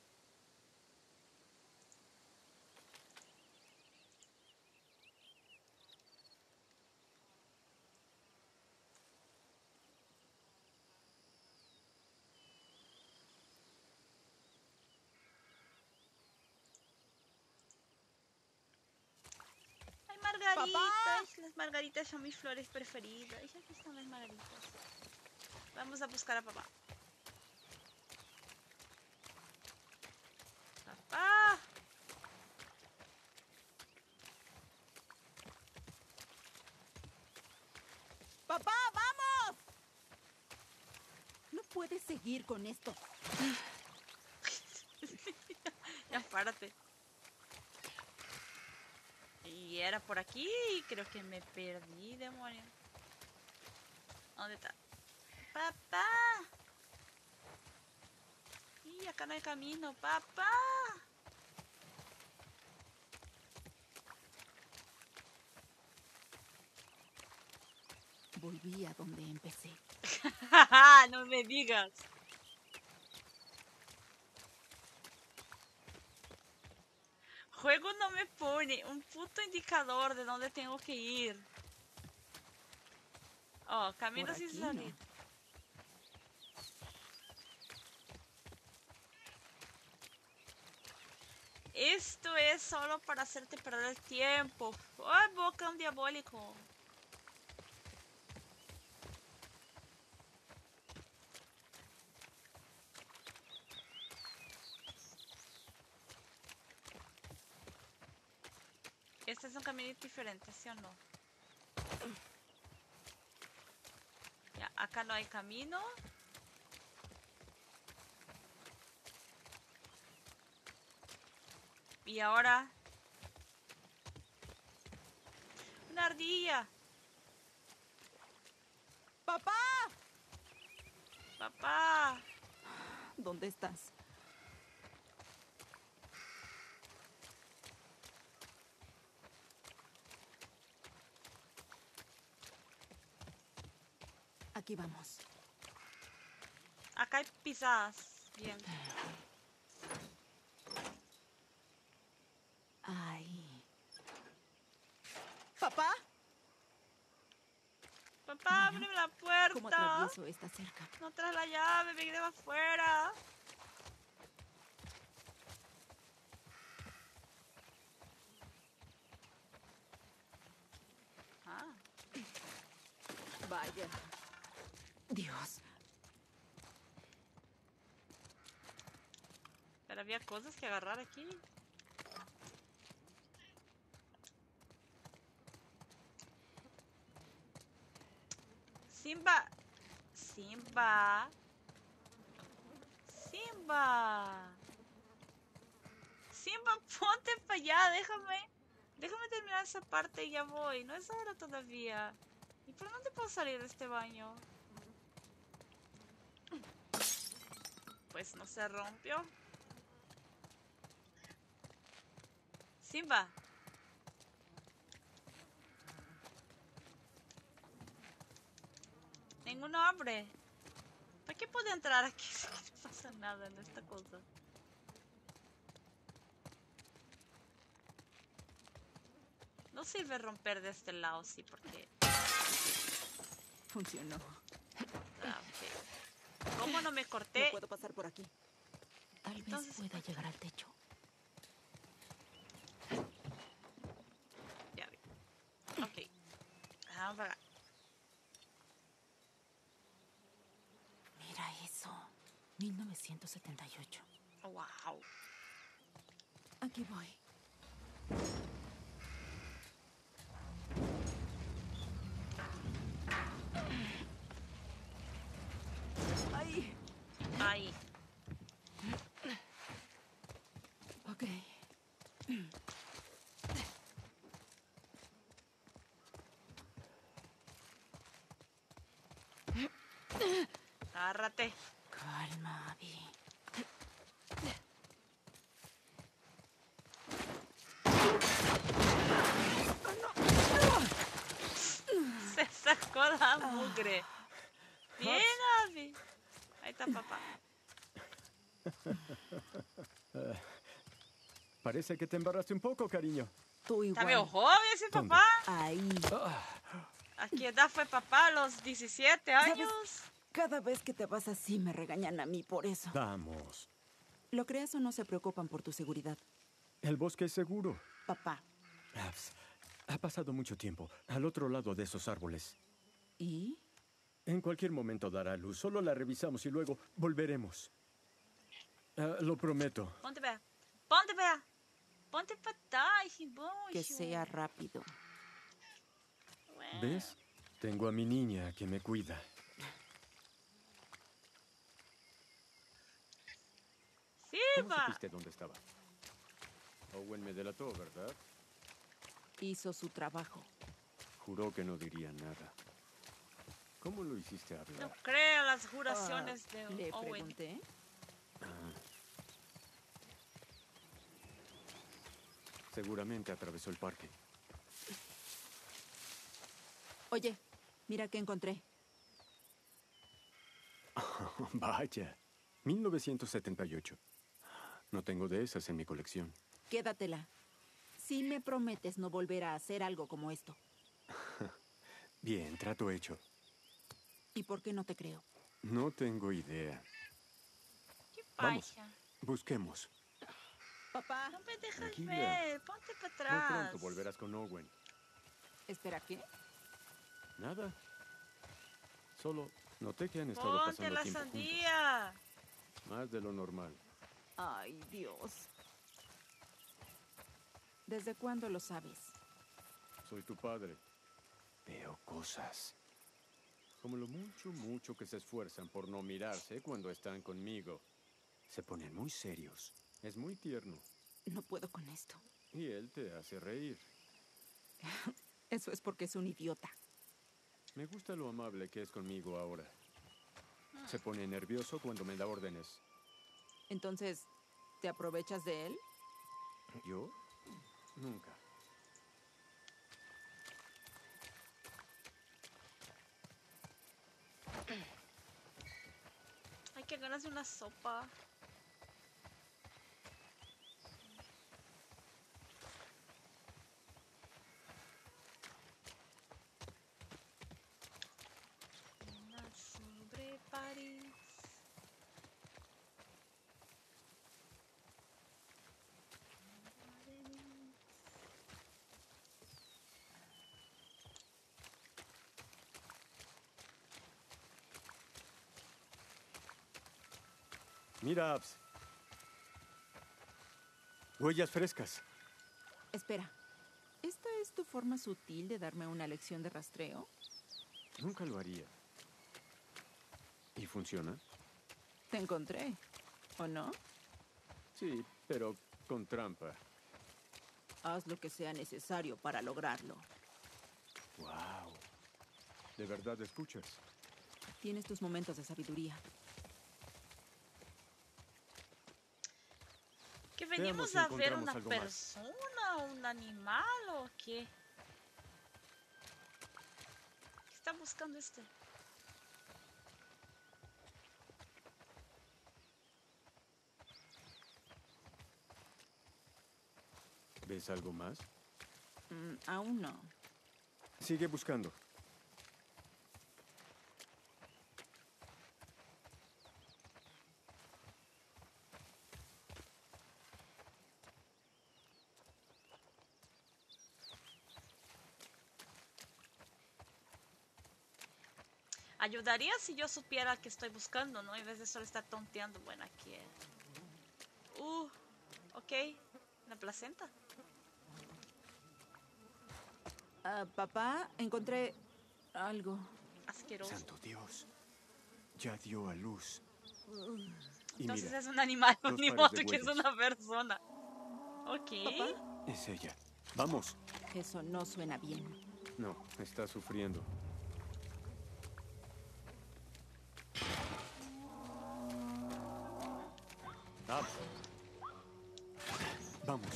Ay, margaritas. ¡Papá! Las margaritas son mis flores preferidas. Y aquí están las margaritas. Vamos a buscar a papá. Papá. ¡Papá, vamos! No puedes seguir con esto. Ya párate. Y era por aquí, creo que me perdí, demonio. ¿Dónde está? ¡Papá! Y acá no hay camino, papá. Volví a donde empecé. No me digas. Juego no me pone un puto indicador de dónde tengo que ir. Oh, camino sin salir. Esto es solo para hacerte perder el tiempo. ¡Oh, bocón diabólico! Este es un camino diferente, ¿sí o no? Ya, acá no hay camino. Y ahora... ¡una ardilla! ¡Papá! ¡Papá! ¿Dónde estás? Aquí vamos. Acá hay pisadas. Bien. Ay. ¿Papá? Papá, ábreme la puerta. ¿Cómo atravieso esta cerca? No traes la llave, me quedé afuera. Ah. Vaya. Dios. Pero había cosas que agarrar aquí. Simba. Simba. Simba. Simba, ponte para allá, déjame terminar esa parte y ya voy. No es hora todavía. ¿Y por dónde puedo salir de este baño? Pues no se rompió. Simba. Ninguno abre. ¿Para qué puedo entrar aquí si no pasa nada en esta cosa? No sirve romper de este lado, sí, porque... Funcionó. Ah, ok. ¿Cómo no me corté? No puedo pasar por aquí. Tal vez pueda llegar al techo. Ya vi. Ok. Vamos para acá. Mira eso. 1978. Wow. Aquí voy. Ahí. Ahí. Ok. Agárrate. Calma, Abby. Se sacó la mugre. Bien, Abby. Ahí está papá. Parece que te embarraste un poco, cariño. Tú igual. Está medio joven ese papá. Ahí. ¿A qué edad fue papá? ¿A los 17 años? ¿Sabes? Cada vez que te vas así me regañan a mí por eso. Vamos. Lo creas o no, se preocupan por tu seguridad. El bosque es seguro. Papá. Ha pasado mucho tiempo al otro lado de esos árboles. ¿Y? En cualquier momento dará luz. Solo la revisamos y luego volveremos. Lo prometo. Ponte para allá. Ponte para allá. Ponte para atrás, Que sea rápido. ¿Ves? Tengo a mi niña que me cuida. nueva. supiste dónde estaba? Owen me delató, ¿verdad? Hizo su trabajo. Juró que no diría nada. ¿Cómo lo hiciste No hablar? creo las juraciones de Le Owen. pregunté. Seguramente atravesó el parque. Oye, mira qué encontré. Vaya. 1978. No tengo de esas en mi colección. Quédatela. Si me prometes no volver a hacer algo como esto. Bien, trato hecho. ¿Y por qué no te creo? No tengo idea. ¿Qué Vamos, pasa? busquemos. Papá. No me dejas Tranquila. ver. Ponte para Muy atrás. pronto volverás con Owen. Espera, ¿qué? Nada. Solo noté que han estado Ponte pasando la tiempo juntos. sandía. Más de lo normal. Ay, Dios. ¿Desde cuándo lo sabes? Soy tu padre. Veo cosas. Como lo mucho que se esfuerzan por no mirarse cuando están conmigo. Se ponen muy serios. Es muy tierno. No puedo con esto. Y él te hace reír. Eso es porque es un idiota. Me gusta lo amable que es conmigo ahora. Se pone nervioso cuando me da órdenes. Entonces, ¿te aprovechas de él? ¿Yo? Nunca. Hay que ganarse una sopa. Una sobre París. Mira, Abs. Huellas frescas. Espera. ¿Esta es tu forma sutil de darme una lección de rastreo? Nunca lo haría. ¿Y funciona? Te encontré, ¿o no? Sí, pero con trampa. Haz lo que sea necesario para lograrlo. Wow. ¿De verdad escuchas? Tienes tus momentos de sabiduría. ¿Que Veamos venimos si a ver encontramos una algo más. persona, un animal o qué? ¿Qué está buscando este? ¿Ves algo más? Aún no. Sigue buscando. Ayudaría si yo supiera que estoy buscando, ¿no? En vez de solo estar tonteando. Bueno, aquí es. Ok. La placenta. Papá, encontré algo. Asqueroso. Santo Dios. Ya dio a luz. Y Entonces mira, es un animal, dos ni pares modo de que es huellas. una persona. Ok. Es ella. Vamos. Eso no suena bien. No, está sufriendo. Ah. Vamos.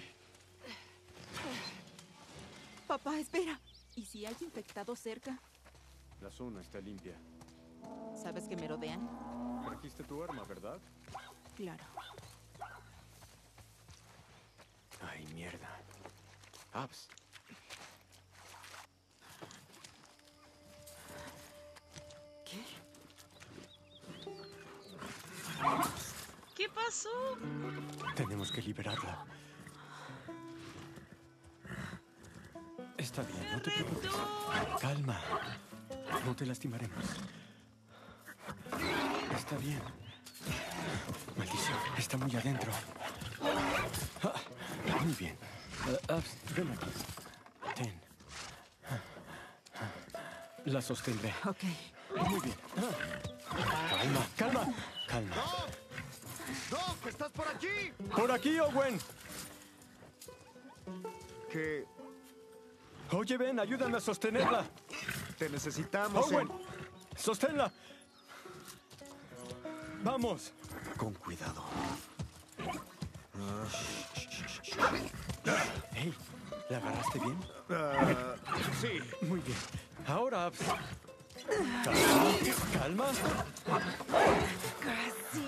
Papá, espera. ¿Y si hay infectados cerca? La zona está limpia. ¿Sabes que merodean? Trajiste tu arma, ¿verdad? Claro. Ay, mierda. Abs. ¿Qué? ¿Qué pasó? Tenemos que liberarla. Está bien, no te preocupes. Calma. No te lastimaremos. Está bien. Maldición, está muy adentro. Muy bien. Abs, ven aquí. Ten. La sostendré. Ok. Muy bien. Calma, calma, calma. ¡Doc, estás por aquí! ¡Por aquí, Owen! ¿Qué? Oye, ven, ayúdame a sostenerla. Te necesitamos. Owen, sosténla. Vamos. Con cuidado. Hey, ¿la agarraste bien? Sí. Muy bien. Ahora... Calma. Casi.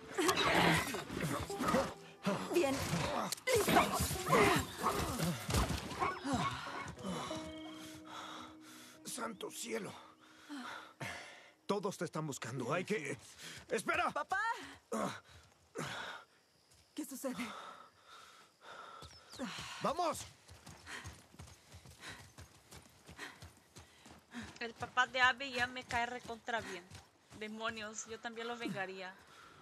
Bien. Listo. ¡Santo cielo! Todos te están buscando. Hay que... ¡Espera! ¡Papá! ¿Qué sucede? ¡Vamos! El papá de Abby ya me cae recontra bien. Demonios, yo también lo vengaría.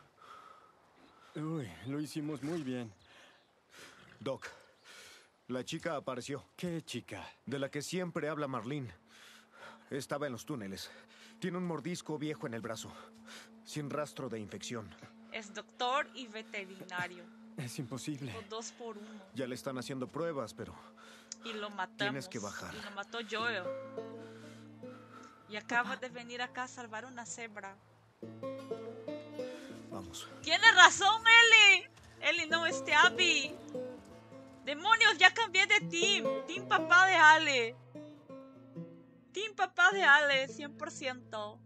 Uy, lo hicimos muy bien. Doc, la chica apareció. ¿Qué chica? De la que siempre habla Marlene. Estaba en los túneles. Tiene un mordisco viejo en el brazo, sin rastro de infección. Es doctor y veterinario. Es imposible. O 2 por 1. Ya le están haciendo pruebas, pero... Y lo matamos. Tienes que bajar. Y lo mató Joel. Y acaba de venir acá a salvar una cebra. Vamos. ¡Tienes razón, Ellie! Ellie, no, Abby. ¡Demonios! Ya cambié de team. Team papá de Ale. Team papá de Ale, 100%.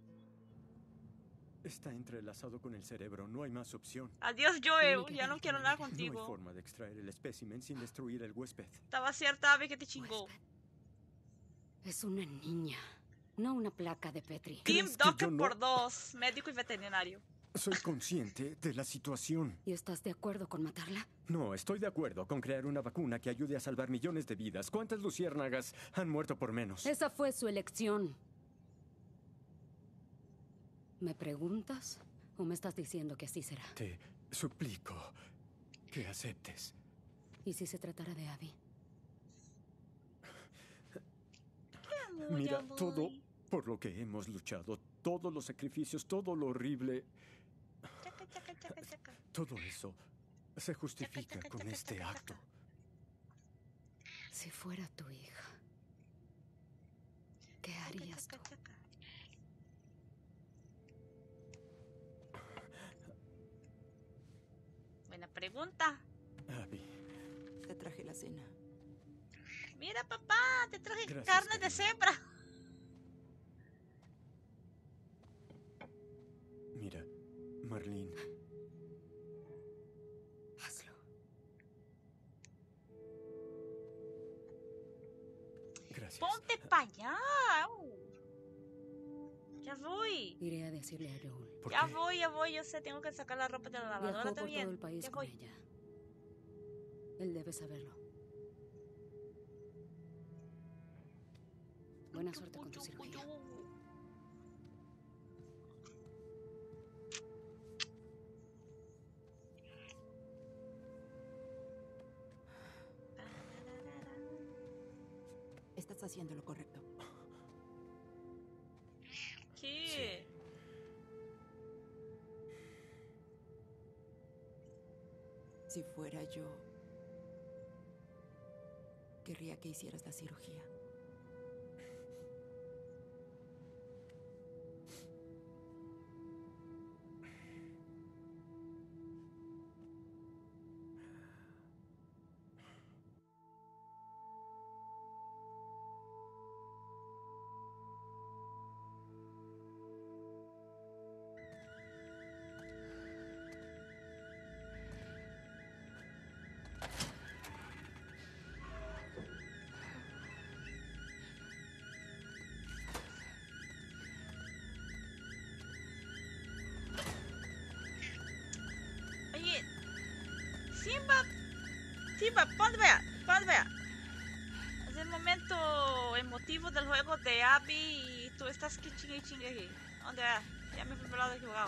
Está entrelazado con el cerebro. No hay más opción. Adiós, Joel. Ya no quiero nada No hay contigo. forma de extraer el espécimen sin destruir el huésped. Estaba cierta, Abby, que te chingó. Es una niña, no una placa de Petri. Team ¿Crees que Doctor yo no- por 2. Médico y veterinario. Soy consciente de la situación. ¿Y estás de acuerdo con matarla? No, estoy de acuerdo con crear una vacuna que ayude a salvar millones de vidas. ¿Cuántas luciérnagas han muerto por menos? Esa fue su elección. ¿Me preguntas o me estás diciendo que así será? Te suplico que aceptes. ¿Y si se tratara de Abby? Mira, todo por lo que hemos luchado, todos los sacrificios, todo lo horrible, todo eso se justifica con este acto. Si fuera tu hija, ¿qué harías tú? Buena pregunta. Abby, Te traje la cena. Mira, papá, te traje Gracias, carne de cebra. mira, Marlene, Hazlo. gracias. Ponte para allá. Ya voy. Iré a decirle a Joel. ¿Por Ya qué? voy, yo sé, tengo que sacar la ropa de la lavadora Viajó por también. todo el país Ya con voy. ella. Él debe saberlo. Buena suerte con tu cirugía. Estás haciendo lo correcto. ¿Qué? Si fuera yo, querría que hicieras la cirugía. Oye, Simba, ponte vea. Es el momento emotivo del juego de Abby y tú estás que chingue y chingue aquí. ¿Dónde va? Ya me fui por el lado equivocado.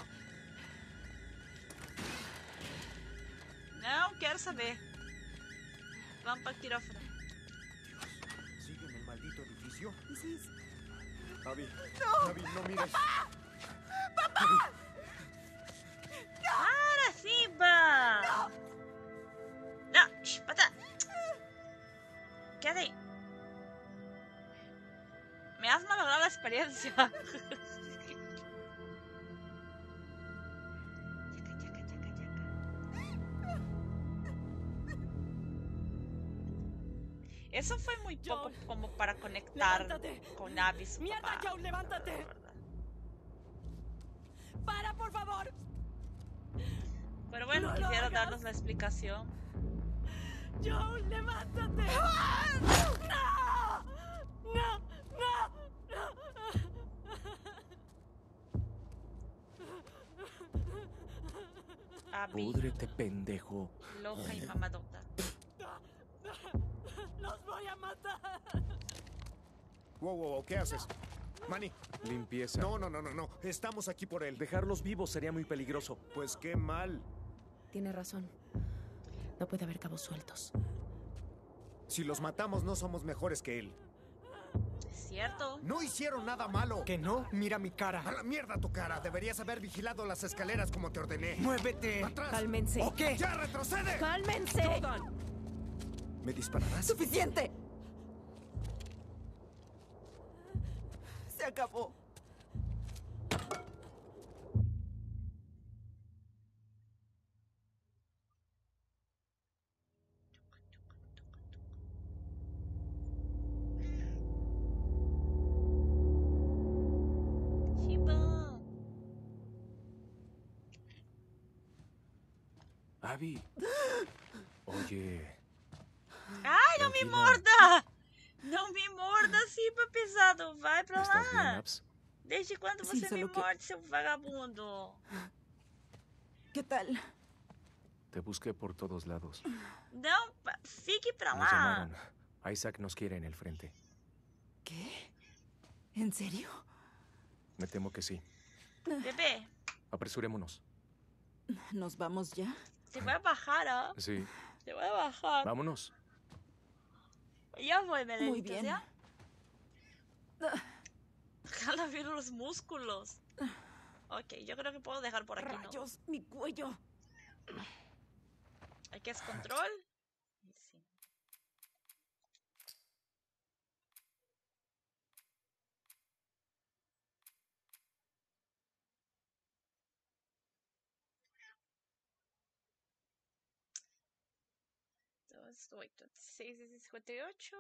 No quiero saber. Vamos para el quirófano. ¿Sigue en el maldito edificio? Sí. Abby, ¡No! Abby, no mires. ¡Para, Shh, pata. Quédate. Me has malogrado la experiencia. Eso fue muy poco como para conectar con Abby y su papá. John, levántate. ¡Para, por favor! Pero bueno, No lo quisiera hagas. darnos la explicación. ¡John, levántate! ¡No! ¡No! ¡No! Abby, Púdrete, pendejo. loca y mamadota. ¡Los voy a matar! Wow, ¿qué haces? Manny. Limpieza. No. Estamos aquí por él. Dejarlos vivos sería muy peligroso. Pues qué mal. Tiene razón. No puede haber cabos sueltos. Si los matamos, no somos mejores que él. Es cierto. No hicieron nada malo. ¿Que no? Mira mi cara. A la mierda tu cara. Deberías haber vigilado las escaleras como te ordené. ¡Muévete! ¡Atrás! Cálmense. ¿O qué? ¡Ya retrocede! ¡Cálmense! ¿Me dispararás? ¡Suficiente! Se acabó. Shiba. Abby. Oye. ¡Ay, no me Tranquila. morda! Não me morda assim, pesado. Vai pra ¿Estás bien, lá. Abs? Desde quando Sim, você me solo que- morde, seu vagabundo? ¿Qué tal? Te busqué por todos lados. Não, fique pra Nos lá. llamaron. Isaac nos quiere en el frente. ¿Qué? ¿En serio? Me temo que sí. Bebê, Apresurémonos. ¿Nos vamos ya? te voy a bajar, ¿ah? Sí. Te voy a bajar. Vámonos. Ya voy, Melenitas, Muy bien. ¿ya? Jala bien los músculos. Ok, yo creo que puedo dejar por aquí, ¿no? ¡Rayos! ¡Mi cuello! Aquí es control. Sí. Dos, 8, 6, 58.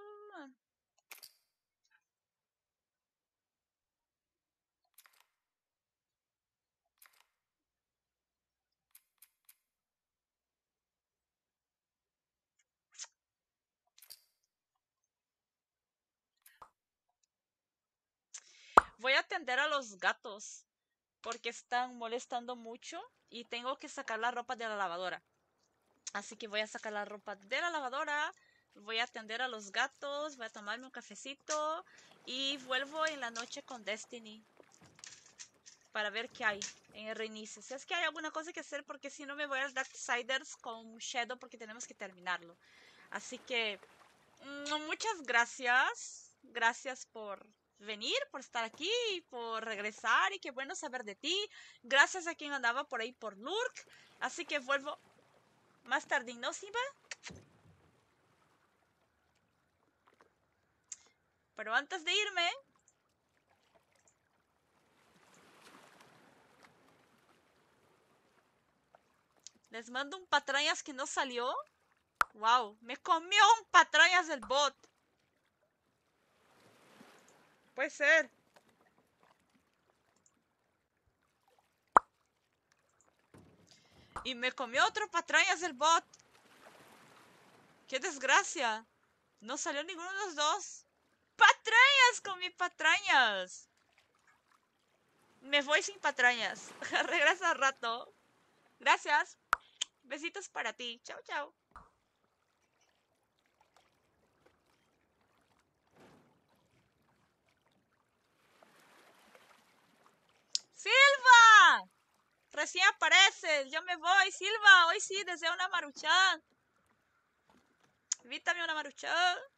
Voy a atender a los gatos porque están molestando mucho y tengo que sacar la ropa de la lavadora. Así que voy a sacar la ropa de la lavadora, voy a atender a los gatos, voy a tomarme un cafecito y vuelvo en la noche con Destiny para ver qué hay en el reinicio. Si es que hay alguna cosa que hacer, porque si no me voy al Darksiders con Shadow porque tenemos que terminarlo. Así que muchas gracias. Gracias por venir, por estar aquí, por regresar y qué bueno saber de ti. Gracias a quien andaba por ahí por Lurk. Así que vuelvo más tarde, ¿no, Simba? Pero antes de irme, les mando un patrañas que no salió. Wow, me comió un patrañas del bot. Puede ser. Y me comió otro patrañas del bot. ¡Qué desgracia! No salió ninguno de los dos. ¡Patrañas con mis patrañas! Me voy sin patrañas. Regresa al rato. Gracias. Besitos para ti. Chao, chao. ¡Silva! Recién apareces. Yo me voy, Silva. Hoy sí, deseo una maruchan. Invítame una maruchan.